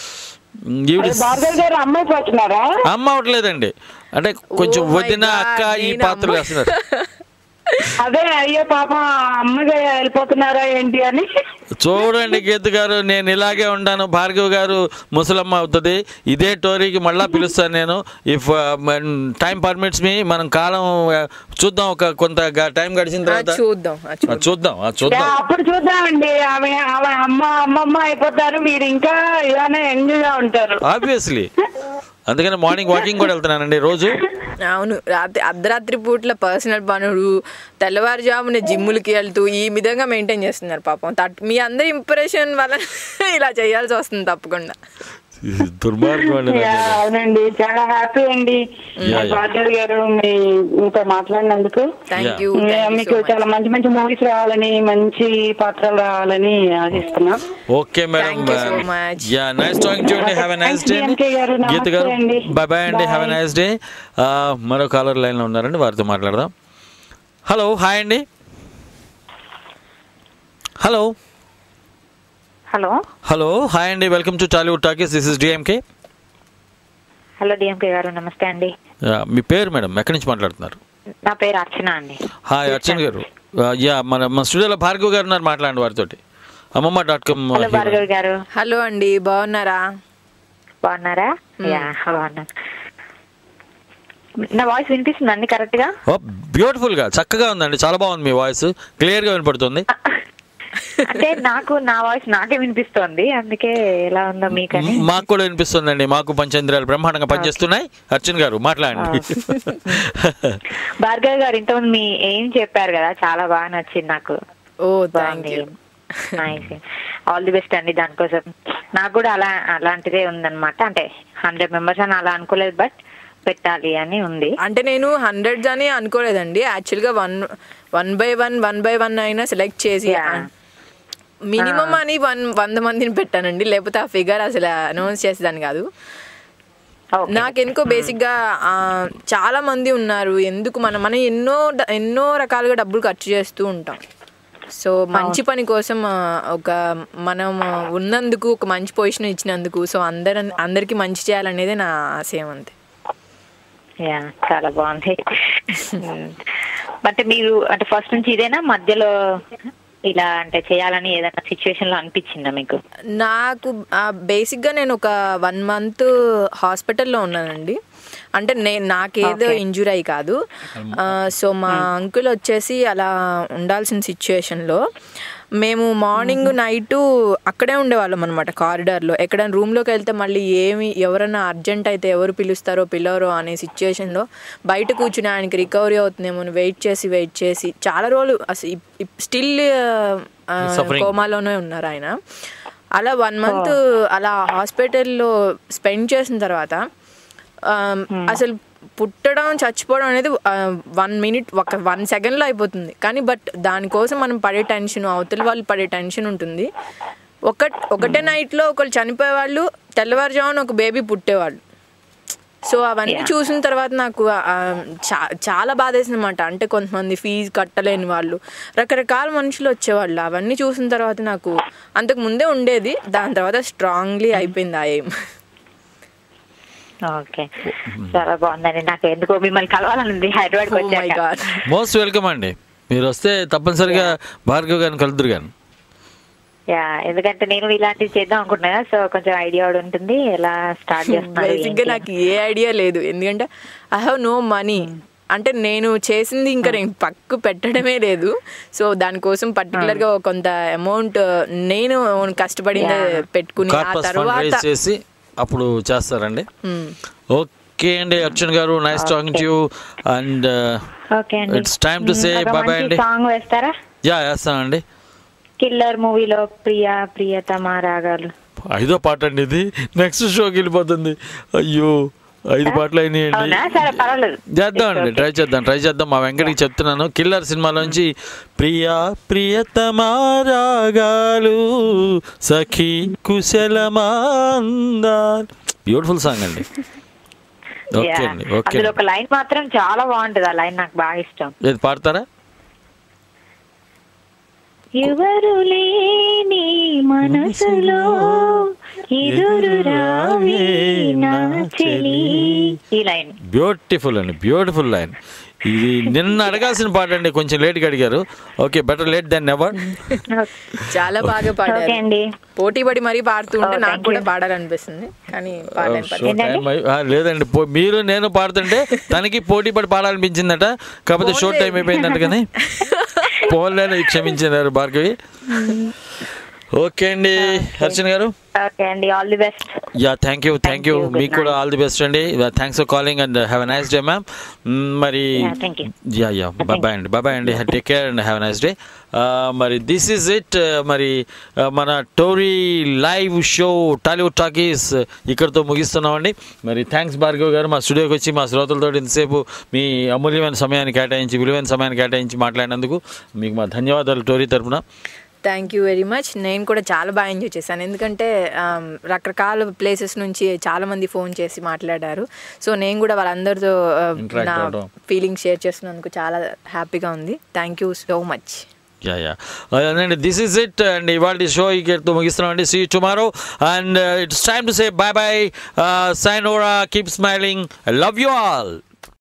అమ్మ అవట్లేదండి, అంటే కొంచెం వదిన అక్క ఈ పాత్రలు వేస్తున్నారు. అదే అయ్యో పాపం అమ్మగా వెళ్ళిపోతున్నారా ఏంటి అని. చూడండి గీత గారు, నేను ఇలాగే ఉంటాను. భార్గవ్ గారు ముసలమ్మ అవుతుంది. ఇదే టోరీకి మళ్ళీ పిలుస్తాను నేను. ఇఫ్ టైం పర్మిట్స్ మీ, మనం కాలం చూద్దాం, ఒక కొంత టైం గడిచిన తర్వాత చూద్దాం. అప్పుడు చూద్దామండి. ఆమె అమ్మమ్మ అయిపోతారు, మీరు ఇంకా ఇలానే ఎంజాయ్ గా ఉంటారు ఆబ్వియస్లీ. అందుకని మార్నింగ్ వాకింగ్ కూడా వెళ్తున్నానండి రోజు. అవును, అర్ధరాత్రి పూట్ల పర్సనల్ పనులు, తెల్లవారుజామున జిమ్ములకి వెళ్తూ ఈ విధంగా మెయింటైన్ చేస్తున్నారు పాపం. మీ అందరి ఇంప్రెషన్ వల్ల ఇలా చేయాల్సి వస్తుంది తప్పకుండా. అవునండి, చాలా హ్యాపీ అండి భార్గవ్ గారు మీతో మాట్లాడినందుకు. మీకు చాలా మంచి మంచి మూవీస్ రావాలని, మంచి పాత్రలు రావాలని ఆశిస్తున్నాం. Okay madam, nice talking to you. Have a nice day Geetha గారు. బై బై అండి, హావ్ ఎ నైస్ డే. మరో కాలర్ లైన్ లో ఉన్నారండి, వారితో మాట్లాడదాం. హలో, హాయ్ అండి. హలో హలో, హాయ్ అండి, welcome to Tollywood talkies. This is DMK. Hello DMK గారు, నమస్తే అండి. మీ పేరు మేడం, ఎక్కడి నుంచి మాట్లాడుతున్నారు? నా పేరు అర్చన అండి. హాయ్ అర్చన గారు. మన స్టూడియోలో భార్గవ్ గారు ఉన్నారు, మాట్లాడండి వారితో. అమ్మమ్మ.com. భార్గవ్ గారు. హలో అండి, బాగున్నారా? బాగున్నారా? నా వాయిస్ వినిపిస్తుందండి కరెక్ట్ గా? బ్యూటిఫుల్ గా, చక్కగా ఉందండి, చాలా బాగుంది మీ వాయిస్, క్లియర్ గా వినపడుతుంది. అంటే నాకు నా వాయిస్ నాకే వినిపిస్తోంది, అందుకే ఎలా ఉందో మీకని. మాకు కూడా వినిపిస్తుందండి, మాకు పంచేంద్రియాలు బ్రహ్మాండంగా పనిచేస్తున్నాయి. అర్చన్ గారు మాట్లాడండి. భార్గవ్ గారు, ఇంతకుముందు మీ ఏం చెప్పారు కదా, చాలా బాగా నచ్చింది నాకు. ఆల్ ది బెస్ట్ అండి దానికోసం. నాకు కూడా అలాంటిదే ఉందన్నమాట. అంటే 100 members అని అలా అనుకోలేదు, బట్ పెట్టాలి అని ఉంది. అంటే నేను 100 అని అనుకోలేదండి, యాక్చువల్గా 1 by 1 అయినా సెలెక్ట్ చేసి మినిమం అని 100 మందిని పెట్టానండి, లేకపోతే ఆ ఫిగర్ అసలు అనౌన్స్ చేసేదాన్ని కాదు. నాకెందుకో బేసిక్గా చాలా మంది ఉన్నారు, ఎందుకు మనం ఎన్నో రకాలుగా డబ్బులు ఖర్చు చేస్తూ ఉంటాం. సో మంచి పని కోసం మనం ఉన్నందుకు, ఒక మంచి పొజిషన్ ఇచ్చినందుకు, సో అందరికి మంచి చేయాలనేది నా ఆశయం అంతే. చాలా బాగుంది. అంటే మీరు అంటే ఫస్ట్ నుంచి ఇదేనా, మధ్యలో ఇలా అంటే చేయాలని ఏదైనా సిచ్యువేషన్ లో అనిపించిందా మీకు? నాకు బేసిక్గా నేను ఒక 1 month హాస్పిటల్లో ఉన్నానండి. అంటే నాకేదో ఇంజురీ అయ్యి కాదు. సో మా అంకుల్ వచ్చేసి అలా ఉండాల్సిన సిచ్యువేషన్లో మేము మార్నింగ్ నైట్ అక్కడే ఉండేవాళ్ళం అనమాట, కారిడార్లో. ఎక్కడైనా రూమ్లోకి వెళ్తే మళ్ళీ ఎవరైనా అర్జెంట్ అయితే ఎవరు పిలవరో అనే సిచ్యువేషన్లో బయట కూర్చుని ఆయనకి రికవరీ అవుతుందేమో వెయిట్ చేసి చాలా రోజులు అసలు స్టిల్ కోమాలోనే ఉన్నారు ఆయన. అలా 1 month అలా హాస్పిటల్లో స్పెండ్ చేసిన తర్వాత అసలు పుట్టడం చచ్చిపోవడం అనేది 1 minute 1 secondలో అయిపోతుంది. కానీ బట్ దానికోసం మనం పడే టెన్షన్, అవతల వాళ్ళు పడే టెన్షన్ ఉంటుంది. ఒకటే నైట్లో ఒకళ్ళు చనిపోయేవాళ్ళు, తెల్లవారుజామున ఒక బేబీ పుట్టేవాళ్ళు. సో అవన్నీ చూసిన తర్వాత నాకు చాలా బాధేసింది అన్నమాట. అంటే కొంతమంది ఫీజు కట్టలేని వాళ్ళు, రకరకాల మనుషులు వచ్చేవాళ్ళు. అవన్నీ చూసిన తర్వాత నాకు అంతకు ముందే ఉండేది, దాని తర్వాత స్ట్రాంగ్లీ అయిపోయింది ఆ ఎయిమ్. ఓకే, చాలా బాగుందండి. నాకు ఎందుకో మిమ్మల్ని కలవాలనుంది హైదరాబాద్కి వచ్చాక. మోస్ట్ వెల్కమ్ అండి, మీరు వస్తే తప్పనిసరిగా భార్గవ్ గారిని కలుద్దురు గాని. ఎందుకంటే నేను ఇలాంటివి చేద్దాం అనుకుంటున్నా, సో కొంచెం ఐడియా ఉంటుంది ఎలా స్టార్ట్ చేస్తున్నారు. బేసిక్గా నాకు ఏ ఐడియా లేదు, ఎందుకంటే ఐ హ్యావ్ నో మనీ. అంటే నేను చేసింది ఇంకా నేను పక్కు పెట్టడమే లేదు. సో దానికోసం పర్టికులర్గా కొంత అమౌంట్ నేను కష్టపడిందే పెట్టుకుని ఆ తర్వాత అప్పుడు చేస్తారండి. ఓకే అండి అర్చన్ గారు, nice talking to you and it's time to say bye bye అండి. సాంగ్ వేస్తారా? వేస్తానండి. కిల్లర్ మూవీలో ప్రియతమ రాగాలు 5వ పాట అండి ఇది. నెక్స్ట్ షోకి వెళ్ళిపోతుంది. అయ్యో, 5 పాటలు అయినాయండి. చేద్దామండి, ట్రై చేద్దాం. మా వెంకటికి చెప్తున్నాను, కిల్లర్ సినిమాలోంచి ప్రియతమా రాగాలు సఖీ కుశలమాందాలు. బ్యూటిఫుల్ సాంగ్ అండి. ఓకే అండి, ఓకే. ఒక లైన్ మాత్రం చాలా బాగుంటుంది, ఆ లైన్ నాకు బాగా ఇష్టం. ఏది పాడతారా? ఎవరు లేని మనసులో ఈ లైన్ బ్యూటిఫుల్ అండి, బ్యూటిఫుల్ లైన్. ఇది నిన్న అడగాల్సిన పాట అండి, కొంచెం లేట్గా అడిగారు. Okay, better late than never. చాలా బాగా పాడారు. పోటీ పడి మరీ పాడుతూ ఉంటే నాకు కూడా పాడాలనిపిస్తుంది, కానీ లేదండి, మీరు నేను పాడుతుంటే తనకి పోటీ పడి పాడాలనిపించిందట, కాకపోతే షో టైం అయిపోయిందంట. కానీ పోలేని క్షమించినారు భార్గవి. ఓకే అండి హర్షన్ గారు. ఓకే అండి, all the best. Yeah, thank you మీకు కూడా ఆల్ ది బెస్ట్ అండి. Thanks for calling and have a nice day ma'am. మరి యా బాయ్ అండి, take care and have a nice day. మరి దిస్ ఈజ్ ఇట్. మరి మన Tori live show Tollywood talkies ఇక్కడితో ముగిస్తున్నామండి. మరి థ్యాంక్స్ భార్గవ్ గారు మా స్టూడియోకి వచ్చి మా శ్రోతలతో ఇంతసేపు మీ అమూల్యమైన సమయాన్ని కేటాయించి, విలువైన సమయాన్ని కేటాయించి మాట్లాడినందుకు మీకు మా ధన్యవాదాలు టోరీ తరఫున. Thank you very much. నేను కూడా చాలా బాగా ఎంజాయ్ చేశాను, ఎందుకంటే రకరకాల ప్లేసెస్ నుంచి చాలామంది ఫోన్ చేసి మాట్లాడారు. సో నేను కూడా వాళ్ళందరితో నా ఫీలింగ్స్ షేర్ చేస్తున్నందుకు చాలా హ్యాపీగా ఉంది. Thank you so much. అండి, దిస్ ఈజ్ ఇట్ అండ్ ఇవాళ షో ఇక్కడితో ముగిస్తున్నామండి. See you tomorrow and it's time to say bye bye, sayonara, keep smiling, I love you all.